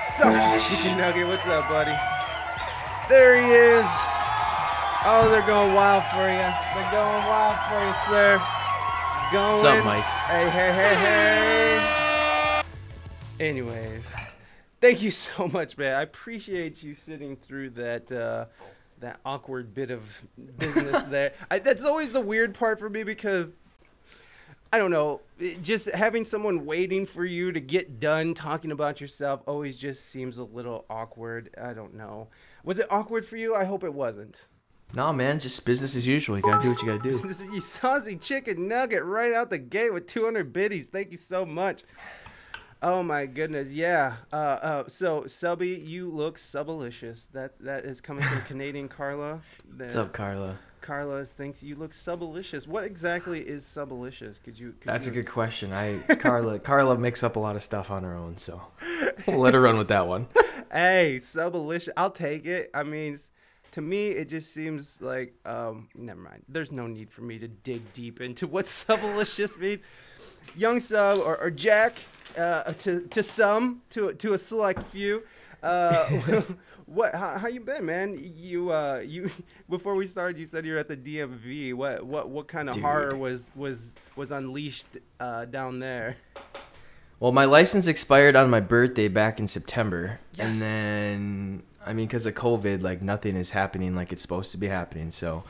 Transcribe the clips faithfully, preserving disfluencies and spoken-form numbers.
Sausage Chicken Nugget, what's up, buddy? There he is. Oh, they're going wild for you. They're going wild for you, sir. Going. What's up, Mike? Hey, hey, hey, hey. Anyways, thank you so much, man. I appreciate you sitting through that uh, that awkward bit of business there. I, that's always the weird part for me because I don't know, it just having someone waiting for you to get done talking about yourself always just seems a little awkward. I don't know. Was it awkward for you? I hope it wasn't. No, man, just business as usual. You gotta do what you gotta do. This is you saucy chicken nugget right out the gate with two hundred biddies. Thank you so much. Oh my goodness, yeah. Uh, uh, so Subby, you look subalicious. That that is coming from Canadian Carla. The, What's up, Carla? Carla thinks you look subalicious. What exactly is subalicious? Could you? Could That's you a good question. I Carla Carla makes up a lot of stuff on her own, so we'll let her run with that one. Hey, subalicious. I'll take it. I mean, to me, it just seems like um, never mind. There's no need for me to dig deep into what subalicious means. Young Sub or, or Jack, uh, to to some, to to a select few. Uh, what? How, how you been, man? You uh, you before we started, you said you were at the D M V. What what what kind of Dude. horror was was was unleashed uh, down there? Well, my license expired on my birthday back in September, Yes. and then I mean, because of COVID, like nothing is happening like it's supposed to be happening. So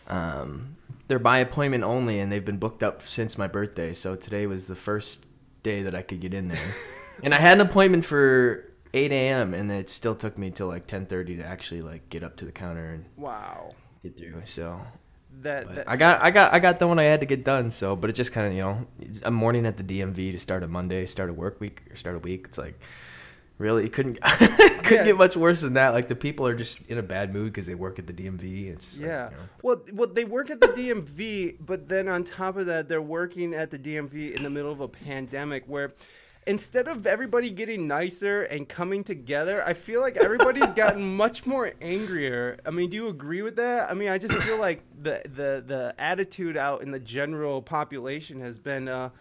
um, they're by appointment only, and they've been booked up since my birthday. So today was the first day that I could get in there, and I had an appointment for eight a.m. and it still took me till like ten thirty to actually like get up to the counter and Wow. get through. So That, but that I got I got I got done when I had to get done. So, but it just kind of, you know, it's a morning at the D M V to start a Monday, start a work week or start a week. It's like really it couldn't couldn't Yeah. get much worse than that. Like the people are just in a bad mood because they work at the D M V. It's just Yeah. Like, you know. Well, well, they work at the D M V, but then on top of that, they're working at the D M V in the middle of a pandemic where instead of everybody getting nicer and coming together, I feel like everybody's gotten much more angrier. I mean, do you agree with that? I mean, I just feel like the the, the attitude out in the general population has been uh,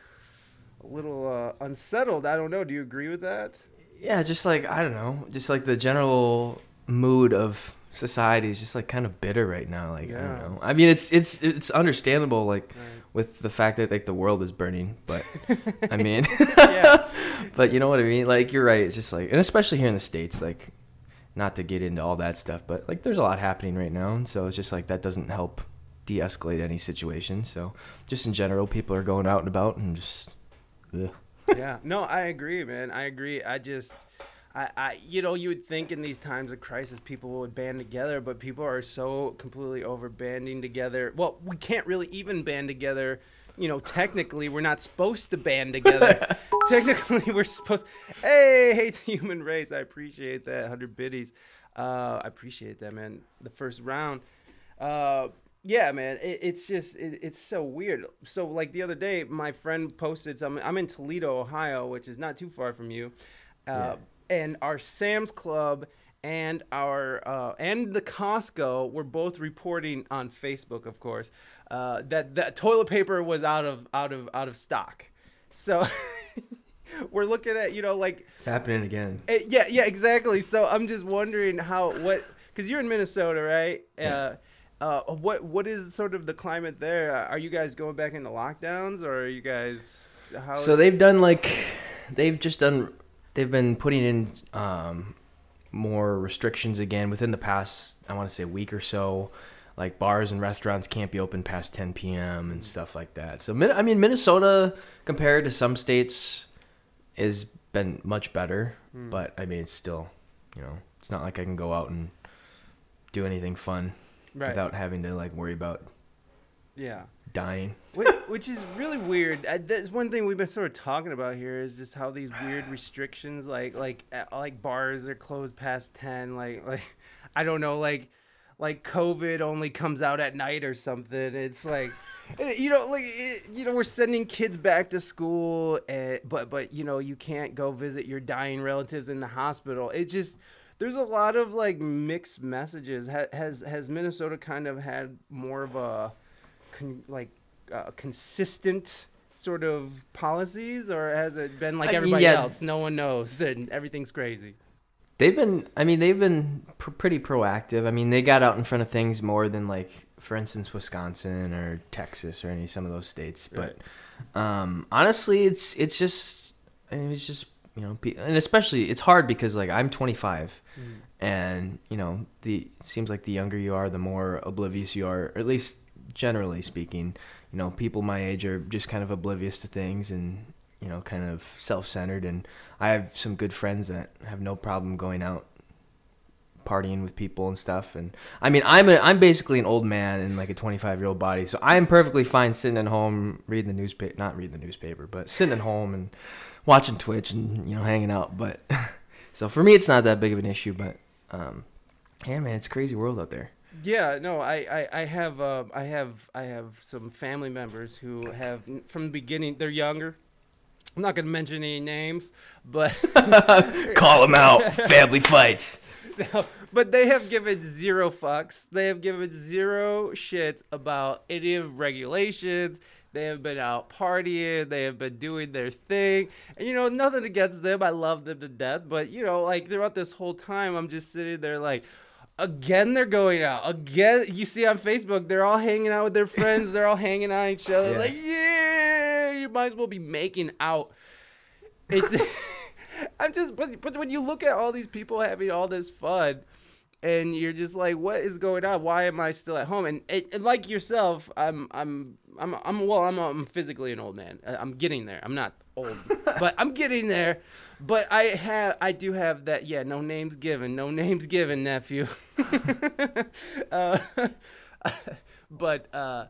a little uh, unsettled. I don't know. Do you agree with that? Yeah, just like I don't know, just like the general mood of society is just like kind of bitter right now. Like I Yeah. don't know. I mean, it's it's it's understandable, like Right. with the fact that like the world is burning. But I mean, Yeah. but you know what I mean. Like you're right. It's just like, and especially here in the States, like not to get into all that stuff, but like there's a lot happening right now, and so it's just like that doesn't help de-escalate any situation. So just in general, people are going out and about and just. Ugh. Yeah, no, I agree, man. I agree. I just, I, I, you know, you would think in these times of crisis, people would band together, but people are so completely over banding together. Well, we can't really even band together. You know, technically, we're not supposed to band together. Technically, we're supposed. Hey, hate the human race. I appreciate that. one hundred biddies. Uh, I appreciate that, man. The first round. Uh, Yeah, man, it, it's just, it, it's so weird. So, like, the other day, my friend posted something. I'm in Toledo, Ohio, which is not too far from you. Uh, Yeah. And our Sam's Club and our, uh, and the Costco were both reporting on Facebook, of course, uh, that, that toilet paper was out of, out of, out of stock. So, we're looking at, you know, like, It's happening again. eh, yeah, yeah, exactly. So, I'm just wondering how, what, because you're in Minnesota, right? Yeah. Uh, Uh, what what is sort of the climate there? Are you guys going back into lockdowns, or are you guys? How So is- they've done like, they've just done, they've been putting in um, more restrictions again within the past, I want to say week or so. Like bars and restaurants can't be open past ten p.m. and stuff like that. So, Min- I mean, Minnesota compared to some states has been much better. Hmm. But I mean, it's still, you know, it's not like I can go out and do anything fun right? without having to like worry about Yeah, dying. which, which is really weird. Uh, That's one thing we've been sort of talking about here is just how these weird restrictions, like like uh, like bars are closed past ten. Like like I don't know, like like COVID only comes out at night or something. It's like. You know, like it, you know, we're sending kids back to school, and, but but you know, you can't go visit your dying relatives in the hospital. It just there's a lot of like mixed messages. Ha, has has Minnesota kind of had more of a con, like uh, consistent sort of policies, or has it been like I mean, everybody yeah. else? No one knows, and everything's crazy. They've been, I mean, they've been pr- pretty proactive. I mean, they got out in front of things more than, like, for instance, Wisconsin or Texas or any some of those states. But right. um, honestly, it's it's just, I mean, it's just, you know, and especially it's hard because, like, I'm twenty-five, mm. and you know, the it seems like the younger you are, the more oblivious you are, or at least generally speaking. You know, people my age are just kind of oblivious to things and, you know, kind of self-centered. And I have some good friends that have no problem going out partying with people and stuff. And I mean, I'm a, I'm basically an old man in like a twenty-five year old body, so I'm perfectly fine sitting at home reading the newspaper, not reading the newspaper, but sitting at home and watching Twitch and, you know, hanging out. But so for me, it's not that big of an issue. But um, yeah, man, it's a crazy world out there. Yeah, no, I, I, I have uh, I have I have some family members who have from the beginning. They're younger. I'm not gonna mention any names, but call them out. Family fights. No, but they have given zero fucks. They have given zero shit about any of regulations. They have been out partying. They have been doing their thing. And, you know, nothing against them. I love them to death. But, you know, like, throughout this whole time, I'm just sitting there like, again, they're going out. Again, you see on Facebook, they're all hanging out with their friends. They're all hanging out with each other. Yeah. Like, yeah, you might as well be making out. It's... I'm just, but, but when you look at all these people having all this fun, and you're just like, what is going on? Why am I still at home? And, and like yourself, I'm, I'm, I'm, I'm, well, I'm, I'm physically an old man. I'm getting there. I'm not old, but I'm getting there. But I have, I do have that. Yeah, no names given, no names given, nephew. uh, but uh,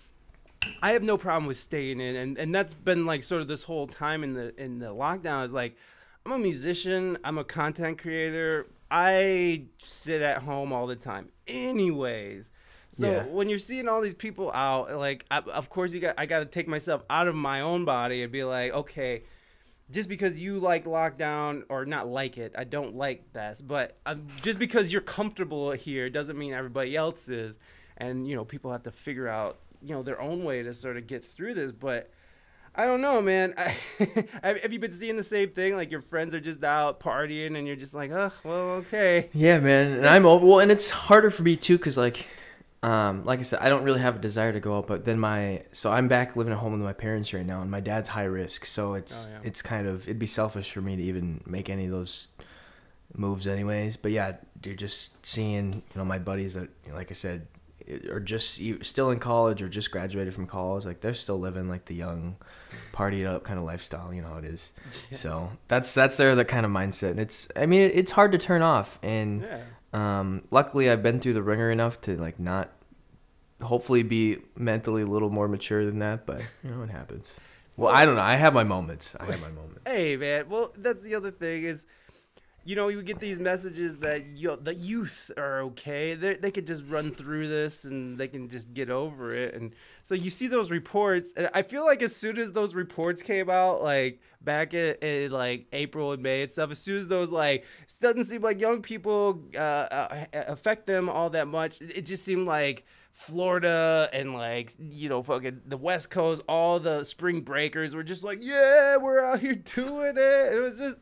I have no problem with staying in, and, and that's been like sort of this whole time in the in the lockdown is like. I'm a musician. I'm a content creator. I sit at home all the time anyways. So yeah. When you're seeing all these people out, like, I, of course, you got I got to take myself out of my own body and be like, okay, just because you like lockdown or not like it, I don't like that. But um, just because you're comfortable here doesn't mean everybody else is. And, you know, people have to figure out, you know, their own way to sort of get through this. But I don't know, man. I, have you been seeing the same thing? Like your friends are just out partying, and you're just like, oh, well, okay. Yeah, man. And I'm over. Well, and it's harder for me too, cause like, um, like I said, I don't really have a desire to go out. But then my, so I'm back living at home with my parents right now, and my dad's high risk, so it's oh, yeah. it's kind of it'd be selfish for me to even make any of those moves, anyways. But yeah, you're just seeing, you know, my buddies that, like I said, are just still in college or just graduated from college. Like they're still living like the young, partied up kind of lifestyle. You know how it is. Yeah. So that's that's their the kind of mindset. And it's I mean it's hard to turn off. And yeah. um, luckily I've been through the ringer enough to like not, hopefully be mentally a little more mature than that. But you know it happens. Well, I don't know. I have my moments. I have my moments. Hey man. Well, that's the other thing is. You know, you get these messages that you, the youth are okay. They they could just run through this and they can just get over it. And so you see those reports, and I feel like as soon as those reports came out, like back in, in like April and May and stuff, as soon as those like, it doesn't seem like young people uh, uh, affect them all that much. It just seemed like Florida and like, you know, fucking the West Coast, all the spring breakers were just like, yeah, we're out here doing it. It was just.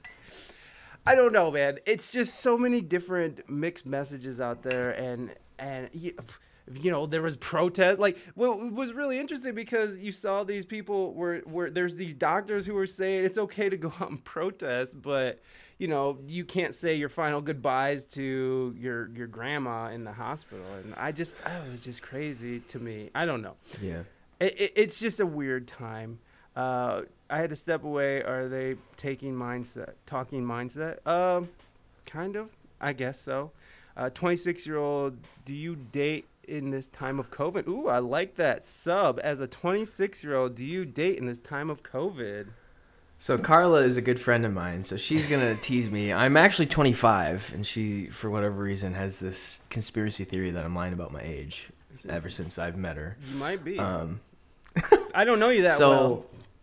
I don't know, man. It's just so many different mixed messages out there, and and you, you know there was protest. Like, well, it was really interesting because you saw these people were were there's these doctors who were saying it's okay to go out and protest, but you know you can't say your final goodbyes to your your grandma in the hospital. And I just oh, it was just crazy to me. I don't know. Yeah, it, it, it's just a weird time. Uh, I had to step away. Are they taking mindset, talking mindset? Um, kind of, I guess so. Uh, twenty-six-year-old, do you date in this time of COVID? Ooh, I like that. Sub, as a twenty-six-year-old, do you date in this time of COVID? So Carla is a good friend of mine, so she's going to tease me. I'm actually twenty-five, and she, for whatever reason, has this conspiracy theory that I'm lying about my age ever since I've met her. You might be. Um, I don't know you that so, well.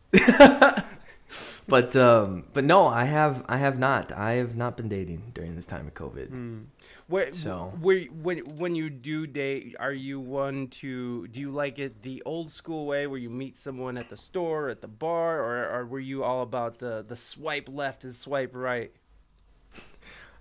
but um, but no, I have I have not. I have not been dating during this time of COVID. Mm. Where, so where, when when you do date, are you one to do you like it the old school way where you meet someone at the store, at the bar, or, or were you all about the the swipe left and swipe right?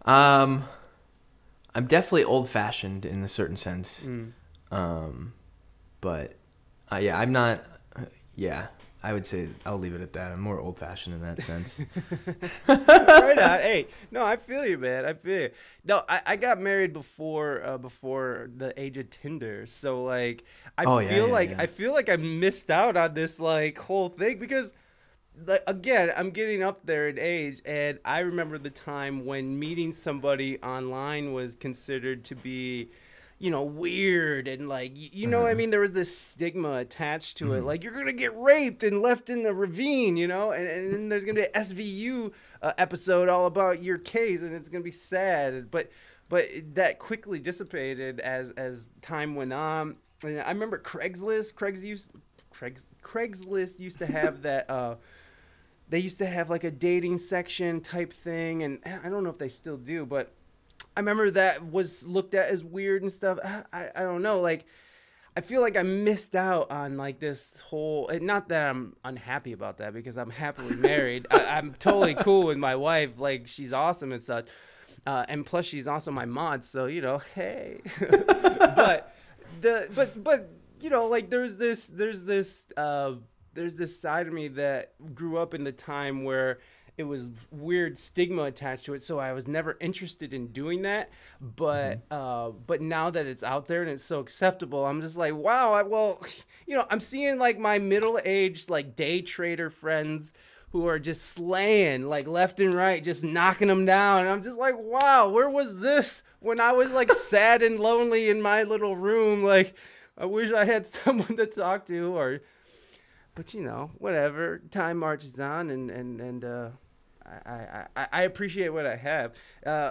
Um, I'm definitely old-fashioned in a certain sense. Mm. Um, but uh, yeah, I'm not. Uh, yeah, I would say I'll leave it at that. I'm more old-fashioned in that sense. Right on. Hey, no, I feel you, man. I feel you. No, I, I got married before uh, before the age of Tinder, so like I Oh, yeah, feel yeah, like yeah. I feel like I missed out on this like whole thing because like again, I'm getting up there in age, and I remember the time when meeting somebody online was considered to be, you know, weird and like y- you know what I Uh, mean. There was this stigma attached to it, mhm. like you're gonna get raped and left in the ravine, you know, and and then there's gonna be an S V U uh, episode all about your case, and it's gonna be sad, but but that quickly dissipated as as time went on. And I remember Craigslist, Craig's used. Craig's, Craigslist used to have that uh, they used to have like a dating section type thing, and I don't know if they still do, but I remember that was looked at as weird and stuff. I, I, I don't know, like I feel like I missed out on like this whole. And not that I'm unhappy about that because I'm happily married. I, I'm totally cool with my wife. Like she's awesome and such, uh, and plus she's also my mod. So you know, hey. but the but but you know, like there's this there's this uh, there's this side of me that grew up in the time where it was weird stigma attached to it, so I was never interested in doing that. But uh, but now that it's out there and it's so acceptable, I'm just like, wow. I, well, you know, I'm seeing like my middle-aged like day trader friends who are just slaying like left and right, just knocking them down. And I'm just like, wow, where was this when I was like sad and lonely in my little room? Like, I wish I had someone to talk to, or, but you know, whatever. Time marches on, and and and uh, I, I I appreciate what I have. Uh,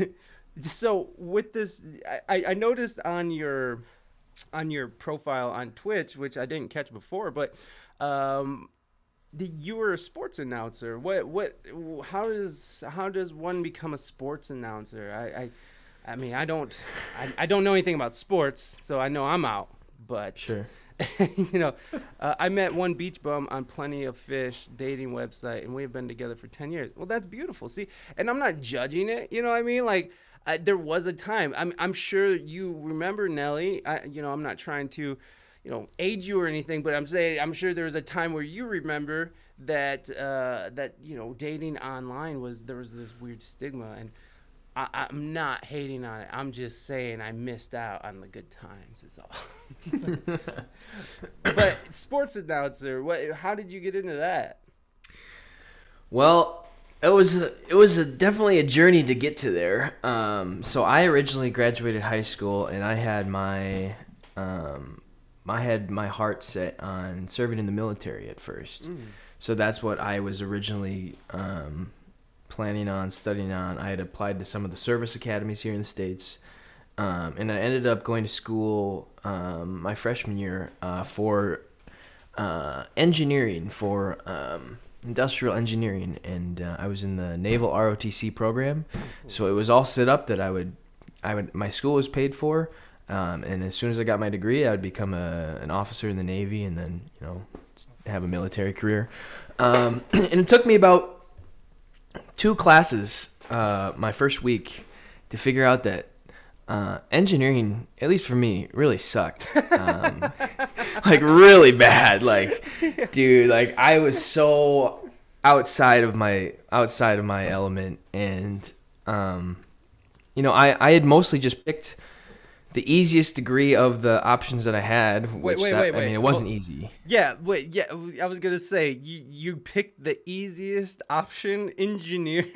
so with this, I, I noticed on your on your profile on Twitch, which I didn't catch before, but um, the, you were a sports announcer. What what how does how does one become a sports announcer? I I, I mean I don't I, I don't know anything about sports, so I know I'm out. But Sure. you know, uh, I met one beach bum on Plenty of Fish dating website, and we've been together for ten years. Well, that's beautiful. See, and I'm not judging it. You know what I mean? Like, I, there was a time. I'm, I'm sure you remember Nelly. I, you know, I'm not trying to, you know, age you or anything, but I'm saying I'm sure there was a time where you remember that uh, that you know, dating online was there was this weird stigma, and I, I'm not hating on it. I'm just saying I missed out on the good times. Is all. But sports announcer, what? How did you get into that? Well, it was it was a, definitely a journey to get to there. Um, so I originally graduated high school, and I had my um, I had my heart set on serving in the military at first. Mm. So that's what I was originally um, planning on studying on. I had applied to some of the service academies here in the States, um, and I ended up going to school um, my freshman year uh, for uh, engineering, for um, industrial engineering, and uh, I was in the Naval R O T C program. So it was all set up that I would, I would, my school was paid for, um, and as soon as I got my degree, I would become a an officer in the Navy, and then you know have a military career. Um, and it took me about two classes uh, my first week to figure out that uh, engineering, at least for me, really sucked. Um, like really bad. Like, dude, like I was so outside of my outside of my element, and um, you know, I I had mostly just picked the easiest degree of the options that I had. Which wait, that, wait, I wait. mean, it wasn't Well, easy. Yeah, wait, yeah. I was gonna say you you picked the easiest option, engineering.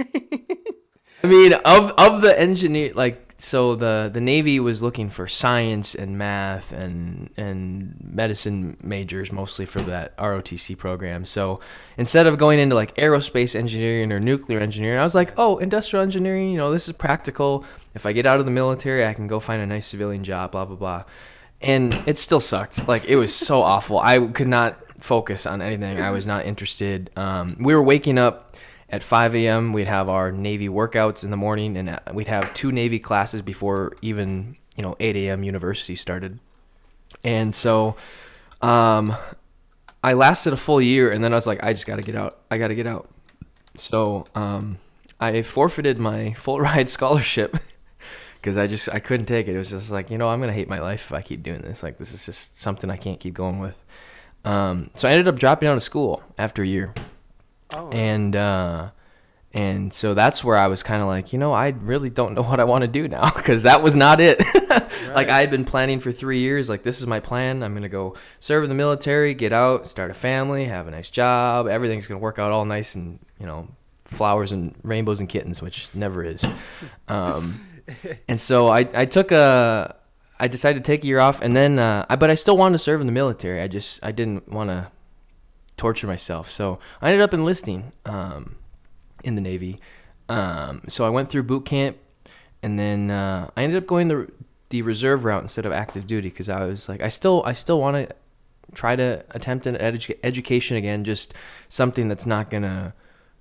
I mean, of of the engineer, like, so the the Navy was looking for science and math and and medicine majors mostly for that R O T C program. So instead of going into like aerospace engineering or nuclear engineering, I was like, oh, industrial engineering, you know, this is practical. If I get out of the military, I can go find a nice civilian job, blah blah blah. And it still sucked. Like, it was so awful. I could not focus on anything. I was not interested. Um, we were waking up at five a.m. We'd have our Navy workouts in the morning, and we'd have two Navy classes before even, you know, eight a.m. university started. And so um, I lasted a full year, and then I was like, I just got to get out. I got to get out. So um, I forfeited my full ride scholarship because I just I couldn't take it. It was just like, you know, I'm gonna hate my life if I keep doing this. Like, this is just something I can't keep going with. Um, so I ended up dropping out of school after a year, Oh, and uh, and so that's where I was kind of like, you know, I really don't know what I want to do now, because that was not it. Like, I had been planning for three years. Like, this is my plan. I'm gonna go serve in the military, get out, start a family, have a nice job. Everything's gonna work out all nice and, you know, flowers and rainbows and kittens, which never is. Um, and so I, I took a, I decided to take a year off, and then, uh, I, but I still wanted to serve in the military. I just, I didn't want to torture myself. So I ended up enlisting, um, in the Navy. Um, so I went through boot camp, and then, uh, I ended up going the, the reserve route instead of active duty. Cause I was like, I still, I still want to try to attempt an edu- education again, just something that's not going to,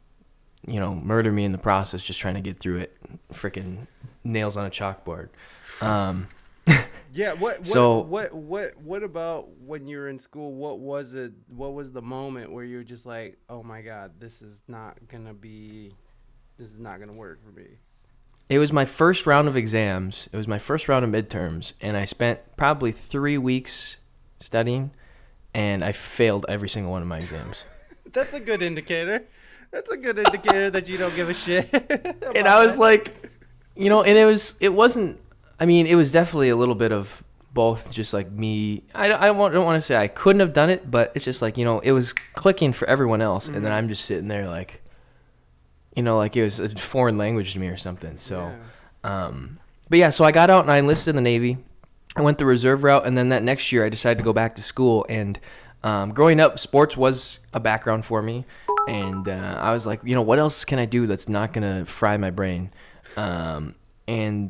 you know, murder me in the process, just trying to get through it. Freaking nails on a chalkboard. Um, yeah. What? What? So- what? What? What about when you were in school? What was it? What was the moment where you were just like, "Oh my God, this is not gonna be, this is not gonna work for me." It was my first round of exams. It was my first round of midterms, and I spent probably three weeks studying, and I failed every single one of my exams. That's a good indicator. That's a good indicator that you don't give a shit. And I was like, you know, and it was, it wasn't, I mean, it was definitely a little bit of both, just like me. I, I don't want, don't want to say I couldn't have done it, but it's just like, you know, it was clicking for everyone else. Mm-hmm. And then I'm just sitting there like, you know, like it was a foreign language to me or something. So, yeah. um, but yeah, so I got out and I enlisted in the Navy. I went the reserve route. And then that next year I decided to go back to school. And um, growing up, sports was a background for me. And uh, I was like, you know, what else can I do that's not going to fry my brain? Um, and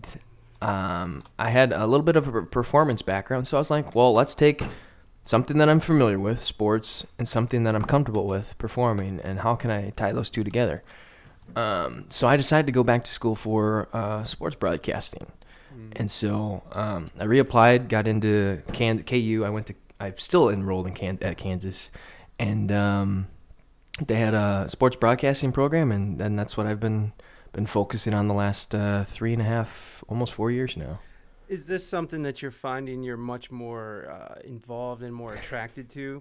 um, I had a little bit of a performance background. So I was like, well, let's take something that I'm familiar with, sports, and something that I'm comfortable with, performing, and how can I tie those two together? Um, so I decided to go back to school for uh, sports broadcasting. Mm. And so um, I reapplied, got into Can- K U. I went to, I'm still enrolled in Can- at Kansas. And um, they had a sports broadcasting program, and, and that's what I've been been focusing on the last uh, three and a half, almost four years now. Is this something that you're finding you're much more uh, involved and more attracted to?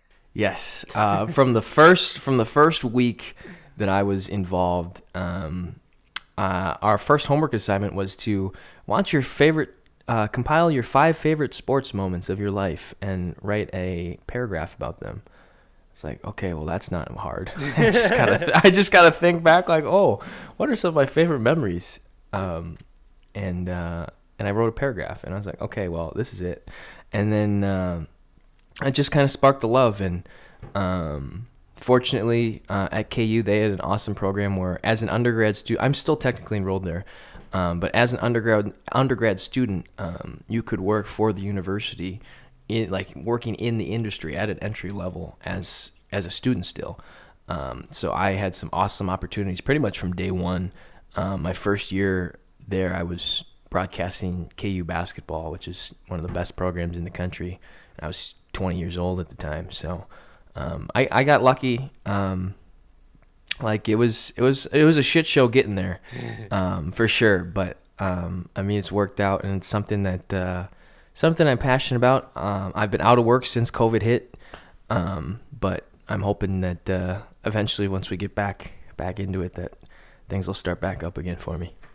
Yes. Uh, from the first from the first week that I was involved, um, uh, our first homework assignment was to want your favorite, uh, compile your five favorite sports moments of your life and write a paragraph about them. It's like, okay, well, that's not hard. I just gotta, th- I just gotta think back, like, oh, what are some of my favorite memories? Um, and uh, and I wrote a paragraph, and I was like, okay, well, this is it. And then uh, I just kind of sparked the love, and um, fortunately, uh, at K U, they had an awesome program where, as an undergrad student, I'm still technically enrolled there, um, but as an undergrad undergrad student, um, you could work for the university. In, like working in the industry at an entry level as as a student still. Um, so I had some awesome opportunities pretty much from day one. Um, my first year there, I was broadcasting K U basketball, which is one of the best programs in the country. I was twenty years old at the time, so um, I, I got lucky. Um, like it was it was it was a shit show getting there, um, for sure. But um, I mean, it's worked out, and it's something that. Uh, Something I'm passionate about. Um, I've been out of work since COVID hit, um, but I'm hoping that uh, eventually, once we get back back into it, that things will start back up again for me.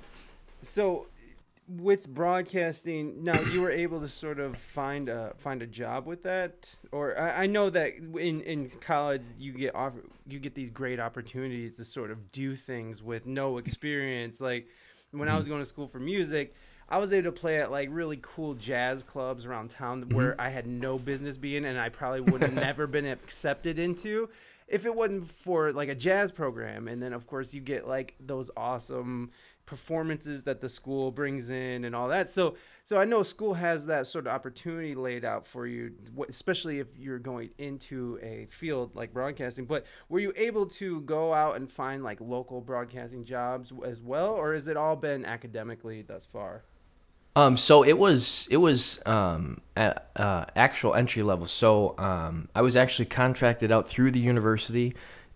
So, with broadcasting, now you were able to sort of find a find a job with that, or I, I know that in, in college you get off, you get these great opportunities to sort of do things with no experience. Like when mm-hmm. I was going to school for music. I was able to play at like really cool jazz clubs around town mm-hmm. where I had no business being, and I probably would have never been accepted into if it wasn't for like a jazz program. And then of course you get like those awesome performances that the school brings in and all that. So, so I know school has that sort of opportunity laid out for you, especially if you're going into a field like broadcasting. But were you able to go out and find like local broadcasting jobs as well, or has it all been academically thus far? Um, so it was it was um, at uh, actual entry level. So um, I was actually contracted out through the university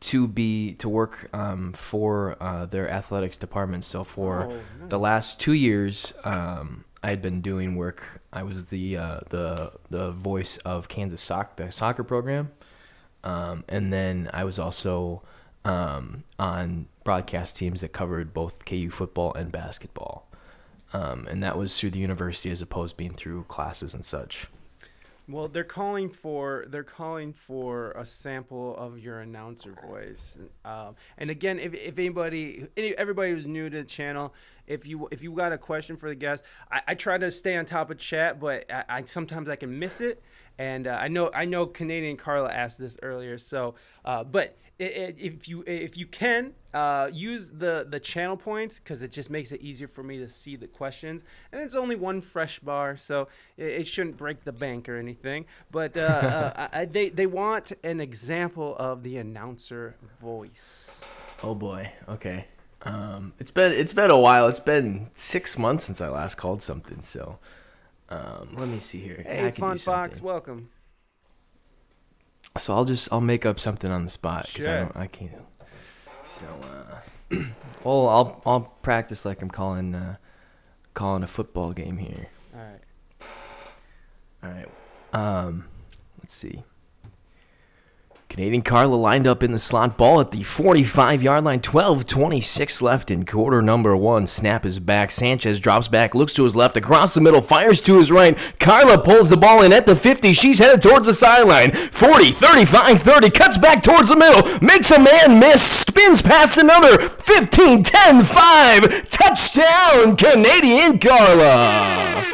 to be to work um, for uh, their athletics department. So for Oh, nice. the last two years, um, I had been doing work. I was the uh, the the voice of Kansas Soc the soccer program, um, and then I was also um, on broadcast teams that covered both K U football and basketball, um, and that was through the university as opposed to being through classes and such. Well, they're calling for they're calling for a sample of your announcer voice. Um, and again, if, if anybody, any, everybody who's new to the channel, if you if you got a question for the guest, I, I try to stay on top of chat, but I, I sometimes I can miss it. And uh, I know I know Canadian Carla asked this earlier, so uh, but it, it, if you if you can uh, use the the channel points, because it just makes it easier for me to see the questions, and it's only one fresh bar, so it, it shouldn't break the bank or anything. But uh, uh, I, they they want an example of the announcer voice. Oh boy. Okay. Um, it's been it's been a while. It's been six months since I last called something. So um, let me see here. Hey, I can Fun do Fox, something. welcome. So I'll just I'll make up something on the spot because I Sure. don't I can't. So uh, well I'll I'll practice like I'm calling uh, calling a football game here. All right. All right. Um, let's see. Canadian Carla lined up in the slot, ball at the forty-five-yard line, twelve twenty-six left in quarter number one. Snap is back. Sanchez drops back, looks to his left, across the middle, fires to his right. Carla pulls the ball in at the fifty. She's headed towards the sideline. forty, thirty-five, thirty, cuts back towards the middle, makes a man miss, spins past another. fifteen, ten, five, touchdown, Canadian Carla.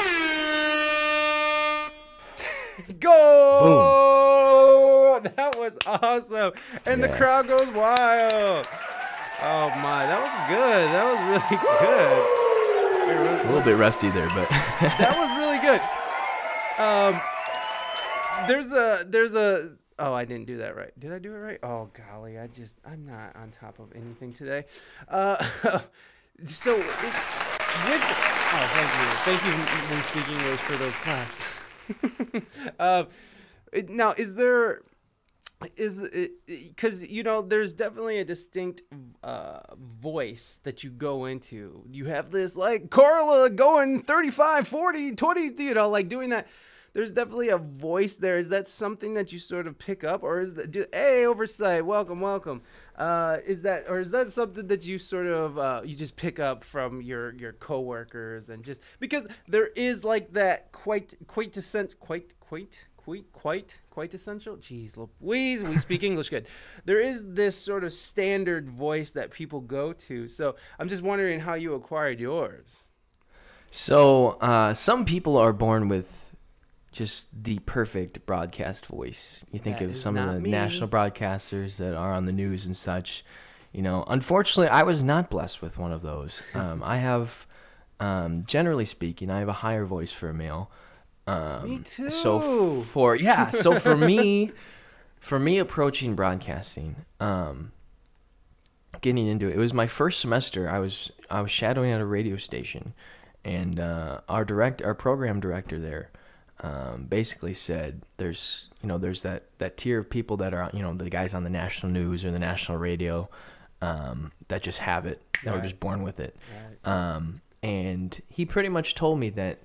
Go! That was awesome. And Yeah. the crowd goes wild. Oh my, that was good. That was really good. A little bit rusty there, but That was really good. Um there's a there's a oh, I didn't do that right. Did I do it right? Oh golly, I just I'm not on top of anything today. Uh so it, with oh thank you. Thank you when speaking English for those claps. uh, it- now, is there, is because you know, there's definitely a distinct uh, voice that you go into. You have this like Carla going thirty-five, forty, twenty, you know, like doing that. There's definitely a voice there. Is that something that you sort of pick up, or is that do, hey oversight, welcome, welcome? Uh, is that or is that something that you sort of uh, you just pick up from your your coworkers and just because there is like that quite quite essential quite quite quite quite quite essential. Jeez, Louise, we speak English good. There is this sort of standard voice that people go to. So I'm just wondering how you acquired yours. So, uh, some people are born with just the perfect broadcast voice. You think That of is some of not the me. national broadcasters that are on the news and such. You know, unfortunately, I was not blessed with one of those. Um, I have, um, generally speaking, I have a higher voice for a male. Um, Me too. So for yeah, so for me, for me approaching broadcasting, um, getting into it, it was my first semester. I was I was shadowing at a radio station, and uh, our direct our program director there um, basically said, "There's you know there's that, that tier of people that are you know the guys on the national news or the national radio um, that just have it, that Right. were just born with it." Right. Um, and he pretty much told me that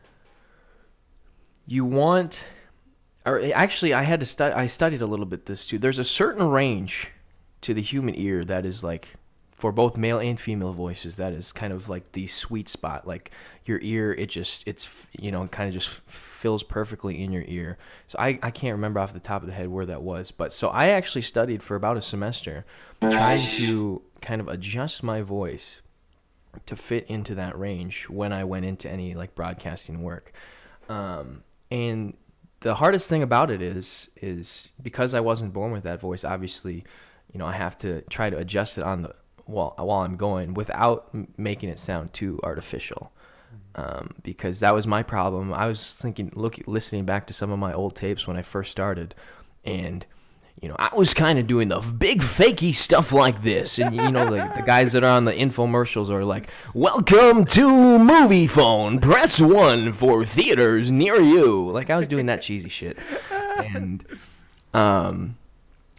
you want, or actually, I had to study. I studied a little bit this too. There's a certain range to the human ear that is like, for both male and female voices, that is kind of like the sweet spot. Like your ear, it just, it's, you know, kind of just fills perfectly in your ear. So I, I can't remember off the top of the head where that was. But so I actually studied for about a semester trying to kind of adjust my voice to fit into that range when I went into any like broadcasting work. Um, and the hardest thing about it is, is because I wasn't born with that voice, obviously, you know, I have to try to adjust it on the, while, while I'm going without m- making it sound too artificial. Um, because that was my problem. I was thinking, look, listening back to some of my old tapes when I first started, and you know, I was kind of doing the big fakey stuff like this. And, you know, like the guys that are on the infomercials are like, welcome to Movie Phone. Press one for theaters near you. Like, I was doing that cheesy shit. And um,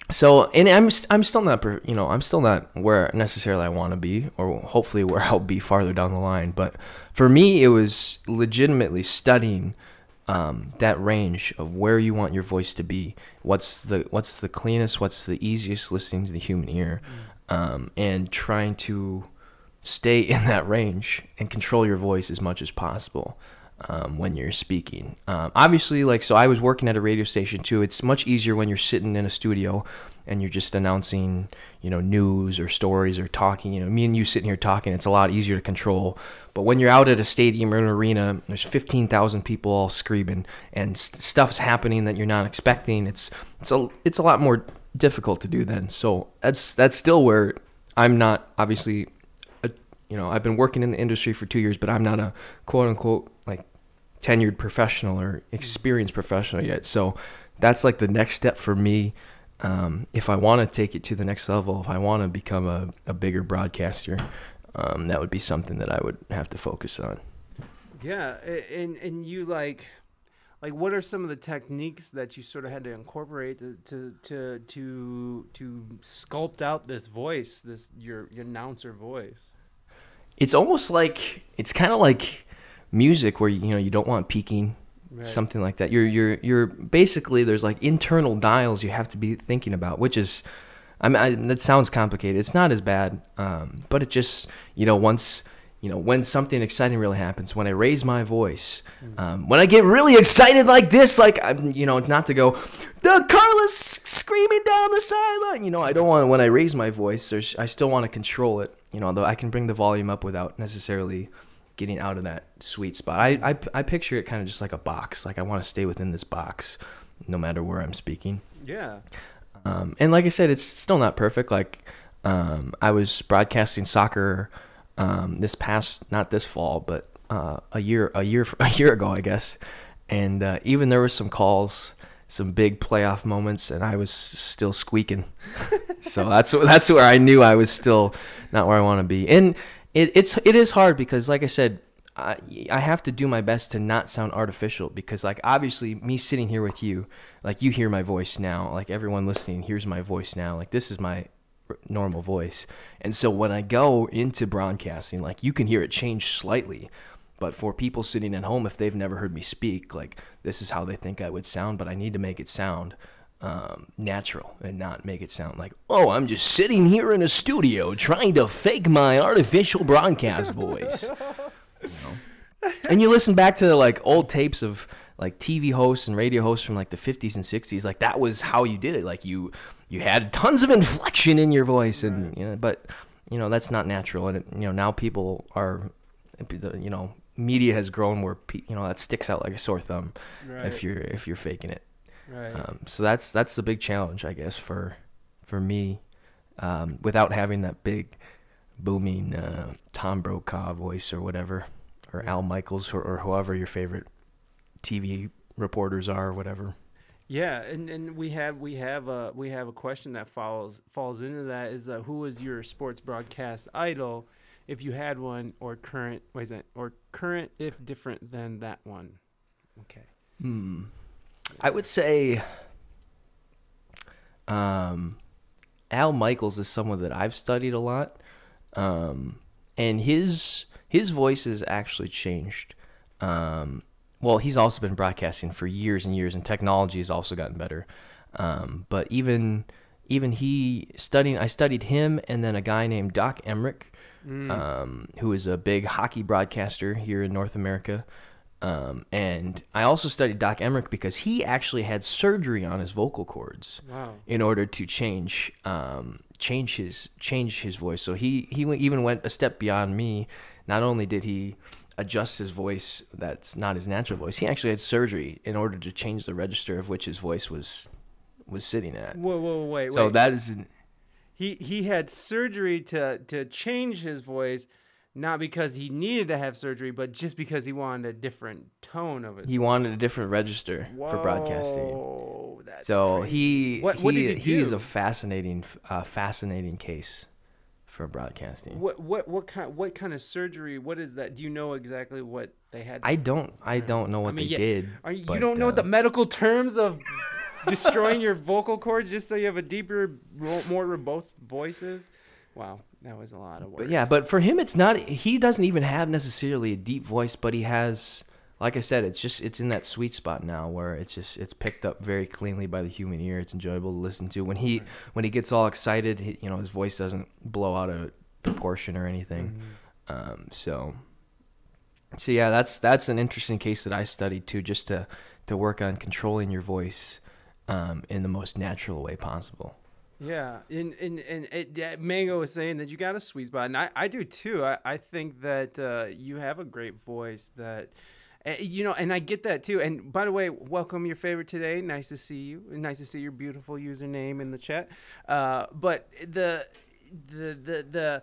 So, and I'm st- I'm still not, per- you know, I'm still not where necessarily I want to be, or hopefully where I'll be farther down the line. But for me, it was legitimately studying um, that range of where you want your voice to be. What's the what's the cleanest? What's the easiest listening to the human ear? Um, and trying to stay in that range and control your voice as much as possible. Um, when you're speaking. Um, obviously, like, so I was working at a radio station too. It's much easier when you're sitting in a studio and you're just announcing, you know, news or stories or talking. You know, me and you sitting here talking, it's a lot easier to control. But when you're out at a stadium or an arena, there's fifteen thousand people all screaming and st- stuff's happening that you're not expecting. It's it's a it's a lot more difficult to do then. So that's that's still where I'm not obviously. A, you know, I've been working in the industry for two years, but I'm not a quote unquote like tenured professional or experienced professional yet. So that's like the next step for me. Um, if I want to take it to the next level, if I want to become a, a bigger broadcaster, um, that would be something that I would have to focus on. Yeah. And, and you like, like, what are some of the techniques that you sort of had to incorporate to, to, to, to, to sculpt out this voice, this, your, your announcer voice? It's almost like, it's kind of like music where, you know, you don't want peaking, right. Something like that. You're, you're, you're basically, there's like internal dials you have to be thinking about, which is, I mean, I, that sounds complicated. It's not as bad. Um, but it just, you know, once, you know, when something exciting really happens, when I raise my voice, um, when I get really excited like this, like, I'm, you know, not to go, the Carlos screaming down the sideline, you know, I don't want, when I raise my voice, there's, I still want to control it, you know, though I can bring the volume up without necessarily getting out of that sweet spot. I, I, I picture it kind of just like a box. Like I want to stay within this box no matter where I'm speaking. Yeah. Um, and like I said, it's still not perfect. Like um, I was broadcasting soccer um, this past, not this fall, but uh, a year, a year, a year ago, I guess. And uh, even there was some calls, some big playoff moments, and I was still squeaking. So that's that's where I knew I was still not where I want to be. And It, it's it is hard because, like I said, I, I have to do my best to not sound artificial because, like, obviously, me sitting here with you, like, you hear my voice now. Like, everyone listening hears my voice now. Like, this is my normal voice. And so when I go into broadcasting, like, you can hear it change slightly. But for people sitting at home, if they've never heard me speak, like, this is how they think I would sound, but I need to make it sound Um, natural and not make it sound like, oh, I'm just sitting here in a studio trying to fake my artificial broadcast voice. You know? And you listen back to like old tapes of like T V hosts and radio hosts from like the fifties and sixties, like that was how you did it. Like you you had tons of inflection in your voice, and right. you know, but you know that's not natural. And it, you know now people are, you know, media has grown where you know that sticks out like a sore thumb right. if you're if you're faking it. Right. Um, so that's that's the big challenge, I guess, for for me, um, without having that big, booming uh, Tom Brokaw voice or whatever, or Al Michaels or, or whoever your favorite T V reporters are, or whatever. Yeah, and, and we have we have a we have a question that follows falls into that is uh, who was your sports broadcast idol, if you had one, or current wait is that or current if different than that one. Okay. Hmm. I would say um, Al Michaels is someone that I've studied a lot, um, and his his voice has actually changed. Um, well, he's also been broadcasting for years and years, and technology has also gotten better. Um, but even even he studying, I studied him, and then a guy named Doc Emmerich, mm. um, who is a big hockey broadcaster here in North America. Um, and I also studied Doc Emmerich because he actually had surgery on his vocal cords wow. in order to change um, change his change his voice. So he he even went a step beyond me. Not only did he adjust his voice that's not his natural voice, he actually had surgery in order to change the register of which his voice was was sitting at. Whoa, whoa, wait, so wait. that is an, he he had surgery to to change his voice. Not because he needed to have surgery, but just because he wanted a different tone of it. He wanted a different register Whoa, for broadcasting. That's so crazy. he what, he, what did he do? he is a fascinating uh, fascinating case for broadcasting. What what what kind what kind of surgery? What is that? Do you know exactly what they had? I don't I don't know what I mean, they yeah, did. Are you, but, you don't know uh, the medical terms of destroying your vocal cords just so you have a deeper, ro- more robust voices. Wow, that was a lot of words. But yeah, but for him, it's not. He doesn't even have necessarily a deep voice, but he has. Like I said, it's just it's in that sweet spot now where it's just it's picked up very cleanly by the human ear. It's enjoyable to listen to. When he when he gets all excited, he, you know, his voice doesn't blow out of proportion or anything. Mm-hmm. Um, so, so yeah, that's that's an interesting case that I studied too, just to to work on controlling your voice um, in the most natural way possible. Yeah, and and, and it, yeah, Mango was saying that you got a sweet spot, and I, I do too. I, I think that uh, you have a great voice that. Uh, you know, and I get that too. And by the way, welcome your favorite today. Nice to see you. Nice to see your beautiful username in the chat. Uh, but the, the, the, the,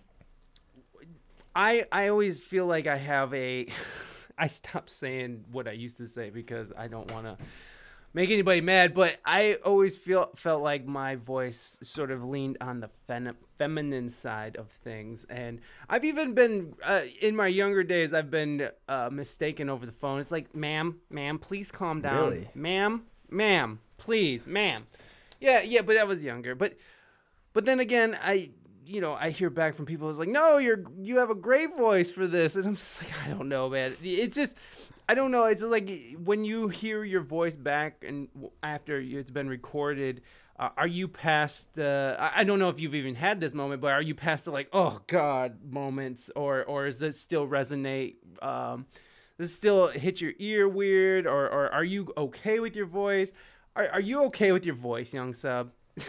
I, I always feel like I have a, I stopped saying what I used to say because I don't want to make anybody mad, but I always feel felt like my voice sort of leaned on the fem- feminine side of things, and I've even been uh, in my younger days I've been uh, mistaken over the phone. It's like, ma'am, ma'am, please calm down. Really? Ma'am, ma'am, please, ma'am. Yeah, yeah, but that was younger. But but then again, I you know I hear back from people. It's like, no, you're you have a great voice for this, and I'm just like, I don't know, man. It's just. I don't know. It's like when you hear your voice back and after it's been recorded, uh, are you past the, I don't know if you've even had this moment, but are you past the like, oh God moments, or, or does it still resonate? Um, does it still hit your ear weird, or, or are you okay with your voice? Are, are you okay with your voice, young sub?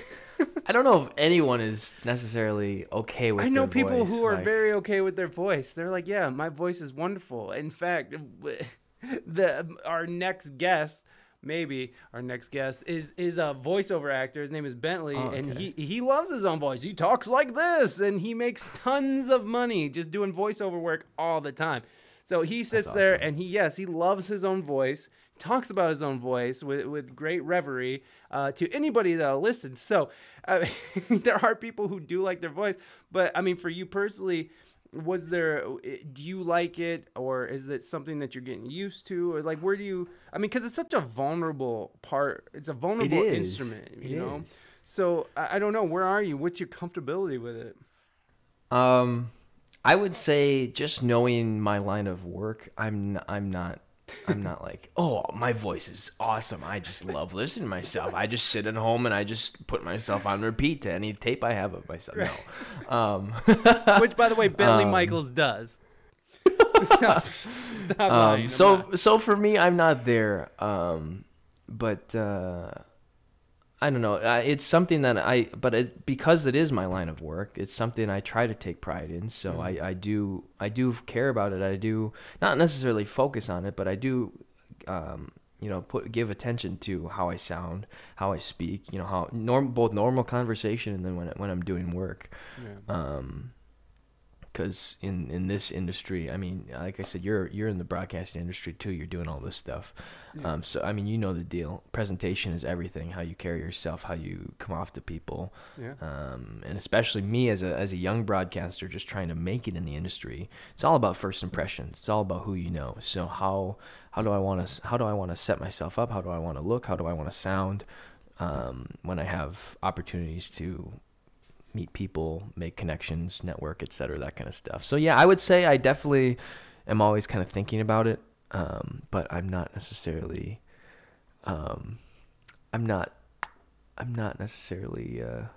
I don't know if anyone is necessarily okay with. I know their people voice, who are like... very okay with their voice. They're like, yeah, my voice is wonderful. In fact, the our next guest, maybe our next guest is is a voiceover actor. His name is Bentley, oh, okay. and he he loves his own voice. He talks like this, and he makes tons of money just doing voiceover work all the time. So he sits awesome. there, and he yes, he loves his own voice. Talks about his own voice with, with great reverie uh, to anybody that'll listen. So uh, there are people who do like their voice, but I mean, for you personally, was there, do you like it, or is it something that you're getting used to, or like, where do you, I mean, cause it's such a vulnerable part. It's a vulnerable it instrument, you it know? Is. So I, I don't know, where are you? What's your comfortability with it? Um, I would say just knowing my line of work, I'm, I'm not, I'm not like, oh, my voice is awesome. I just love listening to myself. I just sit at home and I just put myself on repeat to any tape I have of myself. Right. No. Um, Which, by the way, Bentley um, Michaels does. Stop um, so, not. so for me, I'm not there. Um, but uh, I don't know. Uh, it's something that I, but it, because it is my line of work, it's something I try to take pride in. So mm. I, I do, I do care about it. I do not necessarily focus on it, but I do, um, you know, put, give attention to how I sound, how I speak, you know, how norm, both normal conversation and then when, when I'm doing work. Yeah. Um, Because in, in this industry, I mean, like I said, you're you're in the broadcast industry too. You're doing all this stuff, yeah. um, so I mean, you know the deal. Presentation is everything. How you carry yourself, how you come off to people, yeah. um, and especially me as a as a young broadcaster, just trying to make it in the industry. It's all about first impressions. It's all about who you know. So how how do I want to how do I want to set myself up? How do I want to look? How do I want to sound um, when I have opportunities to meet people, make connections, network, et cetera, that kind of stuff. So yeah, I would say I definitely am always kind of thinking about it, um, but I'm not necessarily, um, I'm not, I'm not necessarily uh,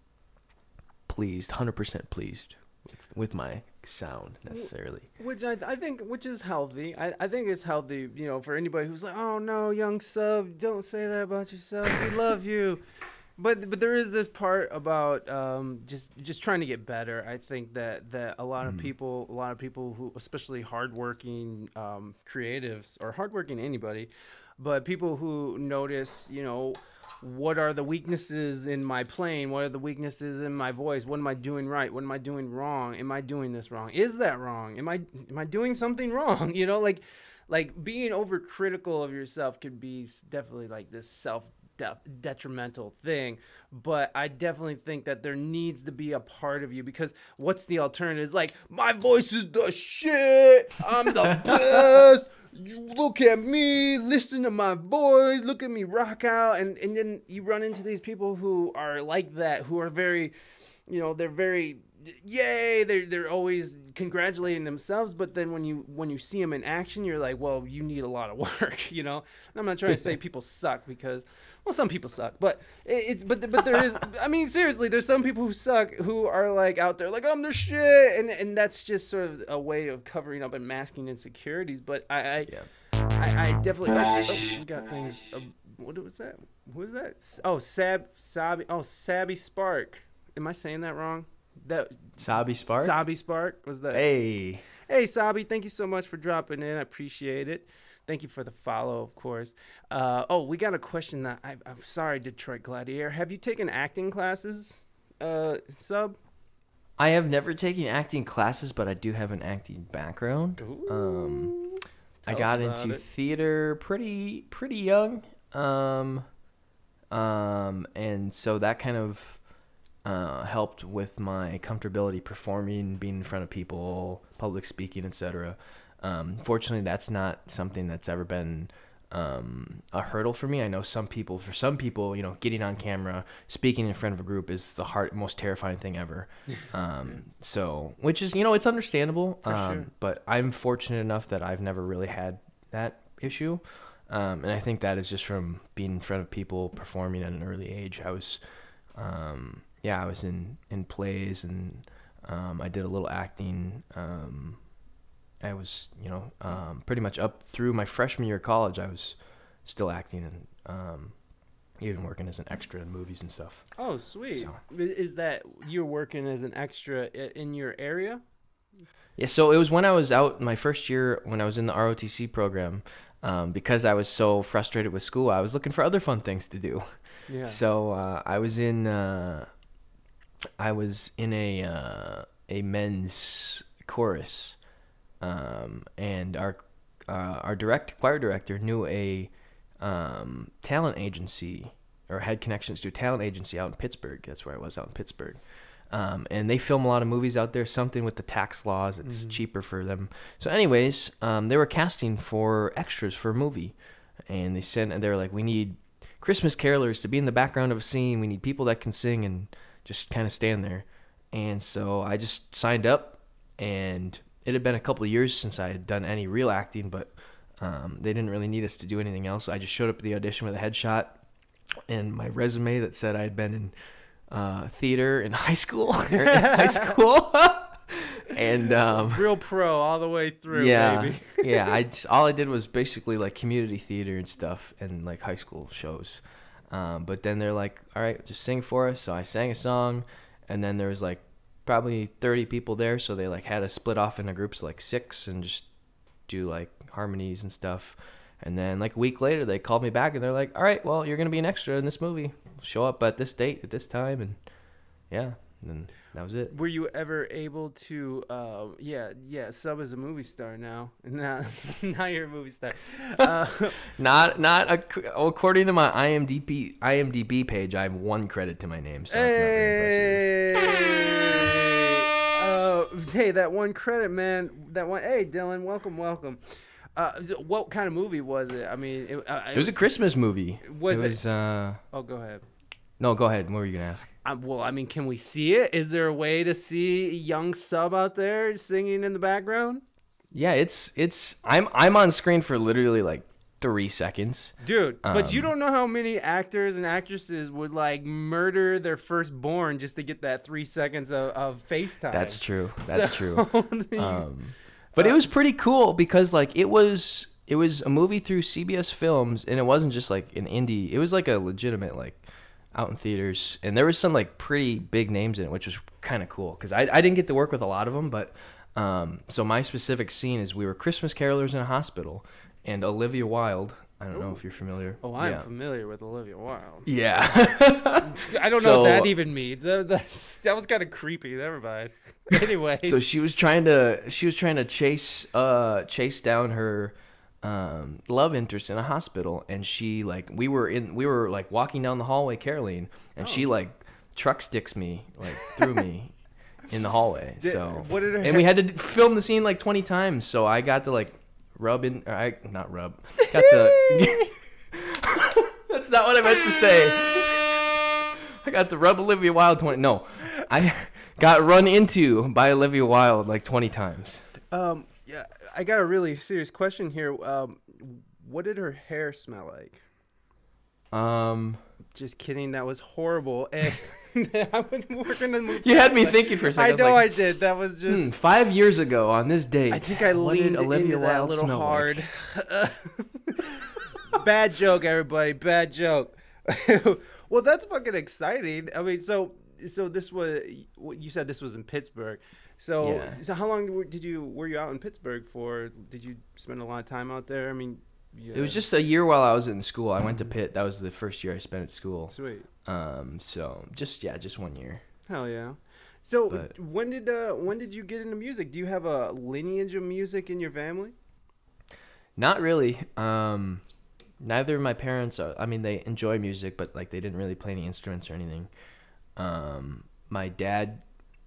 pleased, one hundred percent pleased with, with my sound necessarily. Which I, I think, which is healthy. I, I think it's healthy, you know, for anybody who's like, oh no, young sub, don't say that about yourself. We love you. But but there is this part about um, just just trying to get better. I think that, that a lot of mm. people, a lot of people who, especially hardworking um, creatives or hardworking anybody, but people who notice, you know, what are the weaknesses in my playing? What are the weaknesses in my voice? What am I doing right? What am I doing wrong? Am I doing this wrong? Is that wrong? Am I am I doing something wrong? You know, like like being overcritical of yourself could be definitely like this self. De- detrimental thing, but I definitely think that there needs to be a part of you, because what's the alternative? It's like, my voice is the shit, I'm the best, you look at me, listen to my voice, look at me rock out, and and then you run into these people who are like that, who are very, you know, they're very, yay, they're they're always congratulating themselves, but then when you when you see them in action, you're like, well, you need a lot of work, you know. And I'm not trying to say people suck, because, well, some people suck, but it's but but there is, I mean, seriously, there's some people who suck who are like out there like, I'm the shit, and and that's just sort of a way of covering up and masking insecurities. But I I, Yeah. I, I definitely I, oh, we got things. Uh, what was that? Who was that? Oh, Sab Sabi. Oh, Sabby Spark. Am I saying that wrong? That Sabi Spark? Sabi Spark was that? Hey. Hey, Sabi, thank you so much for dropping in. I appreciate it. Thank you for the follow, of course. Uh, oh, we got a question that I, I'm sorry, Detroit Gladiator. Have you taken acting classes, uh, Sub? I have never taken acting classes, but I do have an acting background. Ooh, Um, I tell got us about into it. theater pretty pretty young, um, um, and so that kind of uh, helped with my comfortability performing, being in front of people, public speaking, et cetera. Um, fortunately, that's not something that's ever been um, a hurdle for me. I know some people, for some people, you know, getting on camera, speaking in front of a group is the hard, most terrifying thing ever. Um, so, which is, you know, it's understandable. For um, sure. But I'm fortunate enough that I've never really had that issue. Um, and I think that is just from being in front of people, performing at an early age. I was, um, yeah, I was in, in plays, and um, I did a little acting. Um, I was, you know, um, pretty much up through my freshman year of college, I was still acting and um, even working as an extra in movies and stuff. Oh, sweet. So- I- Is that you're working as an extra i- in your area? Yeah, so it was when I was out my first year when I was in the R O T C program. Um, because I was so frustrated with school, I was looking for other fun things to do. Yeah. So uh, I was in, uh, I was in a uh, a men's chorus, um, and our uh, our direct choir director knew a um, talent agency, or had connections to a talent agency out in Pittsburgh. That's where I was, out in Pittsburgh. Um, and they film a lot of movies out there. Something with the tax laws, it's Mm-hmm. cheaper for them. So, anyways, um, they were casting for extras for a movie, and they sent. And they were like, "We need Christmas carolers to be in the background of a scene. We need people that can sing and just kind of stand there." And so I just signed up, and it had been a couple of years since I had done any real acting, but um, they didn't really need us to do anything else. So I just showed up at the audition with a headshot and my resume that said I had been in uh, theater in high school. or in high school. And um, Real pro all the way through, yeah, baby. yeah. I just, all I did was basically like community theater and stuff, and like high school shows. Um, but then they're like, "All right, just sing for us." So I sang a song, and then there was like probably thirty people there, so they like had us split off into groups of like six and just do like harmonies and stuff. And then like a week later, they called me back and they're like, "All right, well, you're gonna be an extra in this movie. Show up at this date at this time." And yeah, and then that was it. Were you ever able to? Uh, yeah, yeah. Sub is a movie star now. Now, now you're a movie star. Uh, Not not ac- according to my IMDb IMDb page, I have one credit to my name, so it's not very impressive. hey, uh, hey, that one credit, man. That one. Hey, Dylan, welcome, welcome. Uh, so what kind of movie was it? I mean, it, uh, It was a Christmas movie. Was it it? was uh Oh, go ahead. no, go ahead. What were you gonna ask? Uh, well, I mean, can we see it? Is there a way to see young Sub out there singing in the background? Yeah, it's it's I'm I'm on screen for literally like three seconds. Dude, but you Um, don't know how many actors and actresses would like murder their firstborn just to get that three seconds of, of FaceTime. That's true. That's So, true. you- Um, but it was pretty cool because like it was it was a movie through C B S Films, and it wasn't just like an indie. It was like a legitimate like out in theaters, and there was some like pretty big names in it, which was kind of cool because I I didn't get to work with a lot of them, but um, so my specific scene is we were Christmas carolers in a hospital, and Olivia Wilde. I don't know if you're familiar. oh, I'm yeah. familiar with Olivia Wilde. Yeah. I don't know So- what that even means. That, that's- that was kind of creepy. Never mind. Anyway, So she was trying to she was trying to chase uh chase down her um love interest in a hospital, and she like we were in we were like walking down the hallway caroling, and she like truck sticks me like through me in the hallway. Did- So what did her and we head- had to film the scene like twenty times, so I got to like rub in. Or I not rub. Got to. That's not what I meant to say. I got to rub Olivia Wilde twenty. No, I got run into by Olivia Wilde like twenty times. Um, yeah, I got a really serious question here. Um, what did her hair smell like? Um, just kidding. That was horrible. And we're gonna move. You had me thinking for a second. I know I, like, I did. That was just hmm, five years ago on this date. I think I what leaned did Olivia into that a Wilde little smell hard. like? Bad joke, everybody. Bad joke. Well, that's fucking exciting. I mean, so so this was you said this was in Pittsburgh. So Yeah. so how long did you were you out in Pittsburgh for? Did you spend a lot of time out there? I mean, yeah. It was just a year while I was in school. I went to Pitt. That was the first year I spent at school. Sweet. Um, so just yeah, just one year. Hell yeah. So But- when did uh when did you get into music? Do you have a lineage of music in your family? Not really. Um, neither of my parents are. I mean, they enjoy music, but like they didn't really play any instruments or anything. Um, my dad,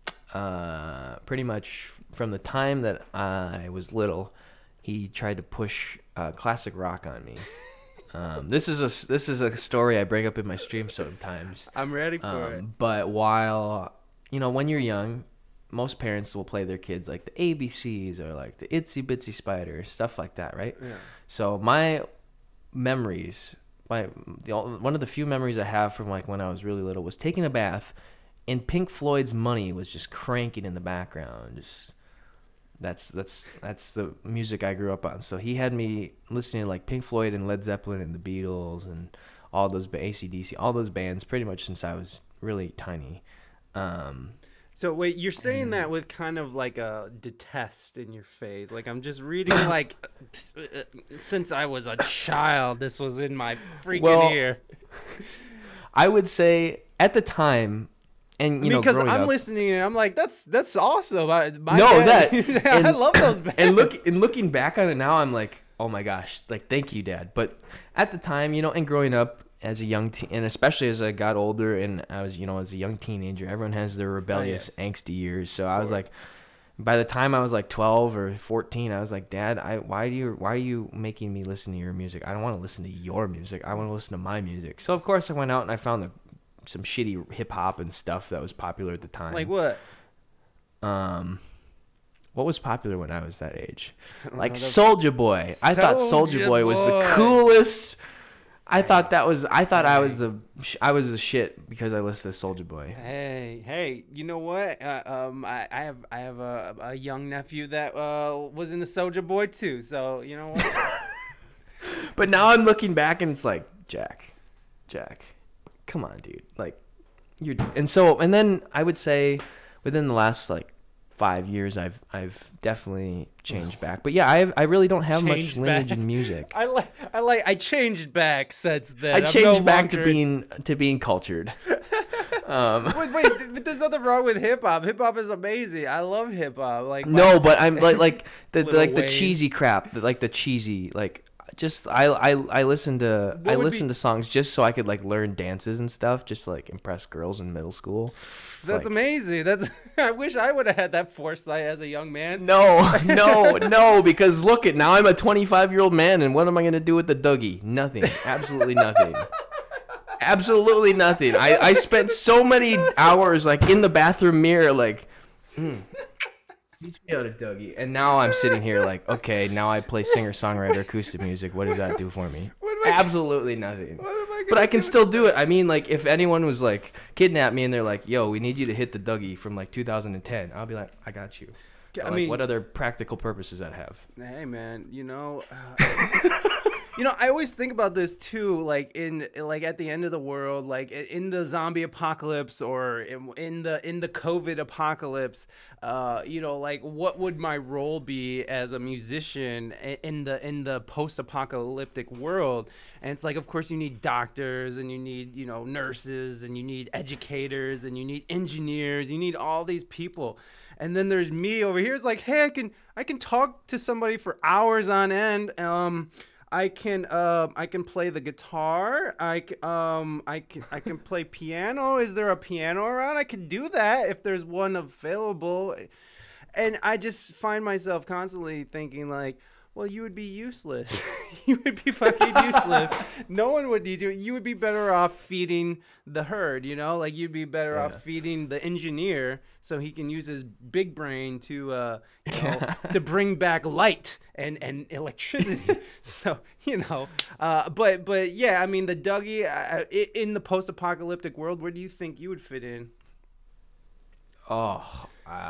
uh, pretty much from the time that I was little, he tried to push uh, classic rock on me. Um, this is a this is a story I bring up in my stream sometimes. I'm ready for Um, it. but while you know, when you're young, most parents will play their kids like the A B Cs or like the Itsy Bitsy Spider, stuff like that, right? Yeah. So my memories, my the, one of the few memories I have from like when I was really little was taking a bath, and Pink Floyd's Money was just cranking in the background. Just that's that's that's the music I grew up on. So he had me listening to like Pink Floyd and Led Zeppelin and the Beatles and all those A C D C, all those bands pretty much since I was really tiny. Um, So wait, you're saying that with kind of like a detest in your face. Like I'm just reading like since I was a child, this was in my freaking Well, ear. I would say at the time, and you know, Because growing I'm up, listening and I'm like, that's that's awesome. I, my No, dad- that- I and- love those bands. and look and looking back on it now, I'm like, oh my gosh, like thank you, Dad. But at the time, you know, and growing up as a young teen, and especially as I got older and I was, you know, as a young teenager, everyone has their rebellious, yes. angsty years. So I was like, by the time I was like twelve or fourteen, I was like, Dad, I why do you why are you making me listen to your music? I don't want to listen to your music. I want to listen to my music. So of course I went out and I found the, some shitty hip hop and stuff that was popular at the time. Like what? Um, what was popular when I was that age? don't Like know, the- Soldier Boy. I thought Soldier Soulja Boy was the Boy. coolest. I thought that was. I thought I was the. I was the shit because I listened to Soldier Boy. Hey, hey, you know what? Uh, um, I, I have I have a, a young nephew that uh was in the Soulja Boy too. So you know what? But now I'm looking back and it's like, Jack, Jack, come on, dude. Like, you're. And so and then I would say, within the last like five years, I've I've definitely changed back. But yeah, I I really don't have much Changed lineage back. in music. I like I like I changed back since then. I I'm changed no back to longer- being to being cultured. Um, Wait, wait, but there's nothing wrong with hip hop. Hip hop is amazing. I love hip hop. Like my- no, but I'm like like the, the Little like the Wayne. cheesy crap, the, like the cheesy like just I I I listen to What I would listen be- to songs just so I could like learn dances and stuff, just to like impress girls in middle school. It's that's like, amazing. That's I wish I would have had that foresight as a young man. No, no, no, because look at now I'm a twenty-five year old man, and what am I gonna do with the Dougie? Nothing, absolutely nothing. Absolutely nothing. I, I spent so many hours like in the bathroom mirror, like, mm, teach me how to Dougie. And now I'm sitting here like, okay, now I play singer songwriter acoustic music. What does that do for me? What am I- Absolutely nothing. What am I But gonna I can do? still do it. I mean, like, if anyone was like kidnap me and they're like, "Yo, we need you to hit the Dougie from like two thousand ten," I'll be like, "I got you." I But, like, mean- what other practical purposes that have? Hey man, you know, uh, you know, I always think about this too. Like in, like at the end of the world, like i- in the zombie apocalypse or in, in the in the COVID apocalypse. Uh, you know, like what would my role be as a musician i- in the in the post-apocalyptic world? And it's like, of course, you need doctors and you need you know nurses and you need educators and you need engineers. You need all these people. And then there's me over here. It's like, hey, I can I can talk to somebody for hours on end. Um, I can um I can play the guitar. I c- um I can I can play piano. Is there a piano around? I could do that if there's one available. and I just find myself constantly thinking like, well, you would be useless. You would be fucking useless. No one would need you. You would be better off feeding the herd, you know? Like, you'd be better Yeah. off feeding the engineer so he can use his big brain to, uh, you know, to bring back light and, and electricity. So, you know, uh, but, but yeah, I mean, the Dougie, uh, i- in the post-apocalyptic world, where do you think you would fit in? Oh,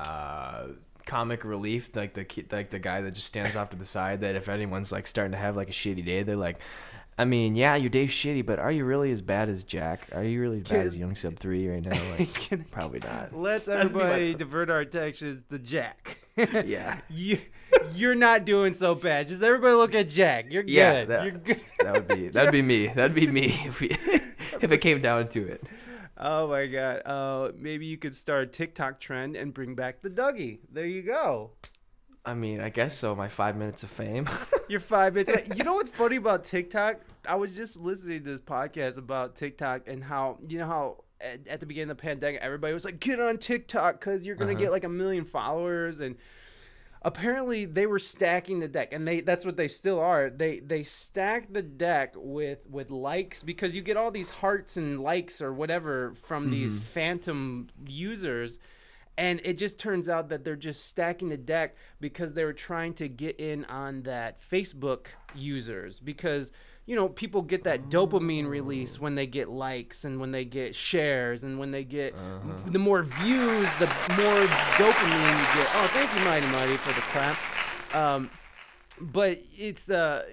uh, comic relief, like the ki- like the guy that just stands off to the side. That if anyone's like starting to have like a shitty day, they're like, I mean, yeah, your day's shitty, but are you really as bad as Jack? Are you really as bad as Young Sub Three right now? Like, probably not. Let's That'd be my everybody pro- divert our attentions to Jack. Yeah, you, you're not doing so bad. Just everybody look at Jack. You're good. Yeah, that- You're good. that would be that'd be me. That'd be me if we, if it came down to it. Oh my God. Uh, maybe you could start a TikTok trend and bring back the Dougie. There you go. I mean, I guess so. My five minutes of fame. You're five minutes. You know what's funny about TikTok? I was just listening to this podcast about TikTok and how, you know how at, at the beginning of the pandemic, everybody was like, get on TikTok because you're going to Uh-huh. get like a million followers. And apparently they were stacking the deck, and they that's what they still are. They they stack the deck with with likes, because you get all these hearts and likes or whatever from these phantom users. And it just turns out that they're just stacking the deck because they were trying to get in on that Facebook users, because, you know, people get that dopamine release when they get likes and when they get shares and when they get Uh-huh. the more views, the more dopamine you get. Oh, thank you, Mighty Mighty, for the clap. Um, but it's uh,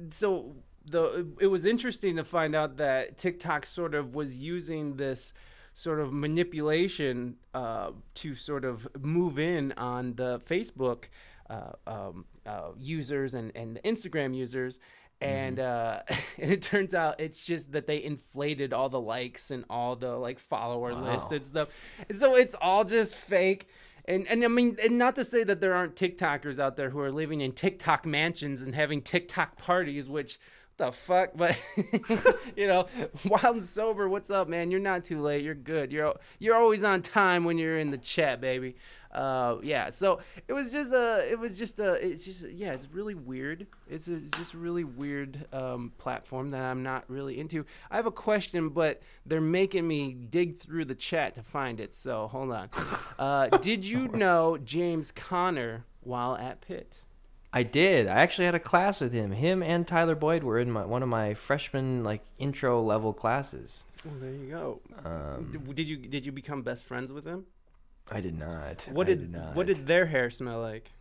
so the it was interesting to find out that TikTok sort of was using this sort of manipulation uh, to sort of move in on the Facebook uh, um, uh, users and, and the Instagram users. And uh, and it turns out it's just that they inflated all the likes and all the like follower Wow. lists and stuff. And so it's all just fake. And and I mean, and not to say that there aren't TikTokers out there who are living in TikTok mansions and having TikTok parties, which the fuck, but you know, wild and sober. What's up, man? You're not too late. You're good. You're you're always on time when you're in the chat, baby. Uh, yeah. So it was just a, it was just a, it's just yeah, it's really weird. It's, a, it's just a really weird um, platform that I'm not really into. I have a question, but they're making me dig through the chat to find it. So hold on. Uh, did you know James Conner while at Pitt? I did. I actually had a class with him. Him and Tyler Boyd were in my one of my freshman like intro level classes. Well, there you go. Um, D- Did you did you become best friends with him? I did not. What I did, not. what did their hair smell like?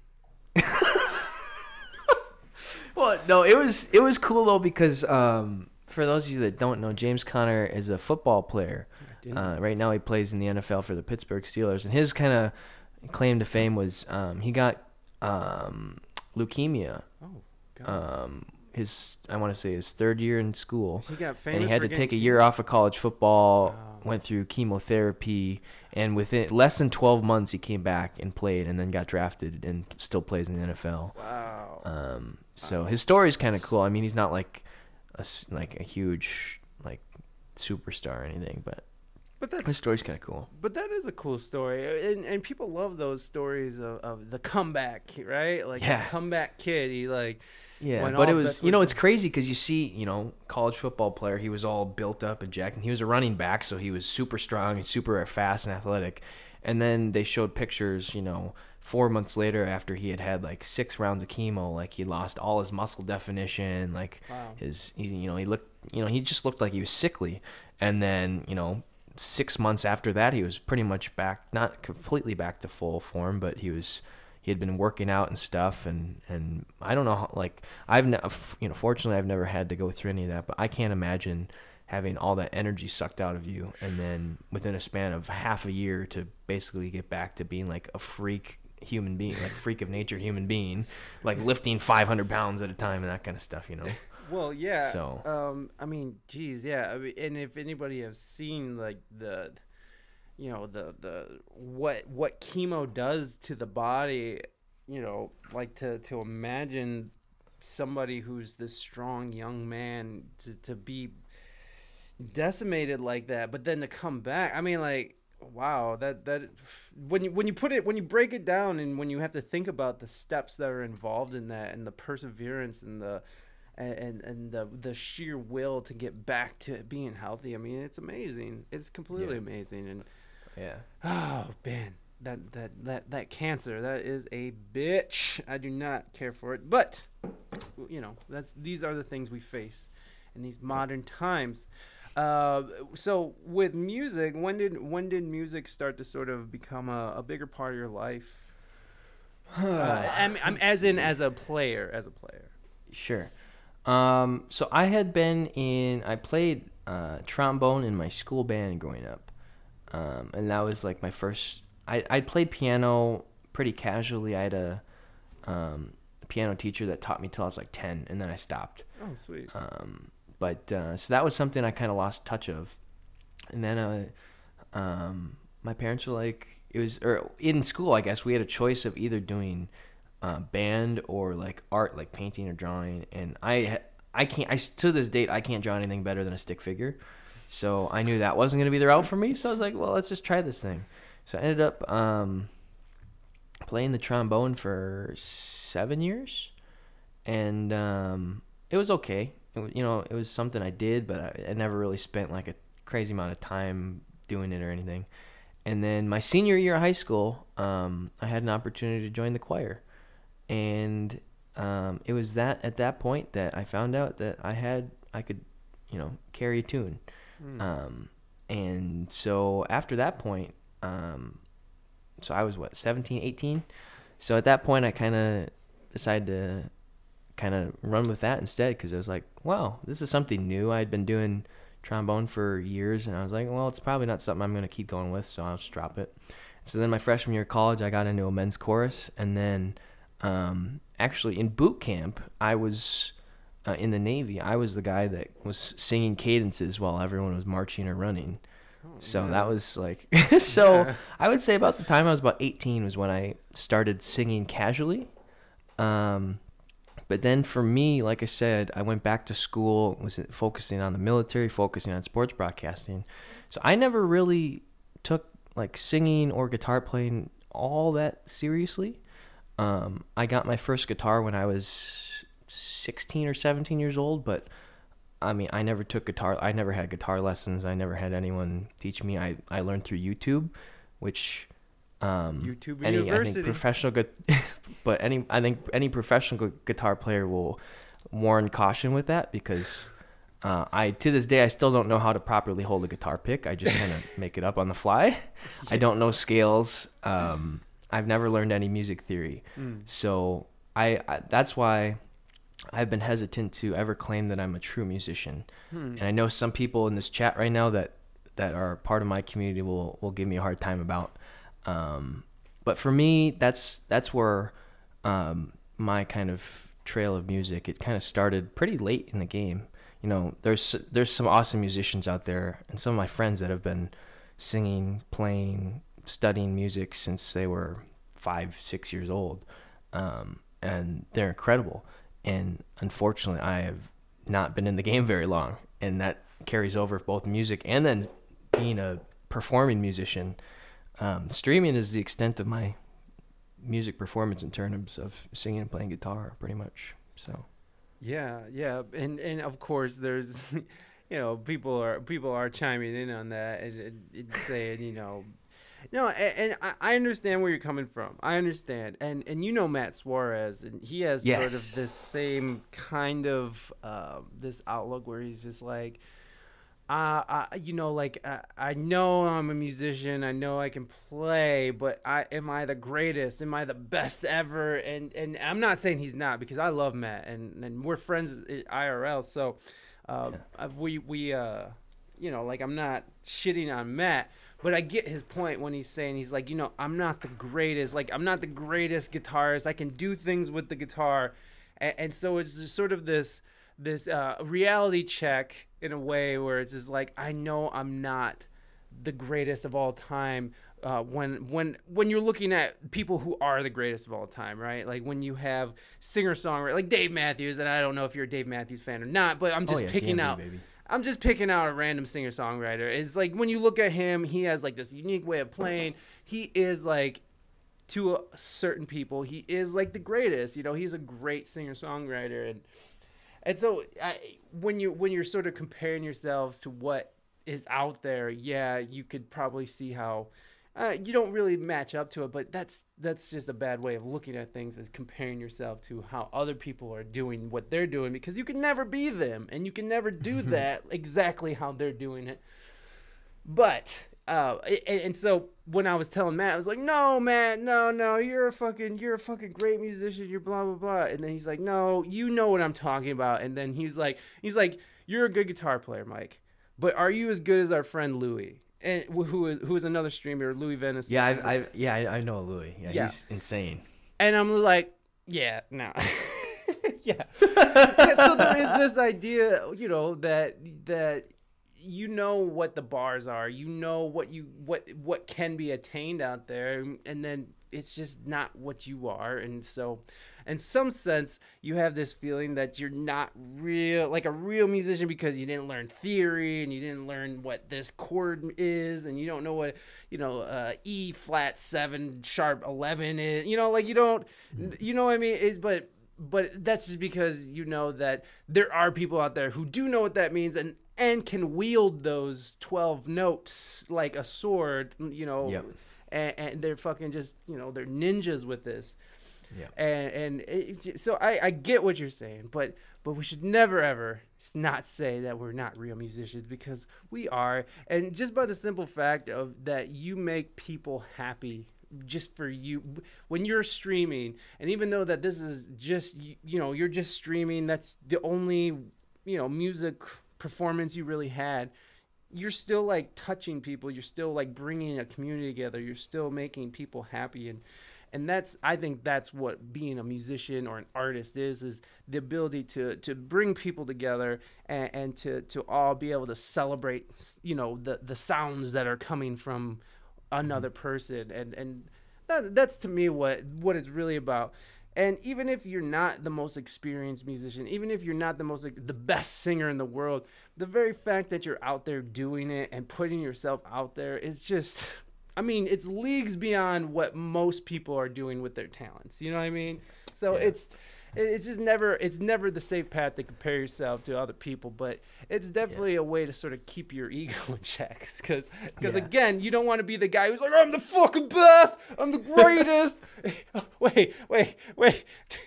Well, no, it was it was cool though because um, for those of you that don't know, James Conner is a football player. didn't Uh, right now, he plays in the N F L for the Pittsburgh Steelers, and his kind of claim to fame was um, he got um, leukemia. Oh, God. Um, his I want to say his third year in school, He got famous and he had for to take a getting year off of college football. Wow. Went through chemotherapy, and within less than twelve months, he came back and played, and then got drafted and still plays in the N F L. Wow. Um, so his story is kind of cool. I mean, he's not like a s- like a huge like superstar or anything, but but his that's story's kind of cool. but that is a cool story, and and people love those stories of, of the comeback, right? Like Yeah. the comeback kid. He like Yeah, when but it all was bets you were know down. it's crazy because you see you know college football player, he was all built up and jacked, and he was a running back, so he was super strong and super fast and athletic. And then they showed pictures, you know, four months later after he had had like six rounds of chemo, like he lost all his muscle definition, like Wow. his, he, you know, he looked, you know, he just looked like he was sickly. And then, you know, six months after that, he was pretty much back, not completely back to full form, but he was, he had been working out and stuff. And, and I don't know, how, like I've, ne- you know, fortunately I've never had to go through any of that, but I can't imagine having all that energy sucked out of you, and then within a span of half a year to basically get back to being like a freak human being, like freak of nature human being, like lifting five hundred pounds at a time and that kind of stuff, you know? Well, yeah. So- um, I mean, geez, yeah. I mean, and if anybody has seen like the, you know, the the what what chemo does to the body, you know, like to to imagine somebody who's this strong young man to to be decimated like that, but then to come back. I mean, like, Wow, that that when you when you put it when you break it down and when you have to think about the steps that are involved in that and the perseverance and the and and the the sheer will to get back to being healthy. I mean, it's amazing. It's completely Yeah. amazing. And Yeah. oh man, that that that that cancer, that is a bitch. I do not care for it. But you know, that's these are the things we face in these modern times. Uh, so with music, when did when did music start to sort of become a, a bigger part of your life? Uh, I'm, I'm as in as a player, as a player. Sure. Um, so I had been in, I played uh, trombone in my school band growing up. Um, and that was like my first, I, I played piano pretty casually. I had a um, piano teacher that taught me till I was like ten, and then I stopped. Oh, sweet. Um, but, uh, so that was something I kind of lost touch of. And then, uh, um, my parents were like, it was, or in school, I guess we had a choice of either doing uh, band or like art, like painting or drawing. And I, I can't, I, to this date, I can't draw anything better than a stick figure. So I knew that wasn't going to be the route for me. So I was like, well, let's just try this thing. So I ended up um, playing the trombone for seven years. And um, it was okay. It was, you know, it was something I did, but I, I never really spent like a crazy amount of time doing it or anything. And then my senior year of high school, um, I had an opportunity to join the choir. And um, it was that at that point that I found out that I had, I could, you know, carry a tune. Mm. Um, and so after that point, um, so I was what, seventeen, eighteen. So at that point I kind of decided to kind of run with that instead. Cause I was like, wow, this is something new. I'd been doing trombone for years, and I was like, well, it's probably not something I'm going to keep going with. So I'll just drop it. So then my freshman year of college, I got into a men's chorus. And then, um, actually in boot camp, I was, Uh, in the Navy, I was the guy that was singing cadences while everyone was marching or running. Oh, So yeah. that was like, so Yeah. I would say about the time I was about eighteen was when I started singing casually. Um, but then for me, like I said, I went back to school, was focusing on the military, focusing on sports broadcasting. So I never really took like singing or guitar playing all that seriously. Um, I got my first guitar when I was sixteen or seventeen years old, but I mean, I never took guitar. I never had guitar lessons. I never had anyone teach me. I, I learned through YouTube, which um, YouTube any University. I think professional gu- but any I think any professional gu- guitar player will warn caution with that, because uh, I to this day I still don't know how to properly hold a guitar pick. I just kind of make it up on the fly. I don't know scales. Um, I've never learned any music theory, Mm. so I, I that's why I've been hesitant to ever claim that I'm a true musician. Hmm. And I know some people in this chat right now that, that are part of my community will, will give me a hard time about. Um, but for me, that's that's where um, my kind of trail of music, it kind of started pretty late in the game. You know, there's there's some awesome musicians out there, and some of my friends that have been singing, playing, studying music since they were five, six years old, um, and they're incredible. And unfortunately, I have not been in the game very long, and that carries over both music and then being a performing musician. Um, streaming is the extent of my music performance in terms of singing and playing guitar, pretty much. So, Yeah, yeah, and and of course there's, you know, people are people are chiming in on that and, and, and saying, you know, no, and, and I, I understand where you're coming from. I understand, and and you know Matt Suarez, and he has sort Yes. of this same kind of um, this outlook where he's just like, uh, I, you know, like uh, I know I'm a musician, I know I can play, but I am I the greatest? Am I the best ever? And and I'm not saying he's not, because I love Matt, and and we're friends I R L, so uh, Yeah. uh, we we uh, you know, like I'm not shitting on Matt. But I get his point when he's saying, he's like, you know, I'm not the greatest. Like, I'm not the greatest guitarist. I can do things with the guitar. And, and so it's just sort of this this uh, reality check in a way where it's just like, I know I'm not the greatest of all time. Uh, when when when you're looking at people who are the greatest of all time, right? Like when you have singer-songwriter like Dave Matthews, and I don't know if you're a Dave Matthews fan or not, but I'm just oh, yeah, picking D M V, out. baby. I'm just picking out a random singer-songwriter. It's like when you look at him, he has like this unique way of playing. He is like, to a certain people, he is like the greatest. You know, he's a great singer-songwriter, and and so I, when you when you're sort of comparing yourselves to what is out there, yeah, you could probably see how uh, you don't really match up to it. But that's that's just a bad way of looking at things, is comparing yourself to how other people are doing what they're doing, because you can never be them, and you can never do that exactly how they're doing it. But uh, and, and so when I was telling Matt, I was like, "No, Matt, no, no, you're a fucking, you're a fucking great musician. You're blah blah blah." And then he's like, "No, you know what I'm talking about." And then he's like, "He's like, you're a good guitar player, Mike, but are you as good as our friend Louis?" And who is who is another streamer, Louis Venice? Yeah, I, I yeah I, I know Louis. Yeah, Yeah. he's insane. And I'm like, "Yeah, no." yeah. yeah. So there is this idea, you know, that that. You know what the bars are, you know what you what what can be attained out there, and then it's just not what you are. And so in some sense you have this feeling that you're not real, like a real musician, because you didn't learn theory, and you didn't learn what this chord is, and you don't know what, you know, uh, E flat seven sharp eleven is, you know, like you don't, you know what I mean? It's, but but that's just because you know that there are people out there who do know what that means, and and can wield those twelve notes like a sword, you know, Yep. and, and they're fucking just, you know, they're ninjas with this. Yeah. And and it, so I, I get what you're saying, but but we should never ever not say that we're not real musicians, because we are. And just by the simple fact of that you make people happy just for you when you're streaming, and even though that this is just, you, you know, you're just streaming, that's the only, you know, music performance you really had, you're still like touching people, you're still like bringing a community together, you're still making people happy. And and that's, I think that's what being a musician or an artist is is the ability to to bring people together, and, and to to all be able to celebrate, you know, the the sounds that are coming from another person. And and that, that's to me what what it's really about. And even if you're not the most experienced musician, even if you're not the most, the best singer in the world, the very fact that you're out there doing it and putting yourself out there is just, I mean, it's leagues beyond what most people are doing with their talents. You know what I mean? So Yeah. it's, it's just never, it's never the safe path to compare yourself to other people, but it's definitely yeah. a way to sort of keep your ego in check. Because, because Yeah. again, you don't want to be the guy who's like, I'm the fucking best, I'm the greatest. wait, wait, wait.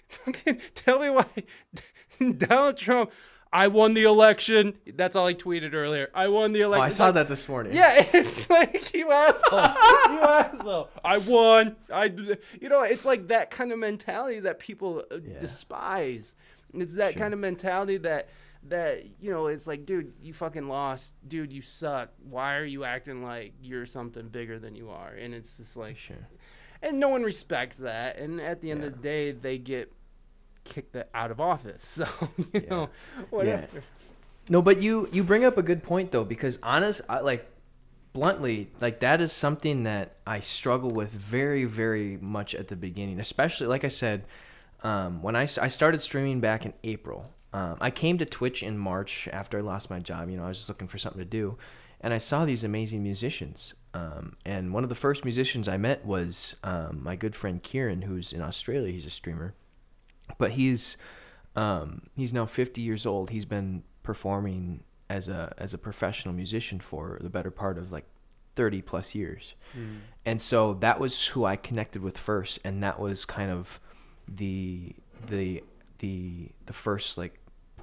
Tell me why Donald Trump, I won the election. That's all he tweeted earlier. I won the election. Oh, I saw that this morning. Yeah, it's like, you asshole. You asshole. I won. I, you know, it's like that kind of mentality that people uh, Yeah. despise. It's that Sure. kind of mentality that, that, you know, it's like, dude, you fucking lost. Dude, you suck. Why are you acting like you're something bigger than you are? And it's just like, Sure. and no one respects that. And at the end Yeah. of the day, they get kicked out of office. So, you Yeah. know, whatever. Yeah. No, but you you bring up a good point though, because honest, I, like bluntly, like that is something that I struggle with very, very much at the beginning. Especially, like I said, um, when I, I started streaming back in April. Um, I came to Twitch in March after I lost my job. You know, I was just looking for something to do, and I saw these amazing musicians. Um, and one of the first musicians I met was um, my good friend Kieran, who's in Australia. He's a streamer. But he's um, he's now fifty years old. He's been performing as a as a professional musician for the better part of like thirty plus years. Mm. And so that was who I connected with first, and that was kind of the the the the first like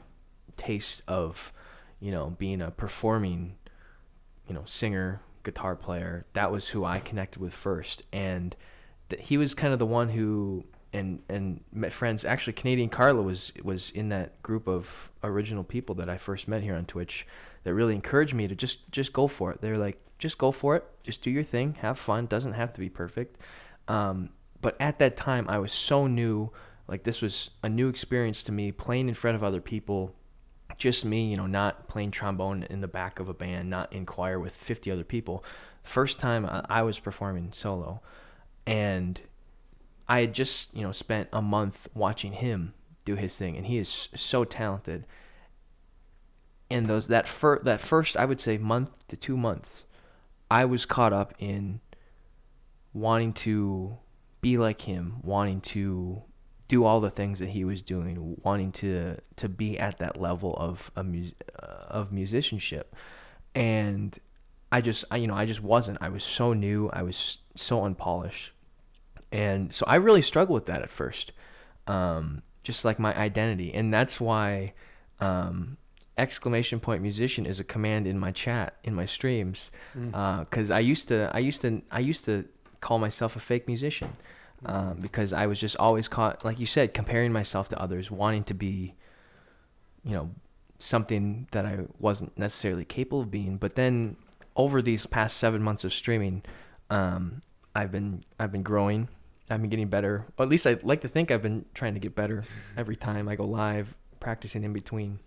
taste of, you know, being a performing, you know, singer, guitar player. That was who I connected with first, and th- he was kind of the one who. And and met friends. Actually, Canadian Carla was was in that group of original people that I first met here on Twitch that really encouraged me to just just go for it. They're like, just go for it, just do your thing, have fun. Doesn't have to be perfect. Um, but at that time, I was so new. Like this was a new experience to me, playing in front of other people, just me. You know, not playing trombone in the back of a band, not in choir with fifty other people. First time I, I was performing solo, and I had just, you know, spent a month watching him do his thing, and he is so talented. and those that fir- that first, I would say, month to two months, I was caught up in wanting to be like him, wanting to do all the things that he was doing, wanting to to be at that level of a mus- uh, of musicianship. And I just I, you know I just wasn't. I was so new. I was so unpolished, and so I really struggled with that at first, um, just like my identity. And that's why um, exclamation point musician is a command in my chat, in my streams, because mm. uh, I used to I used to I used to call myself a fake musician. Um, because I was just always caught, like you said, comparing myself to others, wanting to be, you know, something that I wasn't necessarily capable of being. But then over these past seven months of streaming, um, I've been I've been growing. I've been getting better. Or at least I like to think I've been trying to get better every time I go live, practicing in between.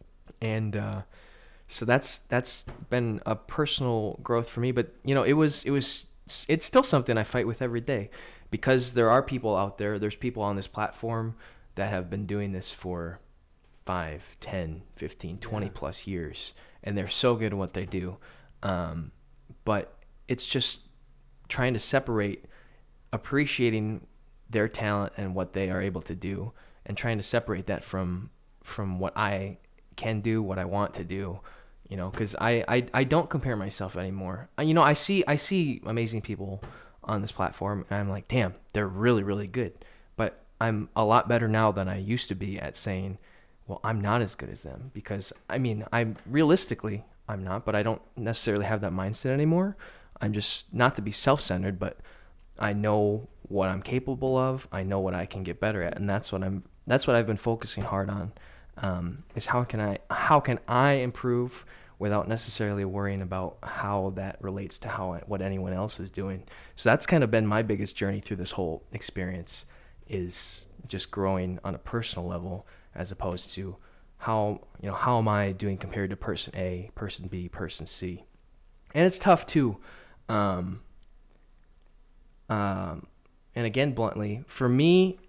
And uh, so that's that's been a personal growth for me. But you know, it was it was it's still something I fight with every day. Because there are people out there, there's people on this platform that have been doing this for five, ten, fifteen, twenty yeah. plus years. And they're so good at what they do. Um, but it's just trying to separate appreciating their talent and what they are able to do, and trying to separate that from from what I can do, what I want to do. You know, because I, I, I don't compare myself anymore. You know, I see I see amazing people on this platform, and I'm like, damn, they're really, really good. But I'm a lot better now than I used to be at saying, well, I'm not as good as them. Because, I mean, I'm realistically, I'm not, but I don't necessarily have that mindset anymore. I'm just, not to be self-centered, but I know what I'm capable of. I know what I can get better at, and that's what I'm, that's what I've been focusing hard on, um, is how can I, how can I improve without necessarily worrying about how that relates to how what anyone else is doing. So that's kind of been my biggest journey through this whole experience, is just growing on a personal level, as opposed to how, you know, how am I doing compared to person A, person B, person C. And it's tough too. Um, um, and again, bluntly, for me,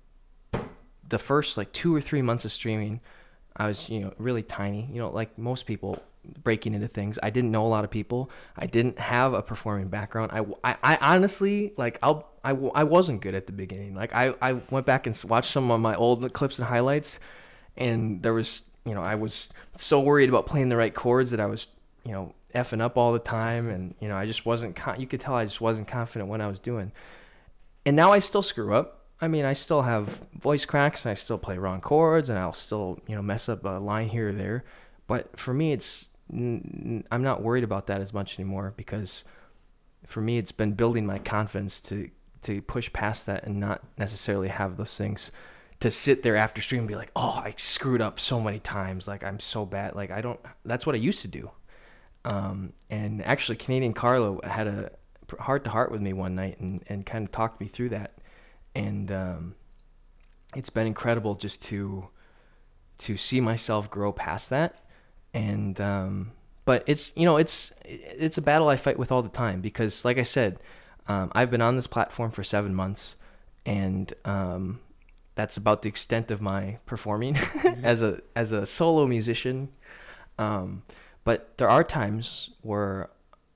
the first like two or three months of streaming, I was, you know, really tiny, you know, like most people, breaking into things. I didn't know a lot of people. I didn't have a performing background. I, I, I honestly, like, I'll, I, I wasn't good at the beginning. Like, I, I went back and watched some of my old clips and highlights, and there was, you know, I was so worried about playing the right chords that I was, you know, effing up all the time. And, you know, I just wasn't, con- you could tell I just wasn't confident what I was doing. And now I still screw up. I mean, I still have voice cracks, and I still play wrong chords, and I'll still, you know, mess up a line here or there. But for me, it's, I'm not worried about that as much anymore, because for me, it's been building my confidence to, to push past that and not necessarily have those things to sit there after stream and be like, oh, I screwed up so many times. Like, I'm so bad. Like, I don't, that's what I used to do. Um, and actually Canadian Carlo had a heart to heart with me one night and, and kind of talked me through that. And, um, it's been incredible just to, to see myself grow past that. And, um, but it's, you know, it's, it's a battle I fight with all the time, because like I said, um, I've been on this platform for seven months and, um, that's about the extent of my performing mm-hmm. as a, as a solo musician. Um, but there are times where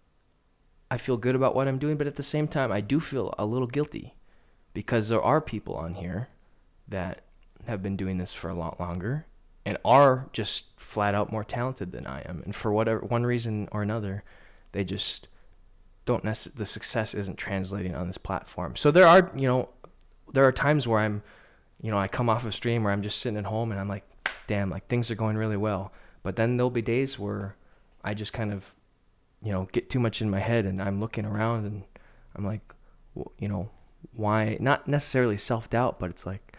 I feel good about what I'm doing, but at the same time, I do feel a little guilty, because there are people on here that have been doing this for a lot longer and are just flat out more talented than I am. And for whatever one reason or another, they just don't necessarily, the success isn't translating on this platform. So there are, you know, there are times where I'm, you know, I come off of stream where I'm just sitting at home and I'm like, damn, like things are going really well. But then there'll be days where I just kind of, you know, get too much in my head and I'm looking around and I'm like, well, you know, why, not necessarily self-doubt, but it's like,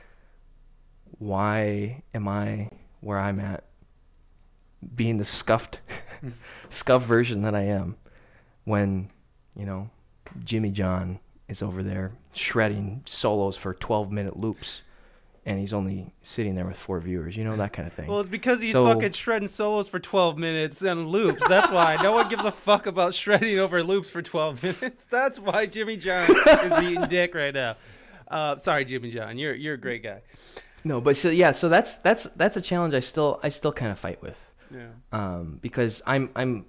why am I where I'm at, being the scuffed, scuffed version that I am, when, you know, Jimmy John is over there shredding solos for twelve minute loops, and he's only sitting there with four viewers, you know, that kind of thing. Well, it's because he's so, fucking shredding solos for twelve minutes and loops. That's why. No one gives a fuck about shredding over loops for twelve minutes. That's why Jimmy John is eating dick right now. Uh, sorry, Jimmy John. You're you're a great guy. No, but so yeah, so that's that's that's a challenge I still I still kind of fight with. Yeah. Um, because I'm I'm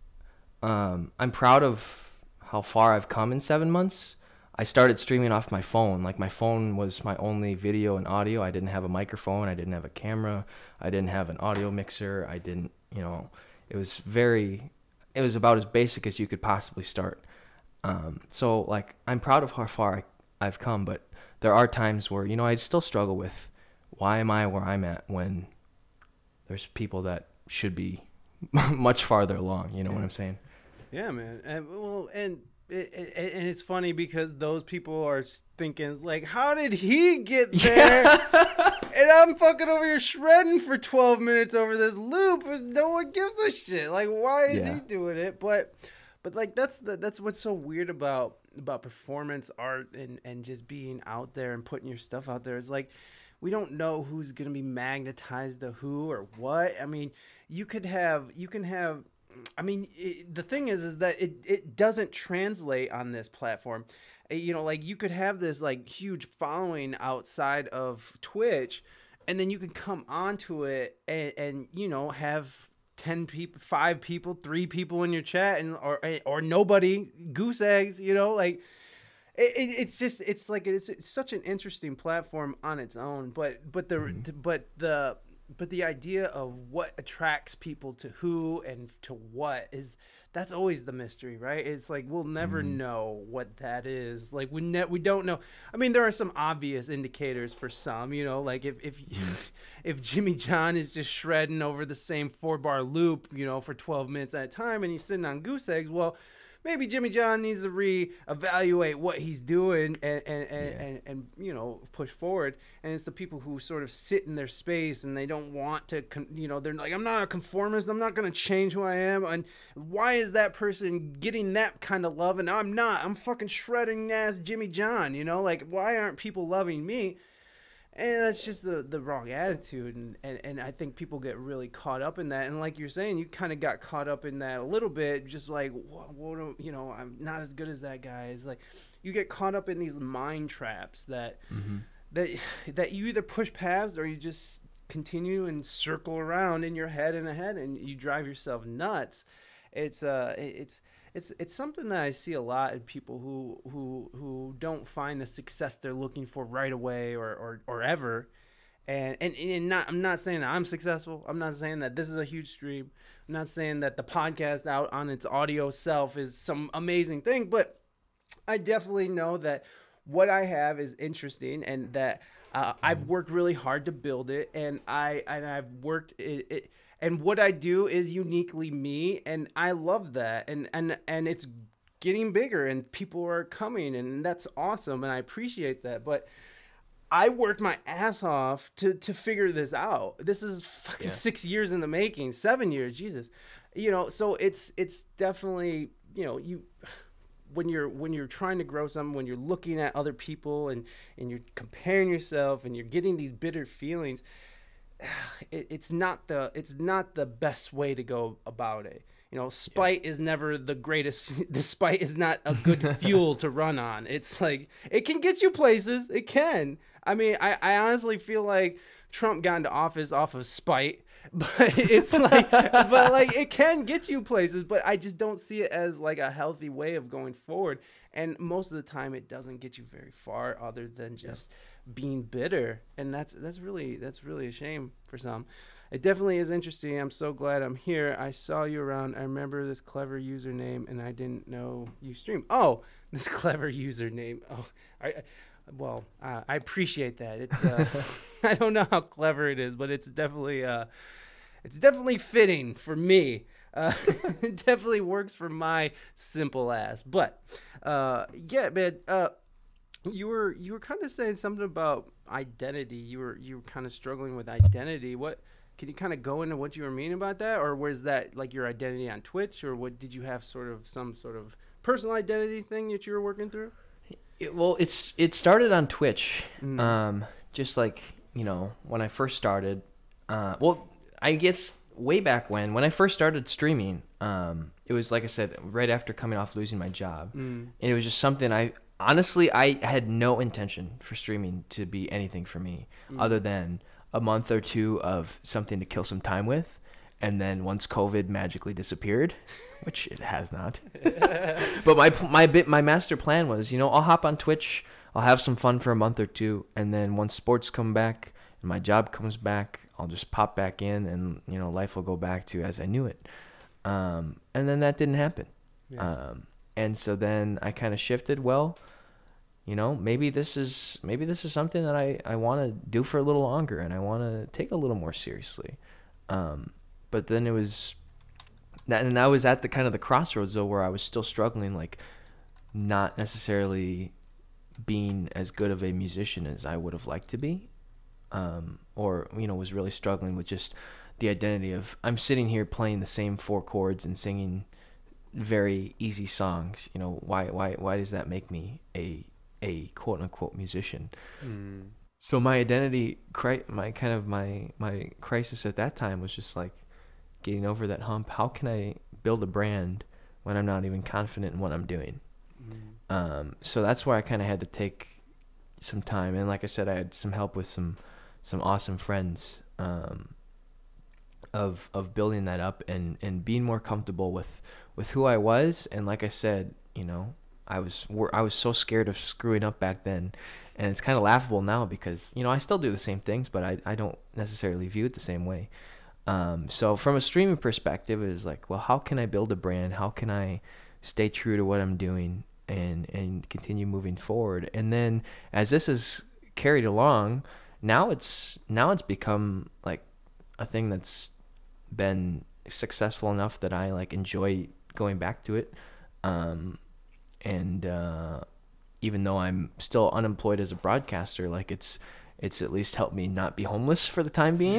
um, I'm proud of how far I've come in seven months. I started streaming off my phone. Like, my phone was my only video and audio. I didn't have a microphone. I didn't have a camera. I didn't have an audio mixer. I didn't, you know, it was very, it was about as basic as you could possibly start. Um, so, like, I'm proud of how far I, I've come, but there are times where, you know, I still struggle with, why am I where I'm at when there's people that should be much farther along, you know yeah. what I'm saying? Yeah, man. And, well, and... It, it, and it's funny because those people are thinking, like, how did he get there? Yeah. And I'm fucking over here shredding for twelve minutes over this loop, and no one gives a shit. Like, why is yeah. he doing it? But, but like, that's the that's what's so weird about about performance art and and just being out there and putting your stuff out there. Is like, we don't know who's gonna be magnetized to who or what. I mean, you could have you can have. I mean, it, the thing is, is that it, it doesn't translate on this platform. You know, like, you could have this, like, huge following outside of Twitch, and then you could come onto it and, and you know, have ten people, five people, three people in your chat, and or or nobody, goose eggs, you know, like, it, it, it's just, it's like, it's, it's such an interesting platform on its own, but, but the, mm-hmm. but the, But the idea of what attracts people to who and to what is, that's always the mystery, right? It's like, we'll never mm. know what that is. Like, we ne- we don't know. I mean, there are some obvious indicators for some, you know, like if if, if Jimmy John is just shredding over the same four bar loop, you know, for twelve minutes at a time, and he's sitting on goose eggs, well, maybe Jimmy John needs to reevaluate what he's doing and and, and, yeah. and and you know, push forward. And it's the people who sort of sit in their space and they don't want to, con- you know, they're like, I'm not a conformist. I'm not going to change who I am. And why is that person getting that kind of love and I'm not? I'm fucking shredding ass Jimmy John, you know? Like, why aren't people loving me? And that's just the, the wrong attitude, and, and, and I think people get really caught up in that. And like you're saying, you kind of got caught up in that a little bit, just like, what, what, you know, I'm not as good as that guy. It's like you get caught up in these mind traps that mm-hmm. that that you either push past or you just continue and circle around in your head and ahead, and you drive yourself nuts. It's uh, it's. It's it's something that I see a lot in people who who who don't find the success they're looking for right away or or, or ever, and, and and not I'm not saying that I'm successful. I'm not saying that this is a huge stream. I'm not saying that the podcast out on its audio self is some amazing thing, but I definitely know that what I have is interesting, and that uh, I've worked really hard to build it, and I and I've worked it. it And what I do is uniquely me, and I love that. And, and and it's getting bigger, and people are coming, and that's awesome, and I appreciate that. But I worked my ass off to, to figure this out. This is fucking yeah. six years in the making, seven years, Jesus. You know, so it's it's definitely, you know, you when you're when you're trying to grow something, when you're looking at other people and, and you're comparing yourself and you're getting these bitter feelings, It, it's not the it's not the best way to go about it. You know, spite yeah. is never the greatest. The spite is not a good fuel to run on. It's like, it can get you places. It can. I mean, I, I honestly feel like Trump got into office off of spite, but it's like, but like it can get you places. But I just don't see it as like a healthy way of going forward. And most of the time, it doesn't get you very far, other than just yeah. being bitter. And that's that's really that's really a shame for some. It definitely is interesting. I'm so glad I'm here. I saw you around. I remember this clever username, and I didn't know you stream. Oh, this clever username. Oh, I, well, uh, I appreciate that. It's uh, I don't know how clever it is, but it's definitely uh, it's definitely fitting for me. Uh, it definitely works for my simple ass. But uh, yeah, man. Uh, you were you were kind of saying something about identity. You were you were kind of struggling with identity. What? Can you kind of go into what you were meaning about that? Or was that like your identity on Twitch? Or what, did you have sort of some sort of personal identity thing that you were working through? It, well, it's it started on Twitch. Mm. Um, just like, you know, when I first started. Uh, well, I guess way back when, when I first started streaming, um, it was, like I said, right after coming off losing my job. Mm. And it was just something I, honestly, I had no intention for streaming to be anything for me mm. other than a month or two of something to kill some time with. And then once COVID magically disappeared, which it has not, but my my bit my master plan was, you know, I'll hop on Twitch, I'll have some fun for a month or two, and then once sports come back and my job comes back, I'll just pop back in, and you know, life will go back to as I knew it. Um, and then that didn't happen. Yeah. Um, and so then I kind of shifted. Well, you know, maybe this is maybe this is something that I I want to do for a little longer, and I want to take a little more seriously. Um, But then it was, and I was at the kind of the crossroads though, where I was still struggling, like not necessarily being as good of a musician as I would have liked to be, um, or you know, was really struggling with just the identity of I'm sitting here playing the same four chords and singing very easy songs. You know, why why why does that make me a a quote unquote musician? Mm. So my identity, my kind of my my crisis at that time was just like getting over that hump. How can I build a brand when I'm not even confident in what I'm doing? Mm. Um, so that's why I kind of had to take some time. And like I said, I had some help with some some awesome friends um, of of building that up and, and being more comfortable with, with who I was. And like I said, you know, I was I was so scared of screwing up back then. And it's kind of laughable now because, you know, I still do the same things, but I, I don't necessarily view it the same way. Um, so from a streaming perspective, it was like, well, how can I build a brand? How can I stay true to what I'm doing and, and continue moving forward? And then as this is carried along, now it's, now it's become like a thing that's been successful enough that I like enjoy going back to it. Um, and, uh, even though I'm still unemployed as a broadcaster, like it's, it's at least helped me not be homeless for the time being.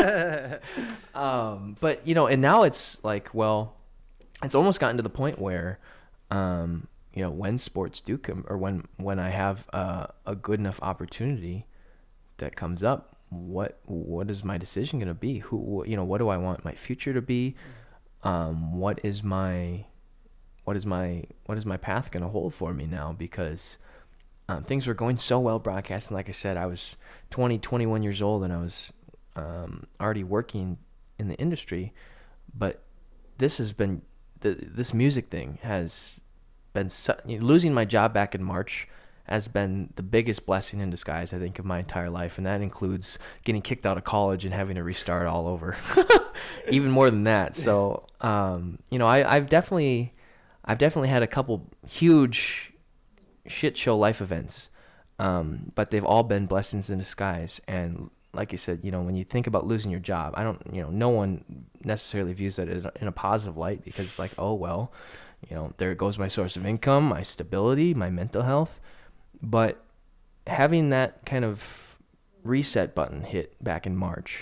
um, but, you know, and now it's like, well, it's almost gotten to the point where, um, you know, when sports do come or when, when I have a, a good enough opportunity that comes up, what, what is my decision going to be? Who, you know, what do I want my future to be? Um, what is my, what is my, what is my path going to hold for me now? Because Um, things were going so well broadcasting. Like I said, I was twenty, twenty-one years old and I was um, already working in the industry. But this has been, the, this music thing has been, su- you know, losing my job back in March has been the biggest blessing in disguise, I think, of my entire life. And that includes getting kicked out of college and having to restart all over. Even more than that. So, um, you know, I, I've definitely, I've definitely had a couple huge shit show life events, um, but they've all been blessings in disguise. And like you said, you know, when you think about losing your job, I don't, you know, no one necessarily views that as in a positive light because it's like, oh, well, you know, there goes my source of income, my stability, my mental health. But having that kind of reset button hit back in March,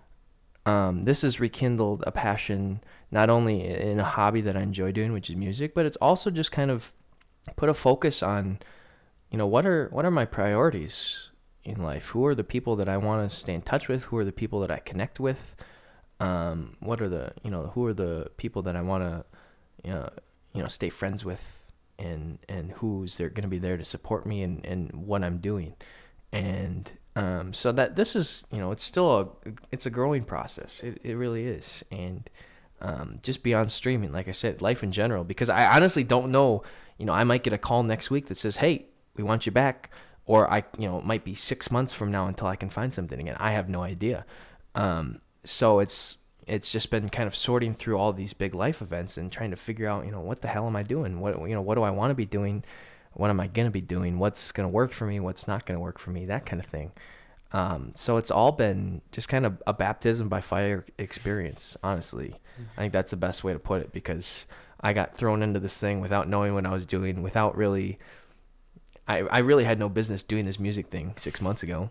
um, this has rekindled a passion, not only in a hobby that I enjoy doing, which is music, but it's also just kind of put a focus on, you know, what are what are my priorities in life? Who are the people that I want to stay in touch with? Who are the people that I connect with? Um, what are the, you know, who are the people that I want to, you know, you know, stay friends with, and and who's there going to be there to support me and and what I'm doing, and um, so that this is, you know, it's still a it's a growing process. It it really is, and um, just beyond streaming, like I said, life in general, because I honestly don't know. You know, I might get a call next week that says, hey, we want you back. Or I, you know, it might be six months from now until I can find something again. I have no idea. Um, so it's, it's just been kind of sorting through all these big life events and trying to figure out, you know, what the hell am I doing? What, you know, what do I want to be doing? What am I going to be doing? What's going to work for me? What's not going to work for me? That kind of thing. Um, so it's all been just kind of a baptism by fire experience, honestly. Mm-hmm. I think that's the best way to put it, because I got thrown into this thing without knowing what I was doing, without really, I, I really had no business doing this music thing six months ago.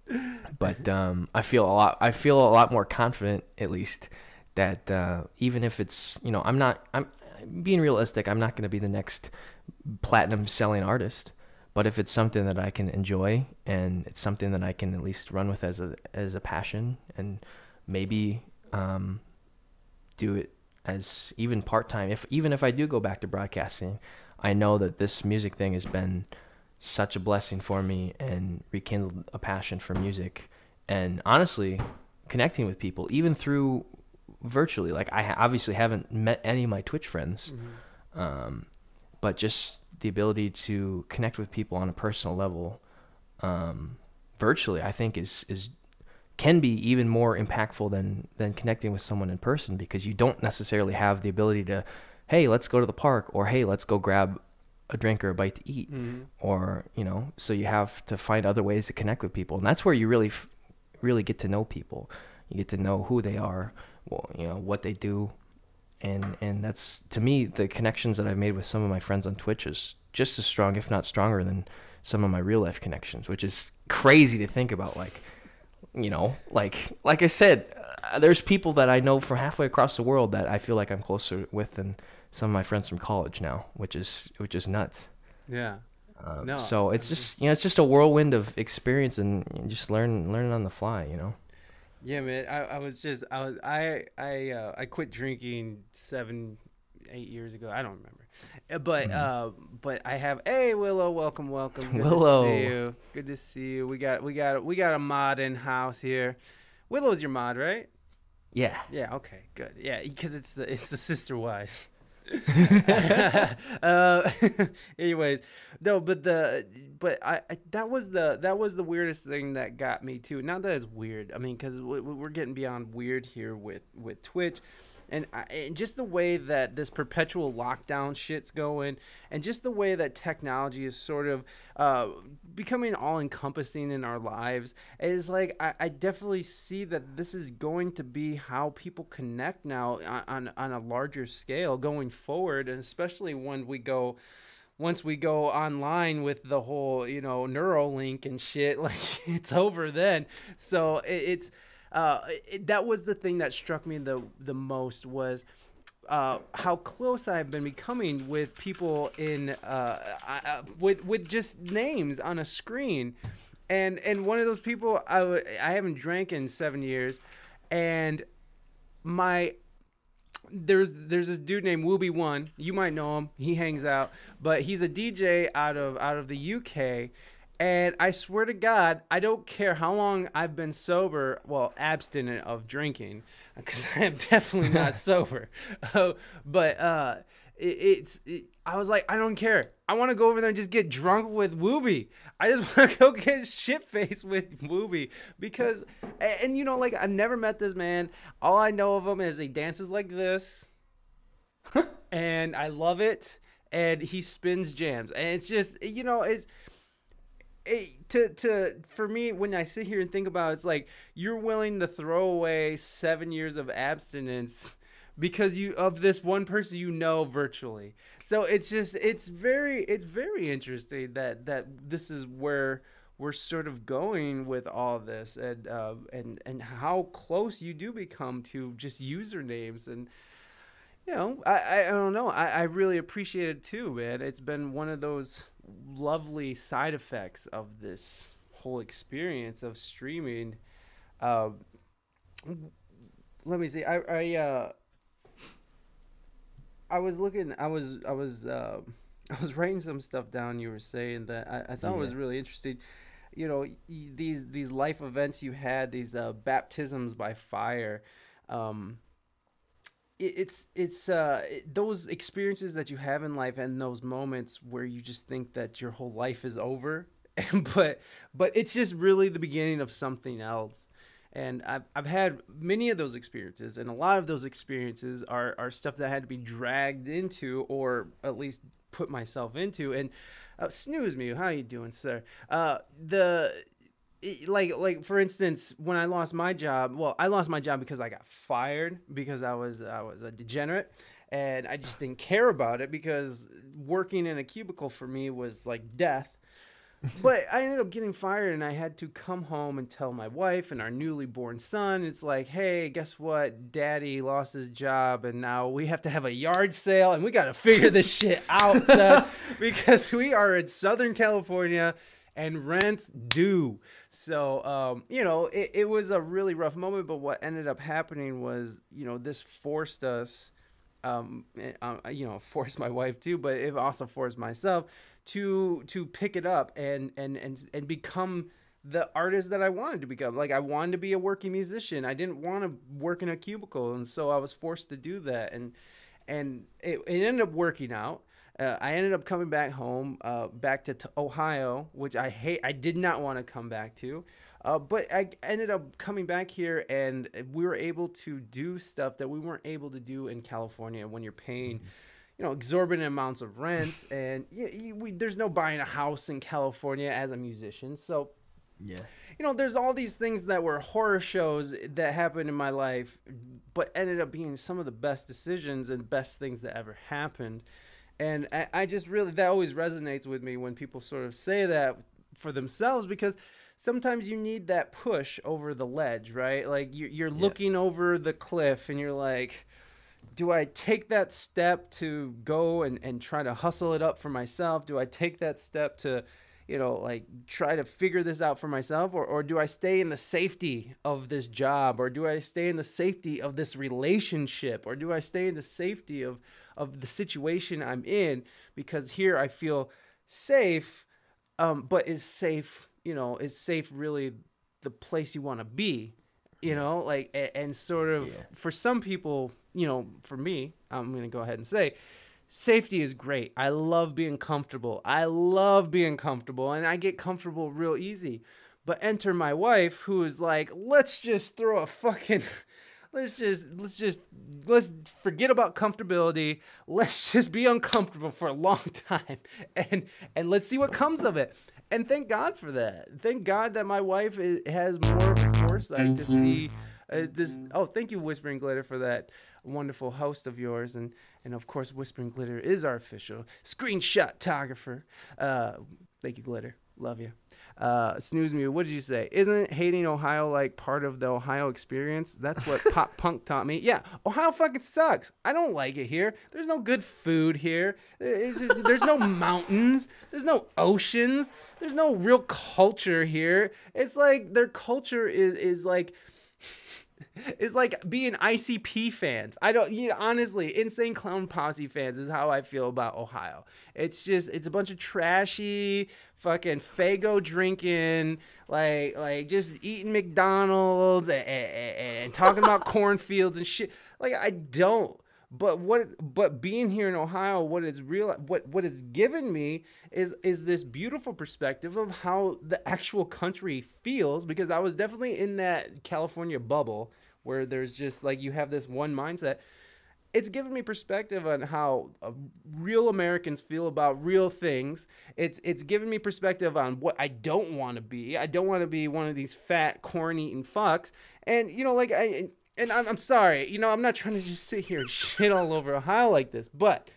But um, I feel a lot, I feel a lot more confident, at least, that uh, even if it's, you know, I'm not, I'm being realistic, I'm not going to be the next platinum selling artist. But if it's something that I can enjoy and it's something that I can at least run with as a as a passion, and maybe um, do it as even part-time, if even if I do go back to broadcasting, I know that this music thing has been such a blessing for me and rekindled a passion for music. And honestly, connecting with people, even through virtually. Like I ha- obviously haven't met any of my Twitch friends, Mm-hmm. um, but just the ability to connect with people on a personal level, um, virtually, I think is is can be even more impactful than than connecting with someone in person, because you don't necessarily have the ability to, hey, let's go to the park, or hey, let's go grab a drink or a bite to eat, Mm-hmm. or you know, so you have to find other ways to connect with people, and that's where you really f- really get to know people. You get to know who they are, well, you know, what they do, and and that's, to me, the connections that I've made with some of my friends on Twitch is just as strong, if not stronger, than some of my real life connections, which is crazy to think about. Like, you know, like like I said, uh, there's people that I know from halfway across the world that I feel like I'm closer with than some of my friends from college now, which is which is nuts. Yeah. Um, No. so it's just, you know, it's just a whirlwind of experience, and you just learn learning on the fly, you know. Yeah, man. I, I was just I was I I uh, I quit drinking seven, eight years ago. I don't remember, Uh, but Mhm. uh, but I have. Hey, Willow, welcome, welcome. Good to Willow. see you. Good to see you. We got we got we got a mod in house here. Willow's your mod, right? Yeah. Yeah. Okay. Good. Yeah, because it's the it's the sister wives. uh, anyways, no, but the but I, I that was the that was the weirdest thing that got me too. Not that it's weird. I mean, because we, we're getting beyond weird here with with Twitch. And, I, and just the way that this perpetual lockdown shit's going, and just the way that technology is sort of uh, becoming all encompassing in our lives, is like I, I definitely see that this is going to be how people connect now on, on, on a larger scale going forward, and especially when we go once we go online with the whole, you know, Neuralink and shit. Like, it's over then. So it, it's uh, it, that was the thing that struck me the the most, was uh, how close I've been becoming with people in uh, uh, with with just names on a screen, and and one of those people I w- I haven't drank in seven years, and my there's there's this dude named Wooby One. You might know him. He hangs out, but he's a D J out of out of the U K. And I swear to God, I don't care how long I've been sober, well, abstinent of drinking, because I am definitely not sober. Uh, but uh, it, it's, it, I was like, I don't care. I want to go over there and just get drunk with Wooby. I just want to go get shit faced with Wooby, because, and, and you know, like, I've never met this man. All I know of him is he dances like this, and I love it. And he spins jams, and it's just, you know, it's. It, to to for me, when I sit here and think about it, it's like you're willing to throw away seven years of abstinence because you of this one person you know virtually. So it's just it's very it's very interesting that that this is where we're sort of going with all this, and uh, and and how close you do become to just usernames. And you know, I, I, I don't know. I, I really appreciate it too, man. It's been one of those lovely side effects of this whole experience of streaming. Uh, let me see. I I uh, I was looking. I was I was uh, I was writing some stuff down. You were saying that I, I thought it was Yeah. really interesting. You know, y- these these life events you had, these uh, baptisms by fire. Um, it, it's it's uh it- those experiences that you have in life, and those moments where you just think that your whole life is over, but but it's just really the beginning of something else. And I've, I've had many of those experiences, and a lot of those experiences are, are stuff that I had to be dragged into, or at least put myself into. And uh, snooze me, how you doing, sir? Uh, the it- like like for instance, when I lost my job, well, I lost my job because I got fired because I was I was a degenerate, and I just didn't care about it, because working in a cubicle for me was like death. But I ended up getting fired, and I had to come home and tell my wife and our newly born son. It's like, hey, guess what? Daddy lost his job, and now we have to have a yard sale, and we got to figure this shit out, son, because we are in Southern California and rent's due. So, um, you know, it, it was a really rough moment. But what ended up happening was, you know, this forced us, um, eh, uh, you know, forced my wife too, but it also forced myself to to pick it up and and and and become the artist that I wanted to become. Like I wanted to be a working musician. I didn't want to work in a cubicle, and so I was forced to do that. And and it, it ended up working out. Uh, I ended up coming back home, uh, back to t- Ohio, which I hate. I did not want to come back to, uh, but I ended up coming back here, and we were able to do stuff that we weren't able to do in California when you're paying, you know, exorbitant amounts of rent, and you, you, we, there's no buying a house in California as a musician. So, Yeah. you know, there's all these things that were horror shows that happened in my life, but ended up being some of the best decisions and best things that ever happened. And I, I just really, that always resonates with me when people sort of say that for themselves, because sometimes you need that push over the ledge, right? Like you, you're Yeah. looking over the cliff and you're like, do I take that step to go and, and try to hustle it up for myself? Do I take that step to, you know, like try to figure this out for myself? Or, or do I stay in the safety of this job? Or do I stay in the safety of this relationship? Or do I stay in the safety of, of the situation I'm in? Because here I feel safe, um, but is safe, you know, is safe really the place you want to be? You know, like, and, and sort of Yeah. for some people, you know, for me, I'm going to go ahead and say, safety is great. I love being comfortable. I love being comfortable, and I get comfortable real easy. But enter my wife, who is like, let's just throw a fucking, let's just, let's just, let's forget about comfortability. Let's just be uncomfortable for a long time, and and let's see what comes of it. And thank God for that. Thank God that my wife is, has more of a foresight to see uh, this. Oh, thank you, Whispering Glitter, for that wonderful host of yours. And, and of course, Whispering Glitter is our official screenshot-tographer. Uh, thank you, Glitter. Love you. Uh, Snooze Me, what did you say? Isn't hating Ohio like part of the Ohio experience? That's what pop punk taught me. Yeah, Ohio fucking sucks. I don't like it here. There's no good food here. It's just- there's no mountains. There's no oceans. There's no real culture here. It's like their culture is is like is like being I C P fans. I don't, yeah, honestly, Insane Clown Posse fans is how I feel about Ohio. It's just, it's a bunch of trashy, fucking Faygo drinking, like, like just eating McDonald's and, and, and talking about cornfields and shit. Like, I don't. But what, but being here in Ohio, what it's real, what what it's given me is is this beautiful perspective of how the actual country feels, because I was definitely in that California bubble where there's just like you have this one mindset. It's given me perspective on how uh, real Americans feel about real things. It's it's given me perspective on what I don't want to be. I don't want to be one of these fat, corn-eating fucks. And you know, like I. And I'm, I'm sorry, you know, I'm not trying to just sit here and shit all over Ohio like this, but,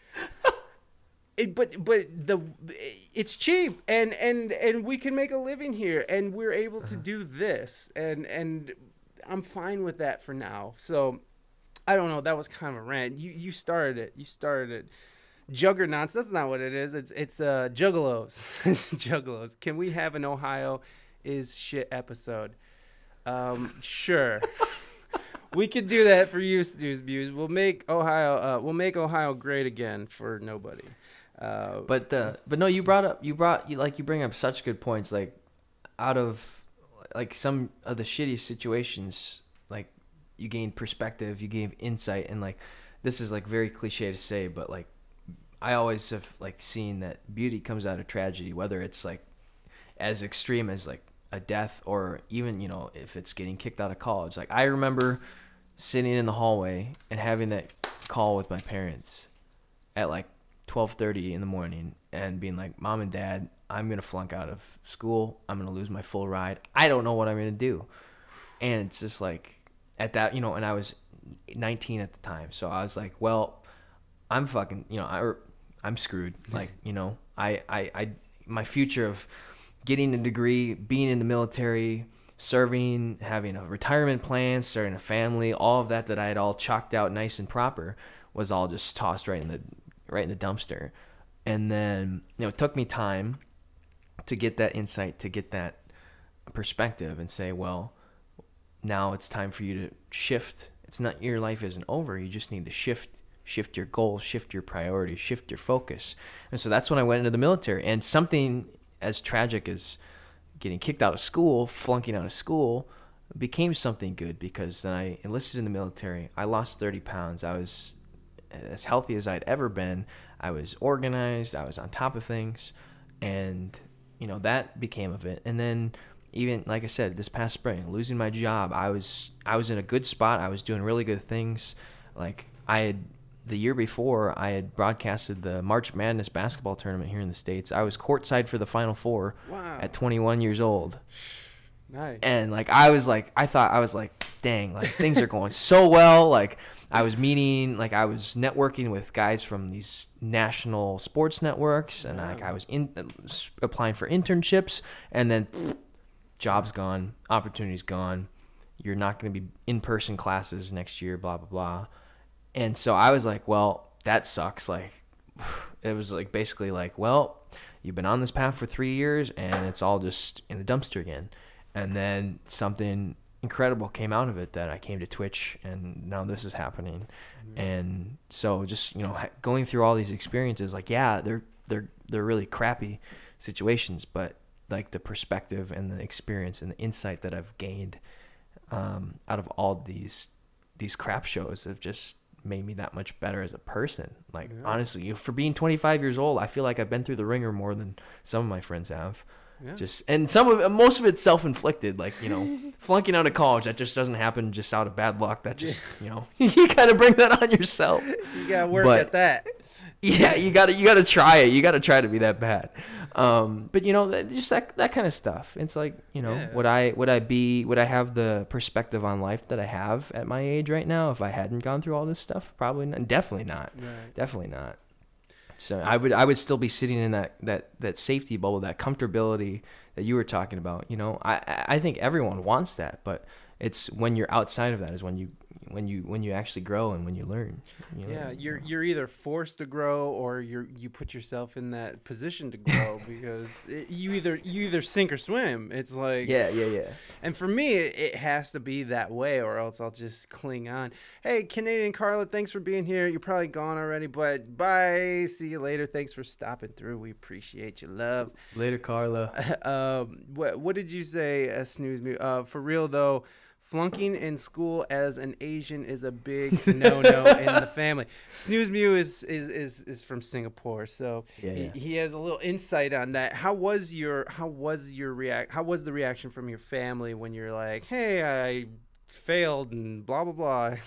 it, but, but the, it's cheap, and, and, and we can make a living here, and we're able to do this, and, and I'm fine with that for now. So, I don't know, that was kind of a rant. You, you started it, you started it. Juggernauts, that's not what it is. It's, it's, uh, Juggalos. It's Juggalos. Can we have an Ohio is shit episode? Um, sure. We could do that for you, Snooze Views. We'll make Ohio. Uh, we'll make Ohio great again for nobody. Uh, But uh, but no, you brought up you brought you like you bring up such good points. Like out of like some of the shitty situations, like you gain perspective, you gain insight, and like this is like very cliche to say, but like I always have like seen that beauty comes out of tragedy, whether it's like as extreme as like a death, or even, you know, if it's getting kicked out of college. Like I remember sitting in the hallway and having that call with my parents at like twelve thirty in the morning and being like, Mom and Dad, I'm going to flunk out of school. I'm going to lose my full ride. I don't know what I'm going to do. And it's just like at that, you know, and I was nineteen at the time. So I was like, well, I'm fucking, you know, I, I'm screwed. Like, you know, I, I, I, my future of getting a degree, being in the military, serving, having a retirement plan, starting a family, all of that that I had all chalked out nice and proper was all just tossed right in the right in the dumpster. And then, you know, it took me time to get that insight, to get that perspective and say, well, now it's time for you to shift. It's not, your life isn't over. You just need to shift shift your goals, shift your priorities, shift your focus. And so that's when I went into the military. And something as tragic as getting kicked out of school, flunking out of school, became something good because then I enlisted in the military. I lost thirty pounds. I was as healthy as I'd ever been. I was organized. I was on top of things. And, you know, that became of it. And then even, like I said, this past spring, losing my job, I was I was in a good spot. I was doing really good things. Like, I had, the year before, I had broadcasted the March Madness basketball tournament here in the States. I was courtside for the Final Four Wow. at twenty-one years old. Nice. And, like, I was like, I thought, I was like, dang, like, things are going so well. Like, I was meeting, like, I was networking with guys from these national sports networks, and, like, I was in applying for internships, and then job's gone, opportunity's gone. You're not going to be in-person classes next year, blah, blah, blah. And so I was like, well, that sucks. Like, it was, like, basically like, well, you've been on this path for three years, and it's all just in the dumpster again. And then something incredible came out of it that I came to Twitch, and now this is happening. Mm-hmm. And so just, you know, going through all these experiences, like, yeah, they're they're they're really crappy situations, but like the perspective and the experience and the insight that I've gained um, out of all these these crap shows have just made me that much better as a person. Like, yeah. honestly, you know, for being twenty-five years old, I feel like I've been through the ringer more than some of my friends have. Yeah. Just and some of it, most of it's self-inflicted, like, you know, flunking out of college, that just doesn't happen just out of bad luck. That just, you know, you gotta bring that on yourself. You gotta work but, at that. Yeah, you gotta you gotta try it. You gotta try to be that bad. Um, but you know, just that that kind of stuff. It's like, you know, yeah. would I would I be would I have the perspective on life that I have at my age right now if I hadn't gone through all this stuff? Probably not. Definitely not. Right. Definitely not. So I would I would still be sitting in that, that, that safety bubble, that comfortability that you were talking about. You know, I I think everyone wants that, but it's when you're outside of that is when you when you when you actually grow and when you learn. You know? Yeah, you're you're either forced to grow or you're you put yourself in that position to grow because it, you either you either sink or swim. It's like yeah, yeah, yeah. And for me, it, it has to be that way, or else I'll just cling on. Hey, Canadian Carla, thanks for being here. You're probably gone already, but bye. See you later. Thanks for stopping through. We appreciate your love. Later, Carla. um, what what did you say? Uh, snooze me. Uh, for real though. Flunking in school as an Asian is a big no-no in the family. Snooze Mew is, is is is from Singapore, so yeah, yeah. He, he has a little insight on that. How was your how was your react? How was the reaction from your family when you're like, "Hey, I failed and blah blah blah"?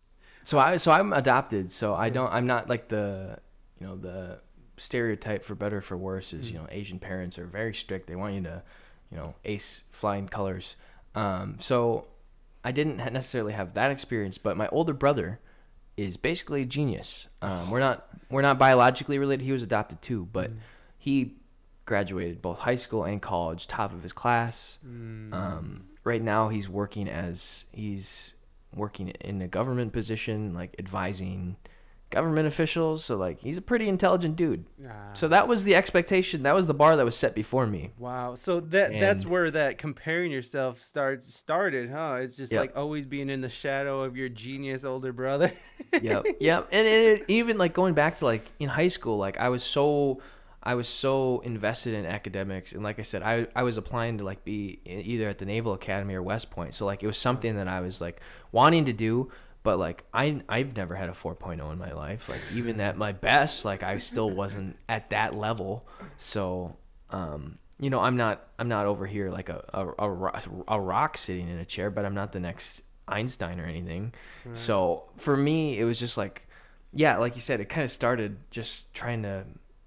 So I so I'm adopted, so I don't I'm not like the you know the stereotype for better or for worse is, you know, Asian parents are very strict. They want you to, you know, ace flying colors. Um, so I didn't necessarily have that experience, but my older brother is basically a genius. Um, we're not we're not biologically related. He was adopted too, but mm. he graduated both high school and college, top of his class. Mm. Um, right now, he's working as he's working in a government position, like advising government officials. So like he's a pretty intelligent dude. Ah. So that was the expectation. That was the bar that was set before me. Wow. So that and that's where that comparing yourself starts started, huh? It's just yep. like always being in the shadow of your genius older brother. Yep. Yep. And it, even like going back to like in high school, like I was so I was so invested in academics, and like I said, I I was applying to like be either at the Naval Academy or West Point. So like it was something that I was like wanting to do. But, like, I, I've never had a four point oh in my life. Like, even at my best, like, I still wasn't at that level. So, um, you know, I'm not I'm not over here like a, a, a, a rock sitting in a chair, but I'm not the next Einstein or anything. Right. So, for me, it was just like, yeah, like you said, it kind of started just trying to,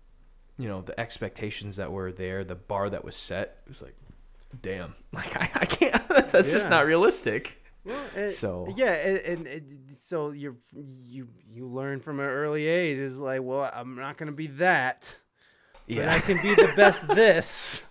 you know, the expectations that were there, the bar that was set. It was like, damn, like, I, I can't, that's yeah. just not realistic. Well, and, so yeah, and, and, and so you you you learn from an early age is like, well, I'm not gonna be that, yeah, but I can be the best this.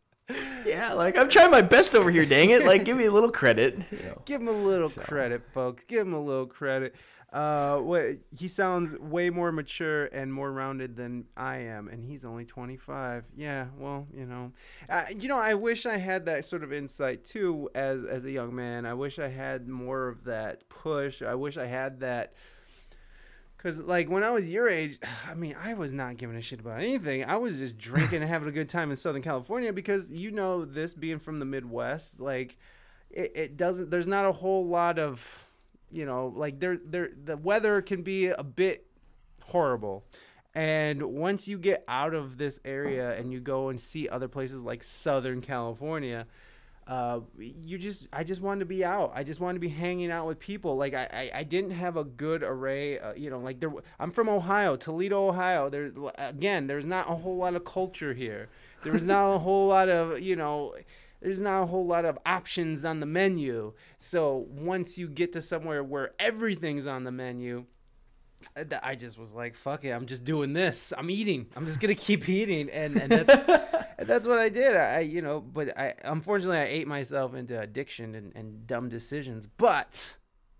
Yeah, like I'm trying my best over here. Dang it! Like, give me a little credit. You know. Give him a little so. credit, folks. Give him a little credit. Uh, what he sounds way more mature and more rounded than I am, and he's only twenty-five. Yeah, well, you know, uh, you know, I wish I had that sort of insight too as as a young man. I wish I had more of that push. I wish I had that Because, like, when I was your age, I mean, I was not giving a shit about anything. I was just drinking and having a good time in Southern California because, you know, this being from the Midwest, like, it, it doesn't, there's not a whole lot of, you know, like, there, there, the weather can be a bit horrible. And once you get out of this area and you go and see other places like Southern California, uh you just I just wanted to be out. I just wanted to be hanging out with people. Like I I, I didn't have a good array, uh, you know, like there I'm from Ohio, Toledo, Ohio. There's again, there's not a whole lot of culture here. There's not a whole lot of, you know, there's not a whole lot of options on the menu. So once you get to somewhere where everything's on the menu, I just was like, fuck it, I'm just doing this. I'm eating. I'm just gonna keep eating, and and that's, and that's what I did. I, you know, but I unfortunately I ate myself into addiction and, and dumb decisions. But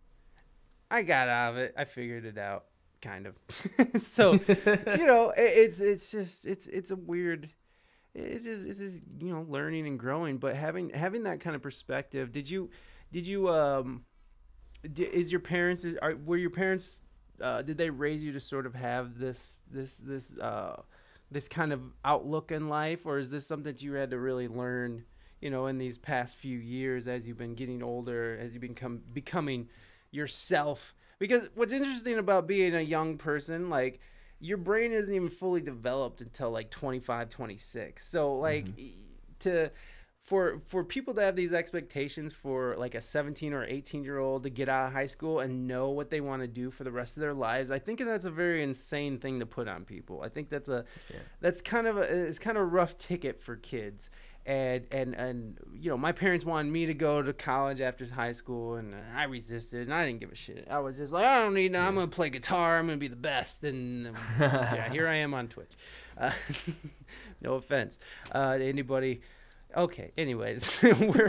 I got out of it. I figured it out, kind of. So, you know, it, it's it's just it's it's a weird. It's just it's just you know learning and growing. But having having that kind of perspective. Did you did you um, is your parents are were your parents Uh, did they raise you to sort of have this this this uh, this kind of outlook in life, or is this something that you had to really learn, you know, in these past few years as you've been getting older, as you become becoming yourself? Because what's interesting about being a young person, like your brain isn't even fully developed until like twenty-five, twenty-six. So like mm-hmm. to For for people to have these expectations for like a seventeen or eighteen year old to get out of high school and know what they want to do for the rest of their lives, I think that's a very insane thing to put on people. I think that's a yeah. that's kind of a it's kind of a rough ticket for kids. And and and you know, my parents wanted me to go to college after high school, and I resisted, and I didn't give a shit. I was just like, I don't need. Yeah. I'm gonna play guitar. I'm gonna be the best, and yeah, here I am on Twitch. Uh, no offense uh, to anybody. Okay. Anyways, we're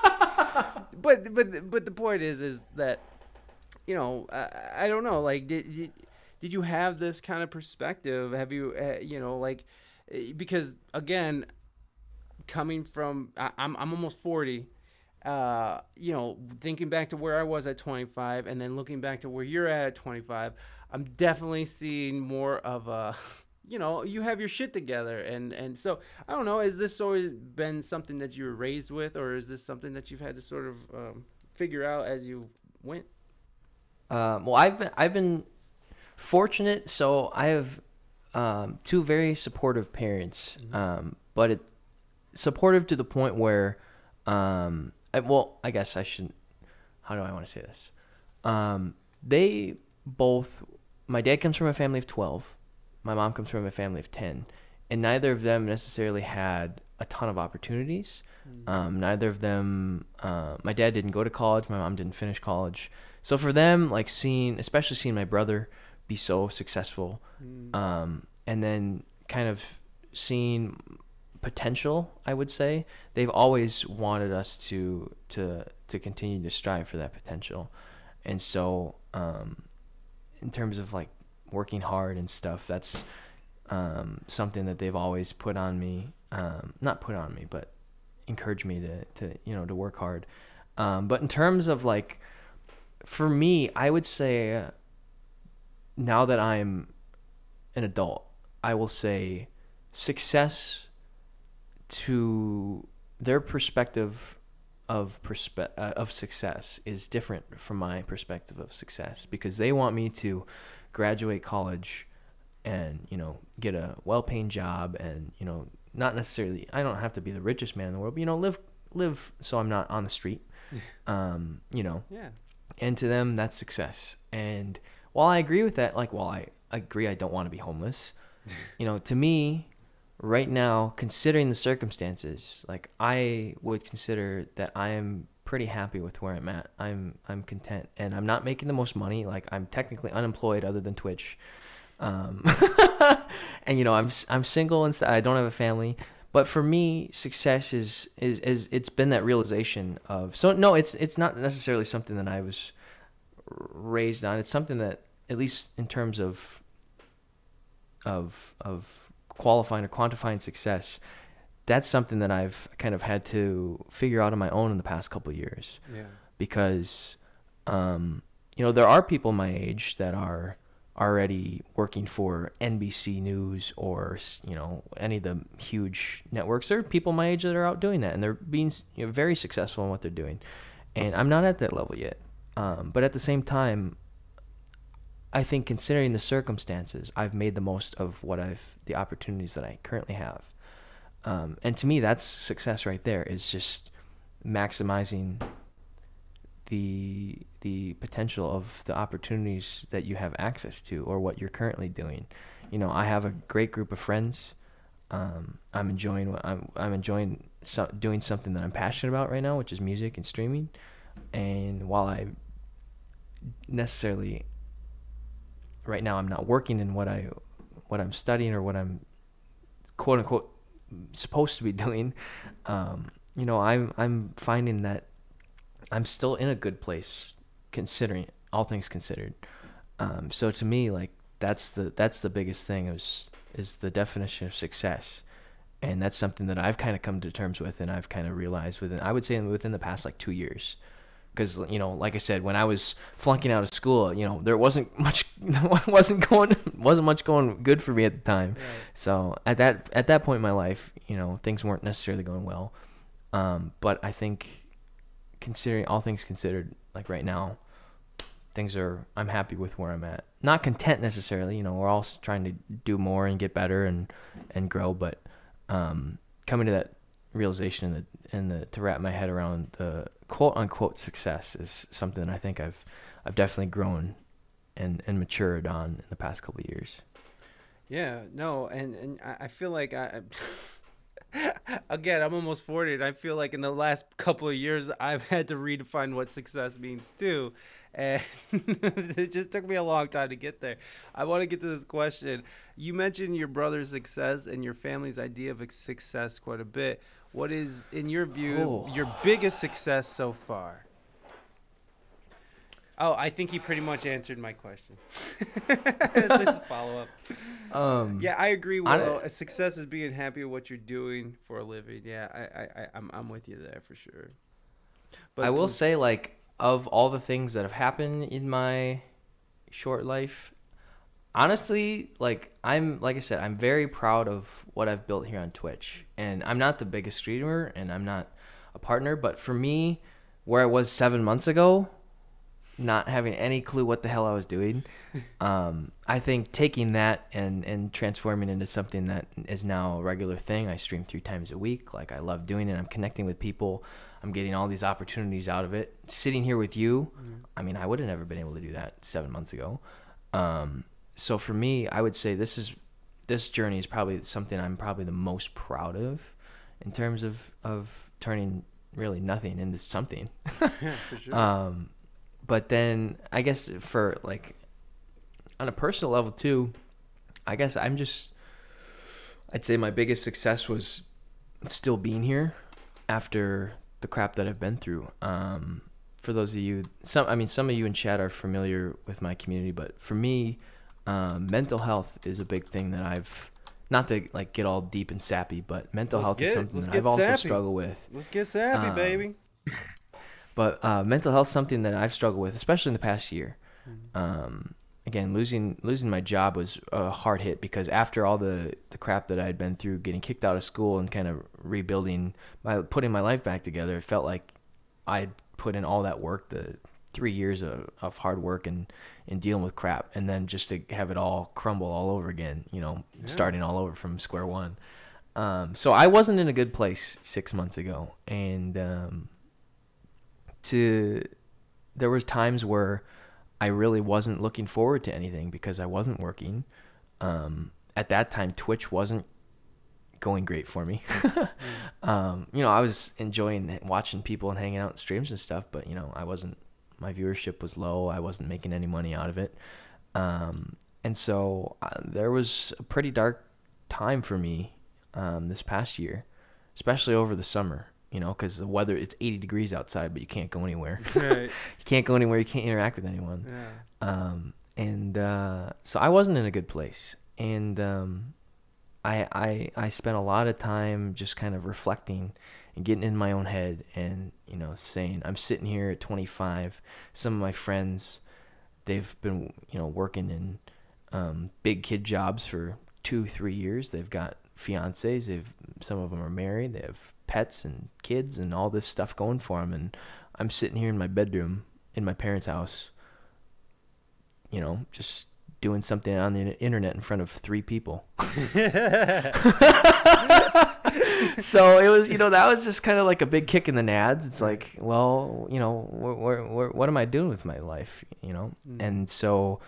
but but but the point is is that, you know, I, I don't know. Like, did, did did you have this kind of perspective? Have you uh, you know, like, because again, coming from I, I'm I'm almost forty. Uh, you know, thinking back to where I was at twenty-five, and then looking back to where you're at at twenty-five, I'm definitely seeing more of a. You know, you have your shit together, and and so I don't know. Has this always been something that you were raised with, or is this something that you've had to sort of um, figure out as you went? Um, well, I've been, I've been fortunate, so I have um, two very supportive parents, mm-hmm. um, but it supportive to the point where, um, I, well, I guess I shouldn't. How do I want to say this? Um, they both. My dad comes from a family of twelve. My mom comes from a family of ten, and neither of them necessarily had a ton of opportunities. Mm-hmm. Um, neither of them, uh, my dad didn't go to college. My mom didn't finish college. So for them, like seeing, especially seeing my brother be so successful, mm-hmm. um, and then kind of seeing potential, I would say, they've always wanted us to, to, to continue to strive for that potential. And so, um, in terms of like, working hard and stuff, that's um, something that they've always put on me, um, not put on me, but encouraged me to, to you know, to work hard. Um, but in terms of like, for me, I would say uh, now that I'm an adult, I will say success to their perspective of perspe- uh, of success is different from my perspective of success, because they want me to graduate college and, you know, get a well-paying job and, you know, not necessarily, I don't have to be the richest man in the world, but, you know, live, live so I'm not on the street, um, you know, yeah. And to them, that's success. And while I agree with that, like, while I agree I don't want to be homeless, you know, to me, right now, considering the circumstances, like, I would consider that I am pretty happy with where I'm at. I'm I'm content, and I'm not making the most money. Like, I'm technically unemployed other than Twitch, um, and you know, I'm I'm single and st- I don't have a family. But for me, success is, is is it's been that realization of, so no, it's it's not necessarily something that I was raised on. It's something that, at least in terms of of of qualifying or quantifying success, that's something that I've kind of had to figure out on my own in the past couple of years. Yeah. Because, um, you know, there are people my age that are already working for N B C News or, you know, any of the huge networks. There are people my age that are out doing that, and they're being, you know, very successful in what they're doing. And I'm not at that level yet. Um, but at the same time, I think considering the circumstances, I've made the most of what I've, the opportunities that I currently have. Um, and to me, that's success right there, is just maximizing the the potential of the opportunities that you have access to, or what you're currently doing. You know, I have a great group of friends. Um, I'm enjoying what I'm I'm enjoying so, doing something that I'm passionate about right now, which is music and streaming. And while I necessarily right now I'm not working in what I what I'm studying or what I'm quote unquote supposed to be doing, um, you know, I'm I'm finding that I'm still in a good place, considering all things considered. Um, so to me, like that's the that's the biggest thing is is the definition of success, and that's something that I've kind of come to terms with, and I've kind of realized within I would say within the past like two years, because you know, like I said, when I was flunking out of school, you know, there wasn't much wasn't going wasn't much going good for me at the time. Right. So at that at that point in my life, you know, things weren't necessarily going well. Um, but I think, considering all things considered, like right now, things are, I'm happy with where I'm at. Not content necessarily, you know, we're all trying to do more and get better and, and grow, but, um, coming to that realization and the, and the, to wrap my head around the quote unquote success is something that I think I've, I've definitely grown and, and matured on in the past couple of years. Yeah, no. And, and I feel like I, again, I'm almost forty, and I feel like in the last couple of years, I've had to redefine what success means too. And it just took me a long time to get there. I want to get to this question. You mentioned your brother's success and your family's idea of success quite a bit. What is, in your view, oh. your biggest success so far? Oh, I think he pretty much answered my question. This follow-up. Um, yeah, I agree. Well, I, success is being happy with what you're doing for a living. Yeah, I, I, I I'm, I'm with you there for sure. But I will say, like, of all the things that have happened in my short life, honestly, like, I'm, like I said, I'm very proud of what I've built here on Twitch. And I'm not the biggest streamer, and I'm not a partner, but for me, where I was seven months ago, not having any clue what the hell I was doing, um, I think taking that and, and transforming into something that is now a regular thing. I stream three times a week. Like, I love doing it. I'm connecting with people. I'm getting all these opportunities out of it. Sitting here with you, mm. I mean, I would have never been able to do that seven months ago. Um, so for me, I would say this is this journey is probably something I'm probably the most proud of in terms of, of turning really nothing into something. Yeah, for sure. Um, But then I guess for like on a personal level too, I guess I'm just, I'd say my biggest success was still being here after the crap that I've been through. Um, for those of you, some, I mean, some of you in chat are familiar with my community, but for me, um, mental health is a big thing that I've, not to like get all deep and sappy, but mental let's health get, is something that I've also sappy. struggled with. Let's get sappy, um, baby. But uh, mental health is something that I've struggled with, especially in the past year. Mm-hmm. Um, again, losing losing my job was a hard hit because after all the, the crap that I had been through, getting kicked out of school and kind of rebuilding, my putting my life back together, it felt like I had put in all that work, the three years of, of hard work and, and dealing with crap, and then just to have it all crumble all over again, you know, yeah. starting all over from square one. Um, so I wasn't in a good place six months ago, and um, to there was times where I really wasn't looking forward to anything because I wasn't working. Um, at that time, Twitch wasn't going great for me. um, you know, I was enjoying watching people and hanging out in streams and stuff, but you know, I wasn't. My viewership was low. I wasn't making any money out of it, um, and so uh, there was a pretty dark time for me um, this past year, especially over the summer. You know, because the weather, it's eighty degrees outside, but you can't go anywhere. Right. You can't go anywhere. You can't interact with anyone. Yeah. Um, and uh, so I wasn't in a good place. And um, I, I, I spent a lot of time just kind of reflecting and getting in my own head and, you know, saying, I'm sitting here at twenty-five. Some of my friends, they've been, you know, working in um, big kid jobs for two, three years. They've got fiancés. They've some of them are married. They have pets and kids and all this stuff going for them. And I'm sitting here in my bedroom in my parents' house, you know, just doing something on the internet in front of three people. So it was, you know, that was just kind of like a big kick in the nads. It's like, well, you know, wh- wh- wh- what am I doing with my life, you know? Mm. And so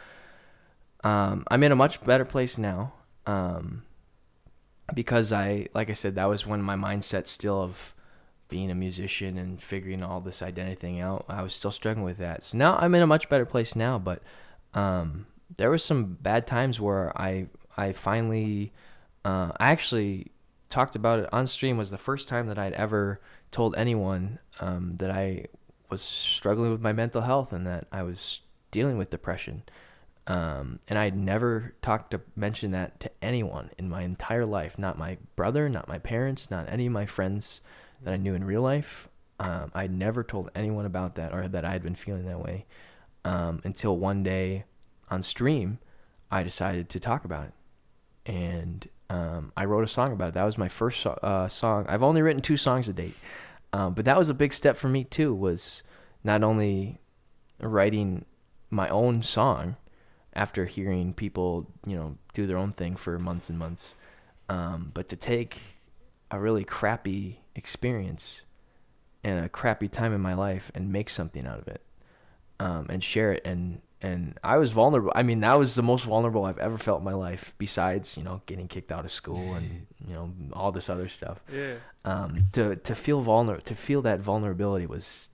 um, I'm in a much better place now um, because I, like I said, that was when my mindset still of being a musician and figuring all this identity thing out. I was still struggling with that. So now I'm in a much better place now, but um, there was some bad times where I, I finally, uh, I actually talked about it on stream. Was the first time that I'd ever told anyone um, that I was struggling with my mental health and that I was dealing with depression. Um, and I'd never talked to mention that to anyone in my entire life. Not my brother, not my parents, not any of my friends that I knew in real life. Um, I'd never told anyone about that or that I had been feeling that way um, until one day on stream, I decided to talk about it. And um, I wrote a song about it. That was my first uh, song. I've only written two songs to date. Um, but that was a big step for me too, was not only writing my own song after hearing people, you know, do their own thing for months and months, um, but to take a really crappy experience and a crappy time in my life and make something out of it um, and share it. And And I was vulnerable. I mean, that was the most vulnerable I've ever felt in my life, besides, you know, getting kicked out of school and, you know, all this other stuff. Yeah. Um, to, to feel vulnerable, to feel that vulnerability was,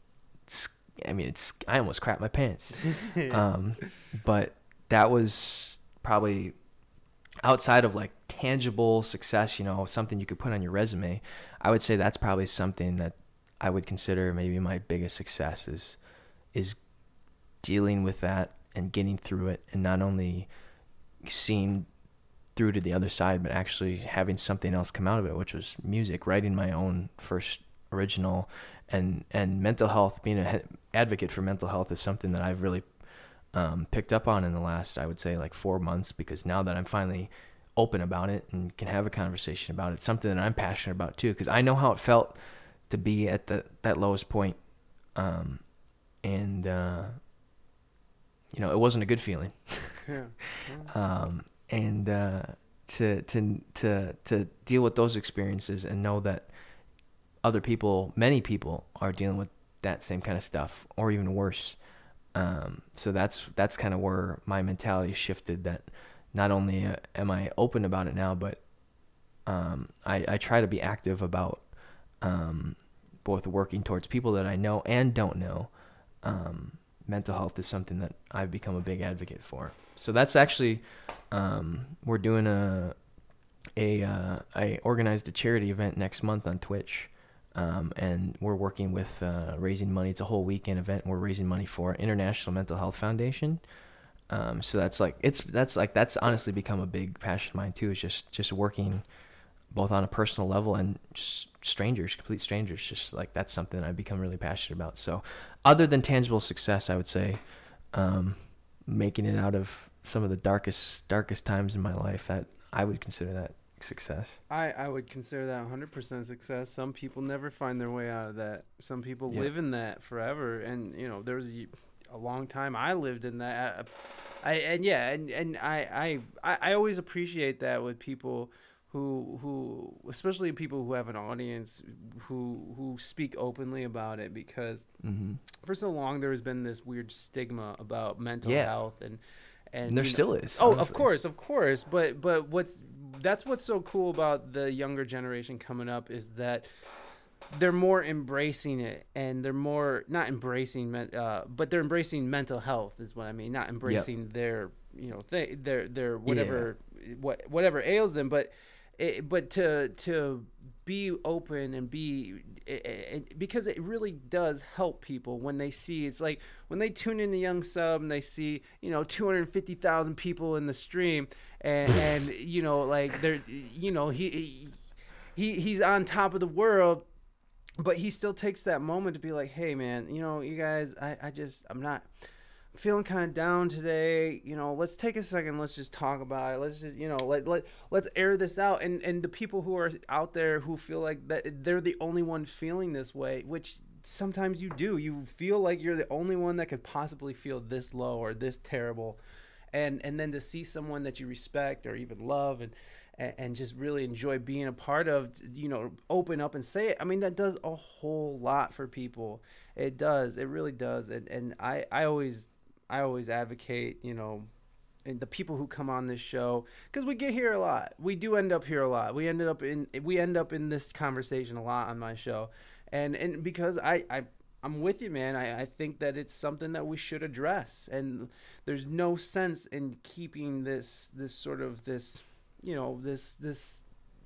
I mean, it's, I almost crapped my pants. um, but that was probably outside of like tangible success, you know, something you could put on your resume. I would say that's probably something that I would consider maybe my biggest success is, is dealing with that and getting through it, and not only seeing through to the other side, but actually having something else come out of it, which was music, writing my own first original. And and mental health, being an advocate for mental health is something that I've really um, picked up on in the last, I would say, like four months, because now that I'm finally open about it and can have a conversation about it, something that I'm passionate about too, because I know how it felt to be at the that lowest point. Um, and uh, you know, it wasn't a good feeling. Yeah. Yeah. Um, and uh, to to to to deal with those experiences and know that other people, many people, are dealing with that same kind of stuff or even worse. Um, so that's that's kind of where my mentality shifted. That not only uh, am I open about it now, but um, I I try to be active about um, both working towards people that I know and don't know. Um, mental health is something that I've become a big advocate for. So that's actually, um, we're doing a, a, uh, I organized a charity event next month on Twitch. Um, and we're working with, uh, raising money. It's a whole weekend event. We're raising money for International Mental Health Foundation. Um, so that's like, it's, that's like, that's honestly become a big passion of mine too, is just, just working both on a personal level and just strangers, complete strangers. Just like, that's something I've become really passionate about. So other than tangible success, I would say, um, making it out of some of the darkest, darkest times in my life, that I would consider that success. I, I would consider that one hundred percent success. Some people never find their way out of that. Some people yeah. live in that forever. And, you know, there was a long time I lived in that. I, and yeah, and, and I, I, I always appreciate that with people who, who, especially people who have an audience who, who speak openly about it, because mm-hmm. for so long there has been this weird stigma about mental yeah. health, and, and, and there know, still is. Oh, honestly. of course, of course. But, but what's, that's what's so cool about the younger generation coming up, is that they're more embracing it, and they're more not embracing, uh, but they're embracing mental health is what I mean. Not embracing yep. their, you know, th- their, their whatever, yeah. what, whatever ails them, but, it, but to, to be open and be, it, it, because it really does help people when they see, it's like when they tune in to Young Sub and they see, you know, two hundred fifty thousand people in the stream, and, and, you know, like they're, you know, he, he, he's on top of the world. But he still takes that moment to be like, hey, man, you know, you guys, I, I just, I'm not feeling kind of down today, you know, let's take a second, let's just talk about it. Let's just, you know, let, let let's air this out. And and the people who are out there who feel like that they're the only ones feeling this way, which sometimes you do. You feel like you're the only one that could possibly feel this low or this terrible. And and then to see someone that you respect or even love and and just really enjoy being a part of, you know, open up and say it. I mean, that does a whole lot for people. It does. It really does. And and I, I always I always advocate, you know, and the people who come on this show, because we get here a lot. We do end up here a lot. We ended up in we end up in this conversation a lot on my show. And and because I, I I'm with you, man. I, I think that it's something that we should address. And there's no sense in keeping this this sort of this you know, this, this,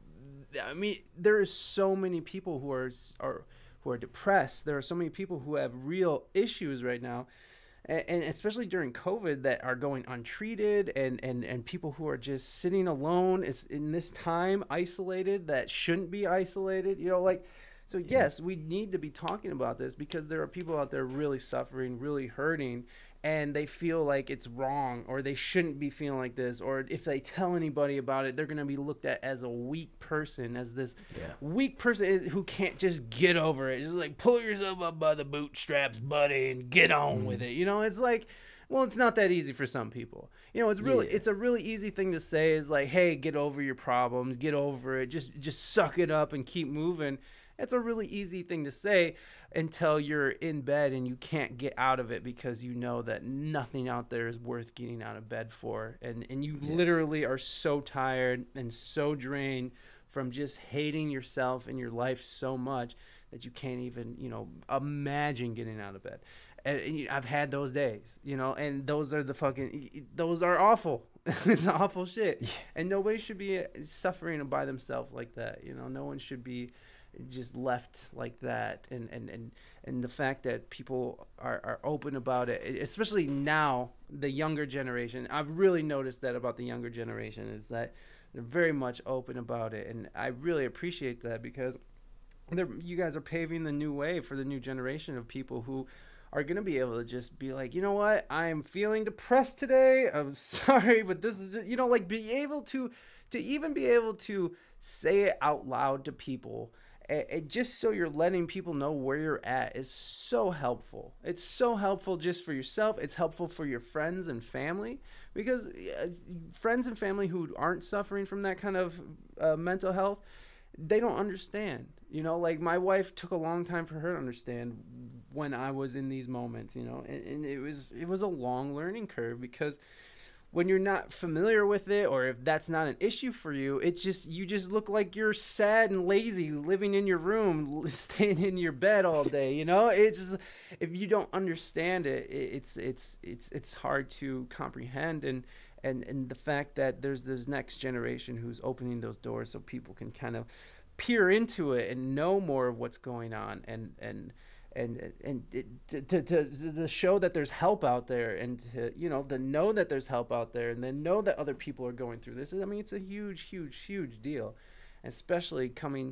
I mean, there are so many people who are, are, who are depressed. There are so many people who have real issues right now. And, and especially during COVID that are going untreated and, and, and people who are just sitting alone is in this time isolated that shouldn't be isolated, you know, like, so yes, we need to be talking about this because there are people out there really suffering, really hurting, and they feel like it's wrong or they shouldn't be feeling like this, or if they tell anybody about it, they're going to be looked at as a weak person, as this yeah. weak person who can't just get over it. Just like, pull yourself up by the bootstraps, buddy, and get on mm. with it. You know, it's like, well, it's not that easy for some people. You know, it's really yeah. it's a really easy thing to say is like, hey, get over your problems, get over it, just just suck it up and keep moving. It's a really easy thing to say until you're in bed and you can't get out of it because you know that nothing out there is worth getting out of bed for. And, and you yeah. literally are so tired and so drained from just hating yourself and your life so much that you can't even, you know, imagine getting out of bed. And, and I've had those days, you know, and those are the fucking, those are awful. It's awful shit. Yeah. And nobody should be suffering by themselves like that. You know, no one should be just left like that. And and and and the fact that people are are open about it, especially now, the younger generation, I've really noticed that about the younger generation, is that they're very much open about it. And I really appreciate that because they're, you guys are paving the new way for the new generation of people who are going to be able to just be like, you know what, I'm feeling depressed today, I'm sorry, but this is just, you know, like, be able to to even be able to say it out loud to people. It, just so you're letting people know where you're at is so helpful. It's so helpful just for yourself. It's helpful for your friends and family, because uh, friends and family who aren't suffering from that kind of uh, mental health, they don't understand. You know, like, my wife took a long time for her to understand when I was in these moments, you know, and, and it was it was a long learning curve, because when you're not familiar with it, or if that's not an issue for you, it's just, you just look like you're sad and lazy living in your room, staying in your bed all day. You know, it's just, if you don't understand it, it's, it's, it's, it's hard to comprehend. And, and, and the fact that there's this next generation who's opening those doors so people can kind of peer into it and know more of what's going on, and, and, and and it, to, to to show that there's help out there, and to, you know, to know that there's help out there, and then know that other people are going through this. I mean, it's a huge, huge, huge deal, especially coming,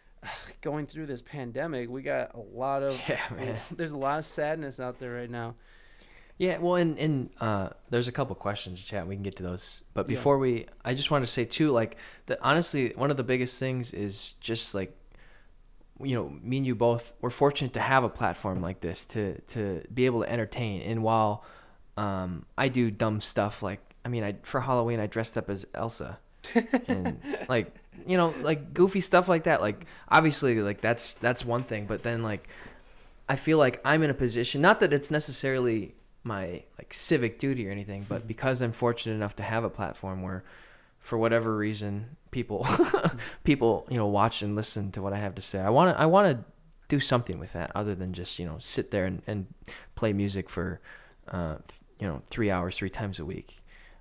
going through this pandemic. We got a lot of, yeah, man. There's a lot of sadness out there right now. Yeah, well, and, and uh, there's a couple questions, chat. We can get to those. But before yeah. we, I just want to say, too, like, that honestly, one of the biggest things is just, like, you know, me and you both, we're fortunate to have a platform like this to, to be able to entertain. And while um, I do dumb stuff, like, I mean, I for Halloween, I dressed up as Elsa. And, like, you know, like, goofy stuff like that. Like, obviously, like, that's that's one thing. But then, like, I feel like I'm in a position, not that it's necessarily my, like, civic duty or anything, but because I'm fortunate enough to have a platform where, for whatever reason, people people you know, watch and listen to what I have to say, I want to I want to do something with that other than just, you know, sit there and, and play music for uh you know, three hours three times a week.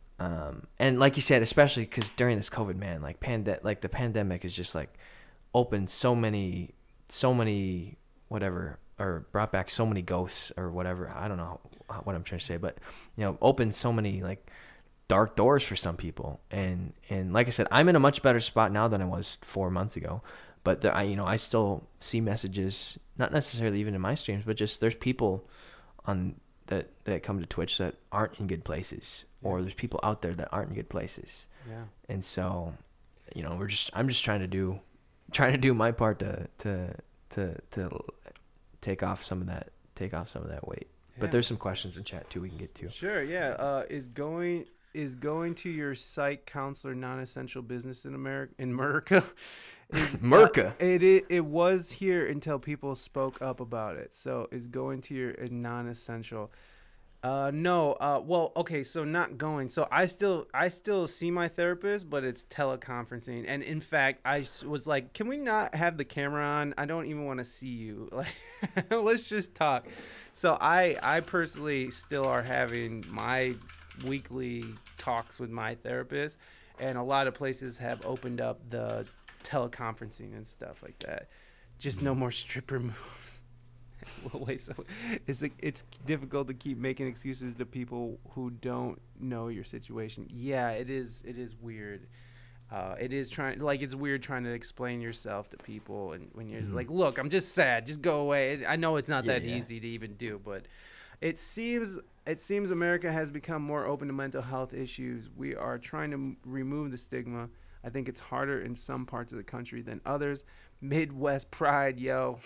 Um and like you said, especially because during this COVID, man, like pande- like the pandemic is just, like, opened so many so many whatever, or brought back so many ghosts or whatever. I don't know what I'm trying to say, but, you know, opened so many, like, dark doors for some people. And and like I said, I'm in a much better spot now than I was four months ago. But there, I you know I still see messages, not necessarily even in my streams, but just there's people on that that come to Twitch that aren't in good places, or there's people out there that aren't in good places. Yeah. And so, you know, we're just I'm just trying to do trying to do my part to to to to take off some of that take off some of that weight. Yeah. But there's some questions in chat too we can get to. Sure, yeah. Uh, is going is going to your psych counselor non-essential business in America? In America, is, Merca. Uh, it, it it was here until people spoke up about it. So is going to your uh, non-essential? Uh, no. Uh, well, okay. So not going. So I still I still see my therapist, but it's teleconferencing. And in fact, I s- was like, can we not have the camera on? I don't even want to see you. Like, let's just talk. So I I personally still are having my weekly talks with my therapist, and a lot of places have opened up the teleconferencing and stuff like that. Just no more stripper moves. Well, wait, so it's like, it's difficult to keep making excuses to people who don't know your situation. Yeah, it is. It is weird. Uh, it is trying like it's weird trying to explain yourself to people, and when you're just Mhm. like, look, I'm just sad, just go away. I know it's not Yeah, that yeah. easy to even do, but it seems it seems America has become more open to mental health issues. We are trying to m- remove the stigma. I think it's harder in some parts of the country than others. Midwest pride, yo.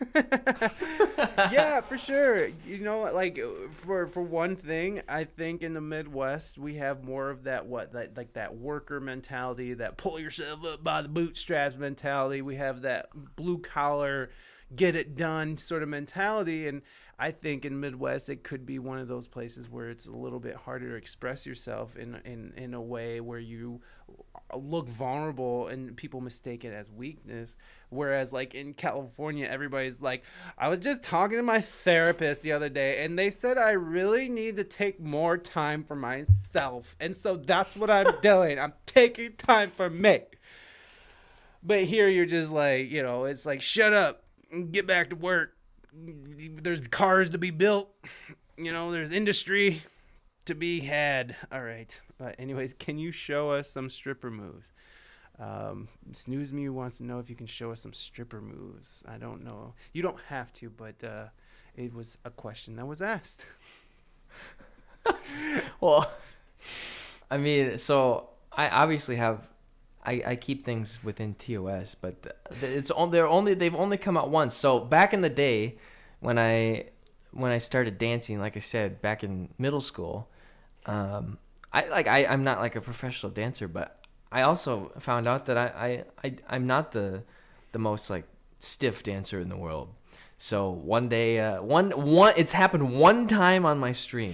Yeah, for sure. You know, like uh, for for one thing, I think in the Midwest we have more of that what that like that worker mentality, that pull yourself up by the bootstraps mentality. We have that blue collar, get it done sort of mentality, and I think in Midwest it could be one of those places where it's a little bit harder to express yourself in in in a way where you look vulnerable and people mistake it as weakness. Whereas like in California, everybody's like, I was just talking to my therapist the other day and they said I really need to take more time for myself, and so that's what I'm doing. I'm taking time for me. But here you're just like, you know, it's like, shut up, get back to work. There's cars to be built, you know, there's industry to be had. All right. But anyways, can you show us some stripper moves? Um, Snooze Me wants to know if you can show us some stripper moves. I don't know. You don't have to, but uh, it was a question that was asked. Well, I mean, so I obviously have, I, I keep things within T O S, but th- it's on. They're only they've only come out once. So back in the day, when I when I started dancing, like I said, back in middle school, um, I like I I'm not like a professional dancer, but I also found out that I I, I I'm not the the most like stiff dancer in the world. So one day, uh, one one it's happened one time on my stream.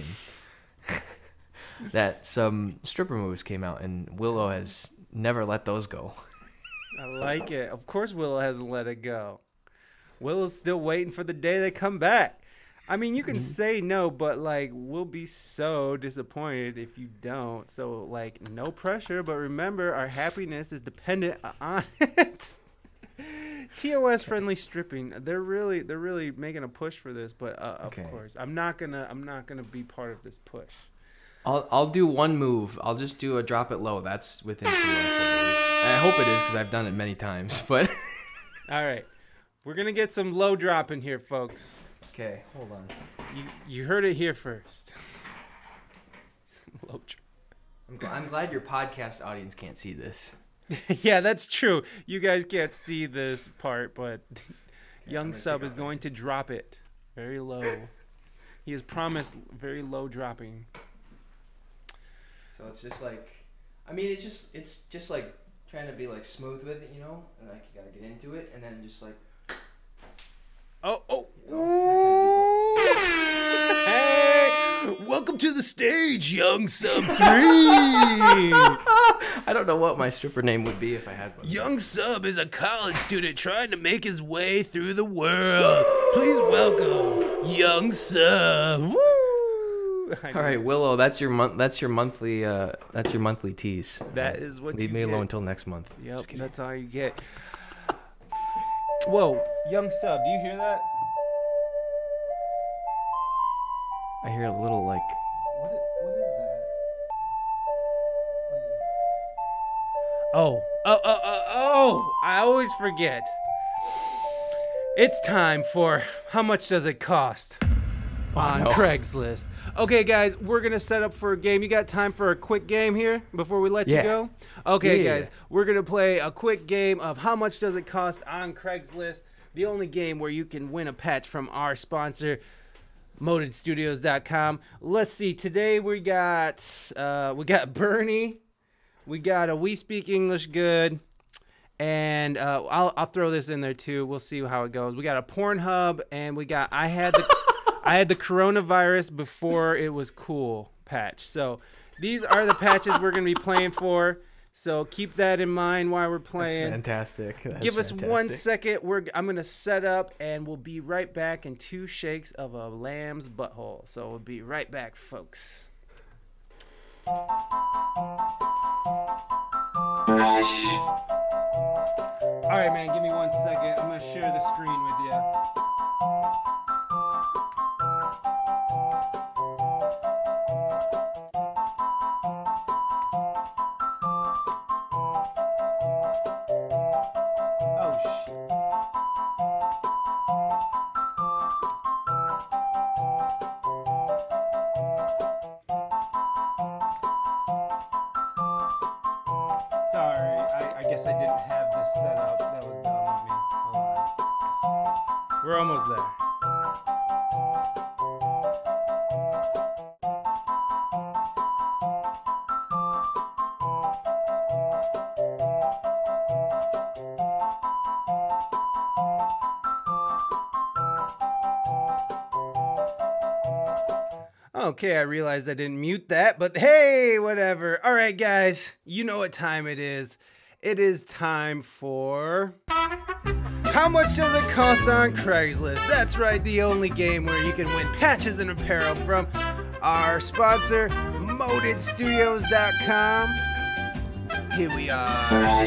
That some stripper moves came out, and Willow has never let those go. I like it. Of course Willow hasn't let it go. Willow's still waiting for the day they come back. I mean, you can say no, but like we'll be so disappointed if you don't. So like no pressure, but remember our happiness is dependent on it. T O S friendly stripping. They're really they're really making a push for this, but uh, of Okay. course, I'm not going to I'm not going to be part of this push. I'll I'll do one move. I'll just do a drop it low. That's within two months, I believe. And I hope it is because I've done it many times. But All right. We're going to get some low drop in here, folks. okay, hold on. You you heard it here first. Some low drop. I'm, gl- I'm glad your podcast audience can't see this. Yeah, that's true. You guys can't see this part, but Young I'm gonna Sub take is off going to drop it very low. He has promised very low dropping. So it's just like, I mean, it's just it's just like trying to be like smooth with it, you know, and like you gotta get into it, and then just like. Oh, oh. Hey, welcome to the stage, Young Sub three. I don't know what my stripper name would be if I had one. Young Sub is a college student trying to make his way through the world. Please welcome Young Sub. Woo! All right, Willow, that's your month. That's your monthly. Uh, that's your monthly tease. That is what Leave you me get. alone until next month. Yep, Just kidding. that's all you get. Whoa, Young Sub, do you hear that? I hear a little like. What is, what is that? Oh, oh, oh, oh, oh! I always forget. It's time for how much does it cost? on no. Craigslist. Okay, guys, we're gonna set up for a game. You got time for a quick game here before we let Yeah. you go? Okay, Yeah. guys, we're gonna play a quick game of how much does it cost on Craigslist. The only game where you can win a patch from our sponsor, Moted Studios dot com. Let's see. Today we got uh, we got Bernie, we got a We Speak English Good, and uh, I'll I'll throw this in there too. We'll see how it goes. We got a Pornhub, and we got I had the I had the coronavirus before it was cool patch. So these are the patches we're gonna be playing for. So keep that in mind while we're playing. That's fantastic. That's Give us fantastic. one second. We're I'm gonna set up, and we'll be right back in two shakes of a lamb's butthole. So we'll be right back, folks. All right, man. Give me one second. I'm gonna share the screen with you. Sorry, I, I guess I didn't have this set up. That was dumb of me. Hold on. We're almost there. Okay, I realized I didn't mute that, but hey, whatever. All right, guys, you know what time it is. It is time for... How much does it cost on Craigslist? That's right, the only game where you can win patches and apparel from our sponsor, Moted Studios dot com. Here we are.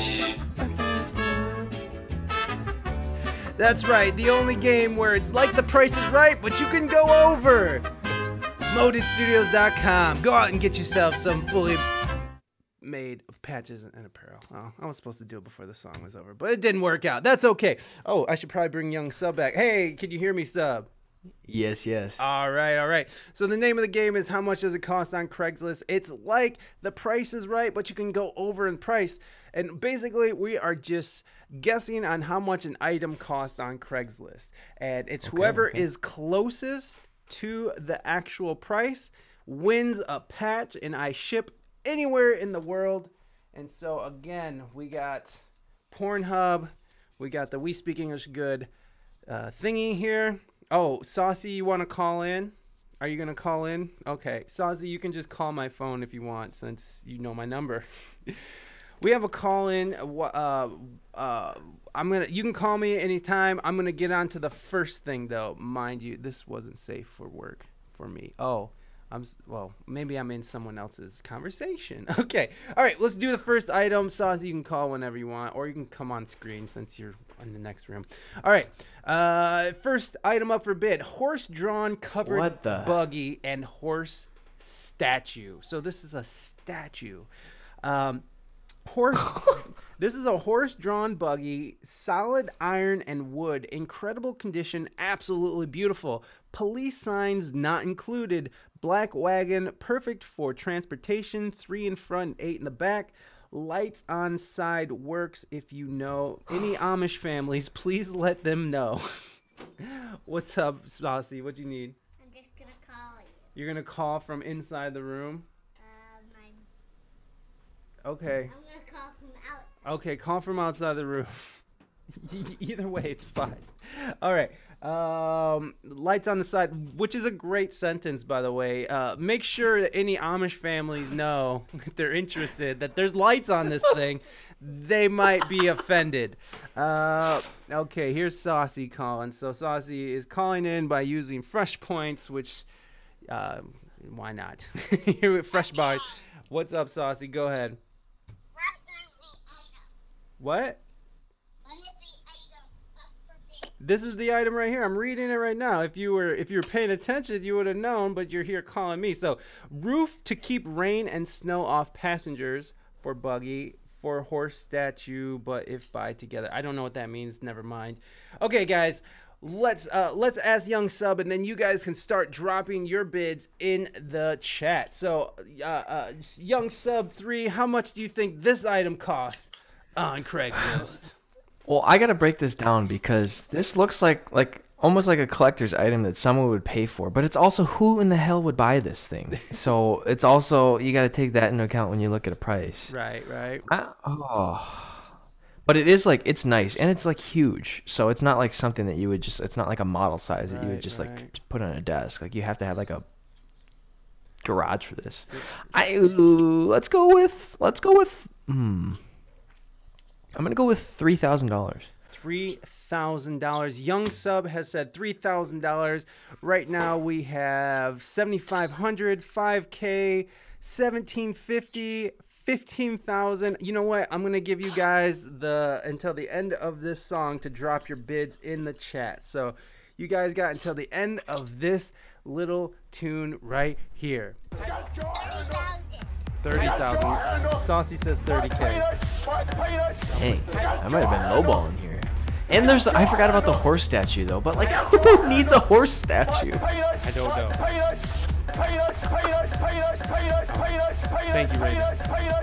That's right, the only game where it's like The Price is Right, but you can go over. Moted Studios dot com. Go out and get yourself some fully made patches and apparel. Oh, I was supposed to do it before the song was over, but it didn't work out. That's okay. Oh, I should probably bring young Sub back. Hey, can you hear me, Sub? Yes, yes. All right, all right. So the name of the game is How Much Does It Cost on Craigslist? It's like The Price is Right, but you can go over in price. And basically, we are just guessing on how much an item costs on Craigslist. And it's Okay, whoever okay. is closest to the actual price wins a patch, and I ship anywhere in the world. And so again, we got Pornhub, we got the We Speak English Good uh, thingy here. Oh, Saucy, you want to call in? Are you gonna call in? Okay, Saucy, you can just call my phone if you want, since you know my number. We have a call in. Uh, uh, I'm gonna. You can call me anytime. I'm gonna get on to the first thing, though. Mind you, this wasn't safe for work for me. Oh, I'm. Well, maybe I'm in someone else's conversation. Okay. All right. Let's do the first item. Saucy, you can call whenever you want, or you can come on screen since you're in the next room. All right. Uh, first item up for bid: horse-drawn covered What the- buggy and horse statue. So this is a statue. Um, horse. This is a horse-drawn buggy, solid iron and wood, incredible condition, absolutely beautiful. Police signs not included. Black wagon, perfect for transportation. Three in front, eight in the back. Lights on side works. If you know any Amish families, please let them know. What's up, Saucy? What do you need? I'm just gonna call you. You're gonna call from inside the room. Uh, my, Okay. I'm gonna call from outside. Okay, call from outside the room. Either way, it's fine. All right. Um, lights on the side, which is a great sentence, by the way. Uh, make sure that any Amish families know, if they're interested, that there's lights on this thing. They might be offended. Uh, okay, here's Saucy calling. So Saucy is calling in by using Fresh Points, which, uh, why not? Here with Fresh Bars. What's up, Saucy? Go ahead. What? This is the item right here. I'm reading it right now. If you were if you were paying attention, you would have known, but you're here calling me. So, roof to keep rain and snow off passengers for buggy, for horse statue, but if by together. I don't know what that means. Never mind. Okay, guys. let's uh, let's ask Young Sub, and then you guys can start dropping your bids in the chat. So, uh, uh, Young Sub three, how much do you think this item costs on Craigslist? Well, I gotta break this down because this looks like like almost like a collector's item that someone would pay for, but it's also who in the hell would buy this thing? So it's also, you gotta take that into account when you look at a price. Right, right. I, oh, but it is like, it's nice and it's like huge. So it's not like something that you would just, it's not like a model size that Right, you would just right. like put on a desk. Like you have to have like a garage for this. I let's go with let's go with. Hmm. I'm gonna go with three thousand dollars. Three thousand dollars. Young Sub has said three thousand dollars. Right now we have seventy five hundred, five K, seventeen fifty, fifteen thousand. You know what? I'm gonna give you guys the until the end of this song to drop your bids in the chat. So you guys got until the end of this little tune right here. thirty thousand. Saucy says thirty K. Hey, I might have been lowballing here. And there's, I forgot about the horse statue though, but like who needs a horse statue? I don't know. Thank you, Raven.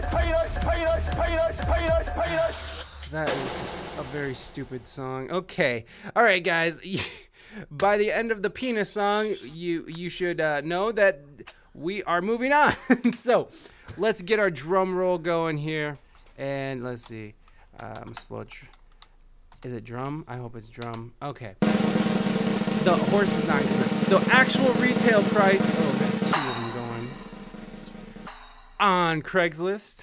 That is a very stupid song. Okay. All right, guys. By the end of the penis song, you you should uh, know that we are moving on. So let's get our drum roll going here. And let's see. Um, slow. Tr- is it drum? I hope it's drum. Okay. The horse is not good. So actual retail price. Oh, got two of them going. On Craigslist.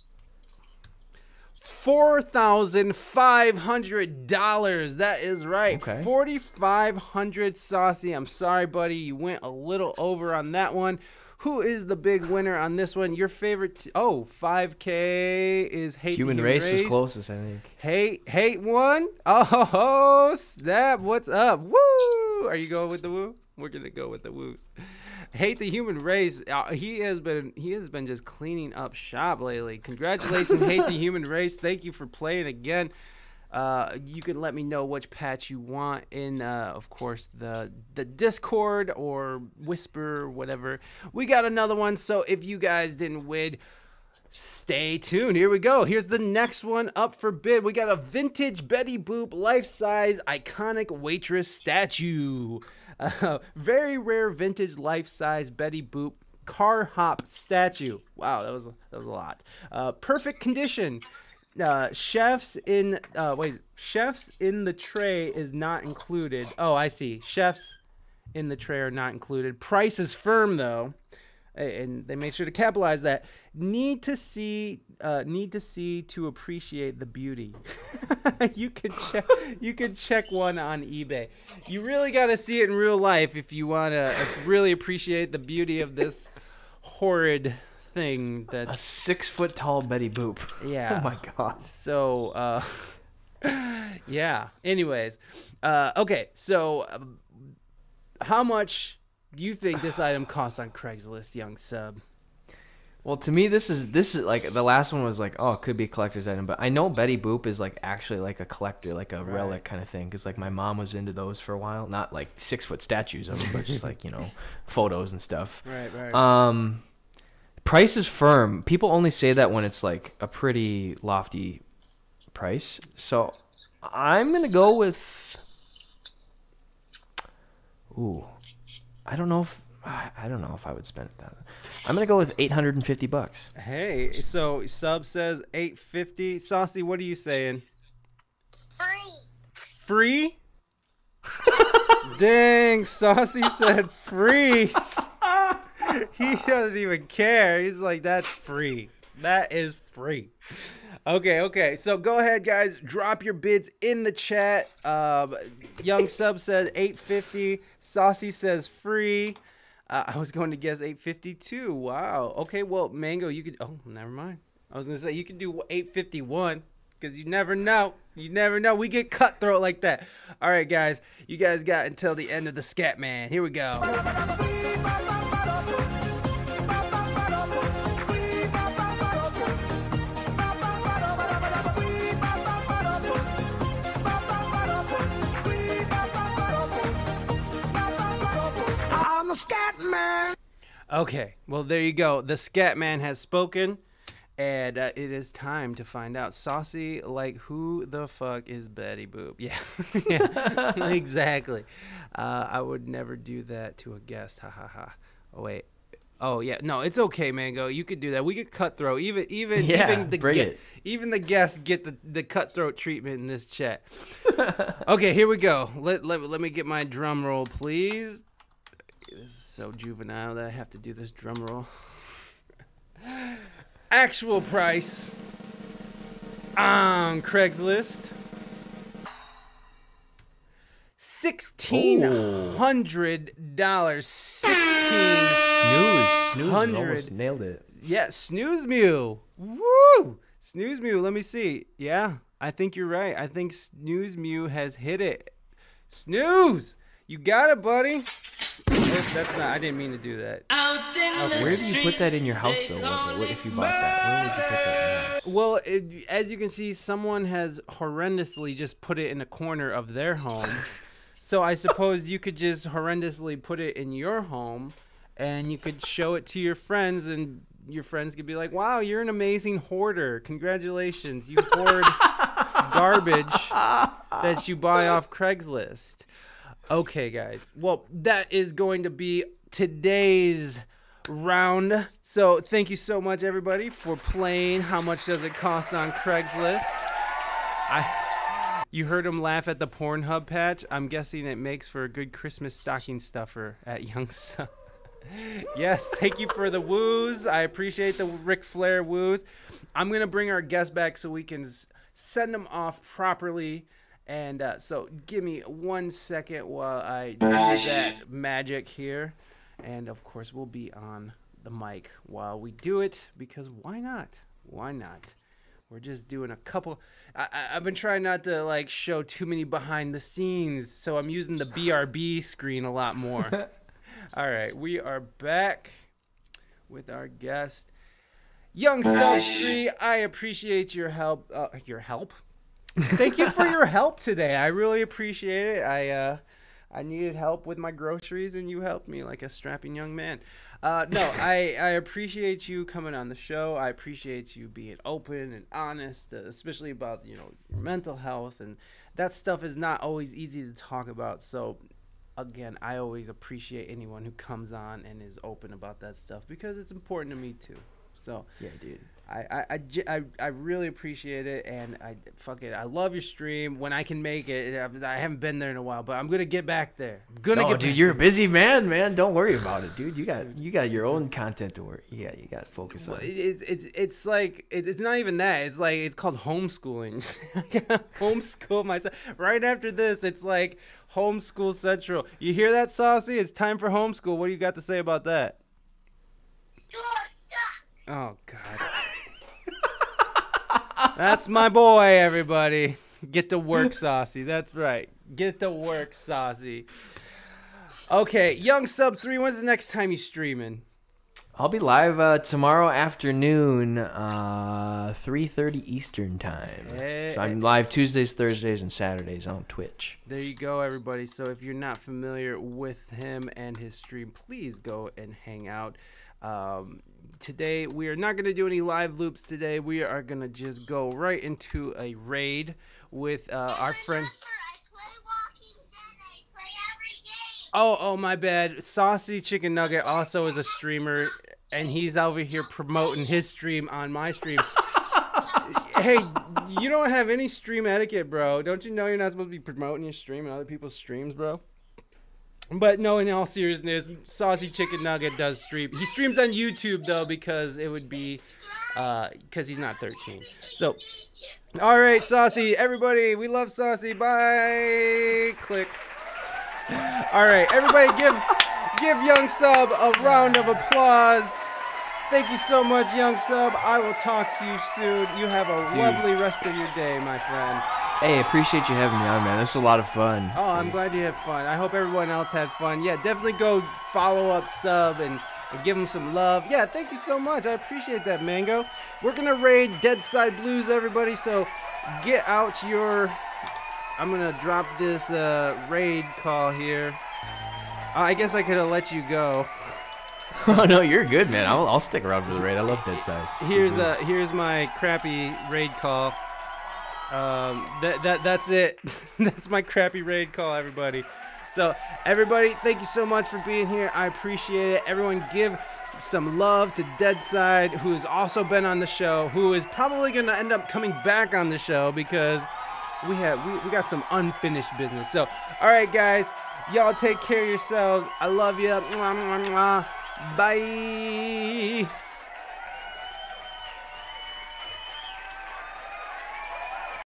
four thousand five hundred dollars. That is right. Okay. forty-five hundred. Saucy. I'm sorry, buddy. You went a little over on that one. Who is the big winner on this one? Your favorite? T- oh, five K is Hate Human, the Human race Race was closest, I think. Hate, hate one. Oh, snap. What's up? Woo. Are you going with the woo? We're going to go with the woos. Hate the Human Race. Uh, he has been he has been just cleaning up shop lately. Congratulations, Hate the Human Race. Thank you for playing again. Uh, you can let me know which patch you want in, uh, of course, the the Discord or Whisper, whatever. We got another one, so if you guys didn't win, stay tuned. Here we go. Here's the next one up for bid. We got a vintage Betty Boop life-size iconic waitress statue. Uh, very rare vintage life-size Betty Boop car hop statue. Wow, that was that was a lot. Uh, perfect condition. Uh, chefs in uh, wait, chefs in the tray is not included. Oh, I see. Chefs in the tray are not included. Price is firm though, and they made sure to capitalize that. Need to see, uh, need to see to appreciate the beauty. you could check, you could check one on eBay. You really got to see it in real life if you want to really appreciate the beauty of this horrid thing. That's A six foot tall Betty Boop. Yeah. Oh my god. So, uh, yeah. Anyways, uh, okay. So, um, how much do you think this item costs on Craigslist, Young Sub? Well, to me, this is this is like the last one was like, oh, it could be a collector's item, but I know Betty Boop is like actually like a collector, like a Right. relic kind of thing, because like my mom was into those for a while, not like six foot statues of them, but just like you know photos and stuff. Right, right. Um, price is firm. People only say that when it's like a pretty lofty price. So I'm gonna go with. Ooh, I don't know if I don't know if I would spend that. I'm gonna go with eight hundred and fifty bucks. Hey, so Sub says eight fifty. Saucy, what are you saying? Free. Free? Dang, Saucy said free. He doesn't even care. He's like, that's free. That is free. Okay, okay. So go ahead, guys. Drop your bids in the chat. Um, Young Sub says eight fifty. Saucy says free. Uh, I was going to guess eight fifty-two. Wow. Okay, well, Mango, you could... Oh, never mind. I was going to say you could do eight fifty-one because you never know. You never know. We get cutthroat like that. All right, guys. You guys got until the end of the Scat Man. Here we go. Okay, well, there you go. The Scat Man has spoken, and uh, it is time to find out. Saucy, like, who the fuck is Betty Boop? Yeah, yeah, exactly. Uh, I would never do that to a guest. Ha ha ha. Oh, wait. Oh, yeah. No, it's okay, Mango. You could do that. We could cutthroat. Even even, Yeah, even, the, bring ge- it. even the guests get the, the cutthroat treatment in this chat. Okay, here we go. Let, let, let me get my drum roll, please. This is so juvenile that I have to do this drum roll. Actual price on Craigslist. Sixteen hundred dollars. Sixteen Snooze. Snooze hundred. almost nailed it. Yeah, Snooze Mew. Woo! Snooze Mew, let me see. Yeah, I think you're right. I think Snooze Mew has hit it. Snooze! You got it, buddy. Oh, that's not, I didn't mean to do that. Okay. Where do you put that in your house, though? What, what if you bought that? Where would you put that in your house? Well, it, as you can see, someone has horrendously just put it in a corner of their home. So I suppose you could just horrendously put it in your home, and you could show it to your friends, and your friends could be like, wow, you're an amazing hoarder. Congratulations. You hoard garbage that you buy off Craigslist. Okay, guys. Well, that is going to be today's round. So thank you so much, everybody, for playing How Much Does It Cost on Craigslist. I, you heard him laugh at the Pornhub patch. I'm guessing it makes for a good Christmas stocking stuffer at Young Son. Yes, thank you for the woos. I appreciate the Ric Flair woos. I'm going to bring our guest back so we can s- send them off properly. And uh, so give me one second while I do that magic here. And, of course, we'll be on the mic while we do it, because why not? Why not? We're just doing a couple. I, I, I've been trying not to, like, show too many behind the scenes, so I'm using the B R B screen a lot more. All right, we are back with our guest, Young Substree. I appreciate your help. Uh, your help? Thank you for your help today. I really appreciate it. I uh, I needed help with my groceries, and you helped me like a strapping young man. Uh, no, I, I appreciate you coming on the show. I appreciate you being open and honest, uh, especially about, you know, your mental health, and that stuff is not always easy to talk about. So, again, I always appreciate anyone who comes on and is open about that stuff, because it's important to me too. So Yeah, dude. I, I, I, j- I, I really appreciate it, and I fuck it. I love your stream when I can make it. I haven't been there in a while, but I'm gonna get back there. I'm gonna No, get dude, back you're a busy man, man. Don't worry about it, dude. You got you got your own content to work. Yeah, you got to focus on. Well, It's it's it's like it, it's not even that. It's like it's called homeschooling. I gotta homeschool myself. Right after this, it's like homeschool central. You hear that, Saucy? It's time for homeschool. What do you got to say about that? Oh God. That's my boy, everybody. Get to work, Saucy. That's right. Get to work, Saucy. Okay, Young Sub three, when's the next time you streaming? I'll be live uh, tomorrow afternoon, uh, three thirty Eastern time. Hey, so I'm live Tuesdays, Thursdays, and Saturdays on Twitch. There you go, everybody. So if you're not familiar with him and his stream, please go and hang out. Um, today, we are not going to do any live loops today. We are going to just go right into a raid with uh, our friend. Oh, oh, my bad. Saucy Chicken Nugget also is a streamer, and he's over here promoting his stream on my stream. Hey, you don't have any stream etiquette, bro. Don't you know you're not supposed to be promoting your stream and other people's streams, bro? But no, in all seriousness, Saucy Chicken Nugget does stream. He streams on YouTube, though, because it would be, uh, because he's not thirteen. So, all right, Saucy, everybody, we love Saucy. Bye. Click. All right, everybody, give give Young Sub a round of applause. Thank you so much, Young Sub. I will talk to you soon. You have a Dude. lovely rest of your day, my friend. Hey, appreciate you having me on, man. This is a lot of fun. Oh, I'm glad you had fun. I hope everyone else had fun. Yeah, definitely go follow up Sub and, and give him some love. Yeah, thank you so much. I appreciate that, Mango. We're going to raid Dead Side Blues, everybody, so get out your... I'm going to drop this uh, raid call here. Uh, I guess I could have let you go. Oh no, you're good, man. I'll, I'll stick around for the raid. I love Deadside. It's Here's good. uh here's my crappy raid call. Um, that that that's it. That's my crappy raid call, everybody. So everybody, thank you so much for being here. I appreciate it. Everyone, give some love to Deadside, who has also been on the show, who is probably going to end up coming back on the show because we have we, we got some unfinished business. So, all right, guys, y'all take care of yourselves. I love you. Mwah, mwah, mwah. Bye.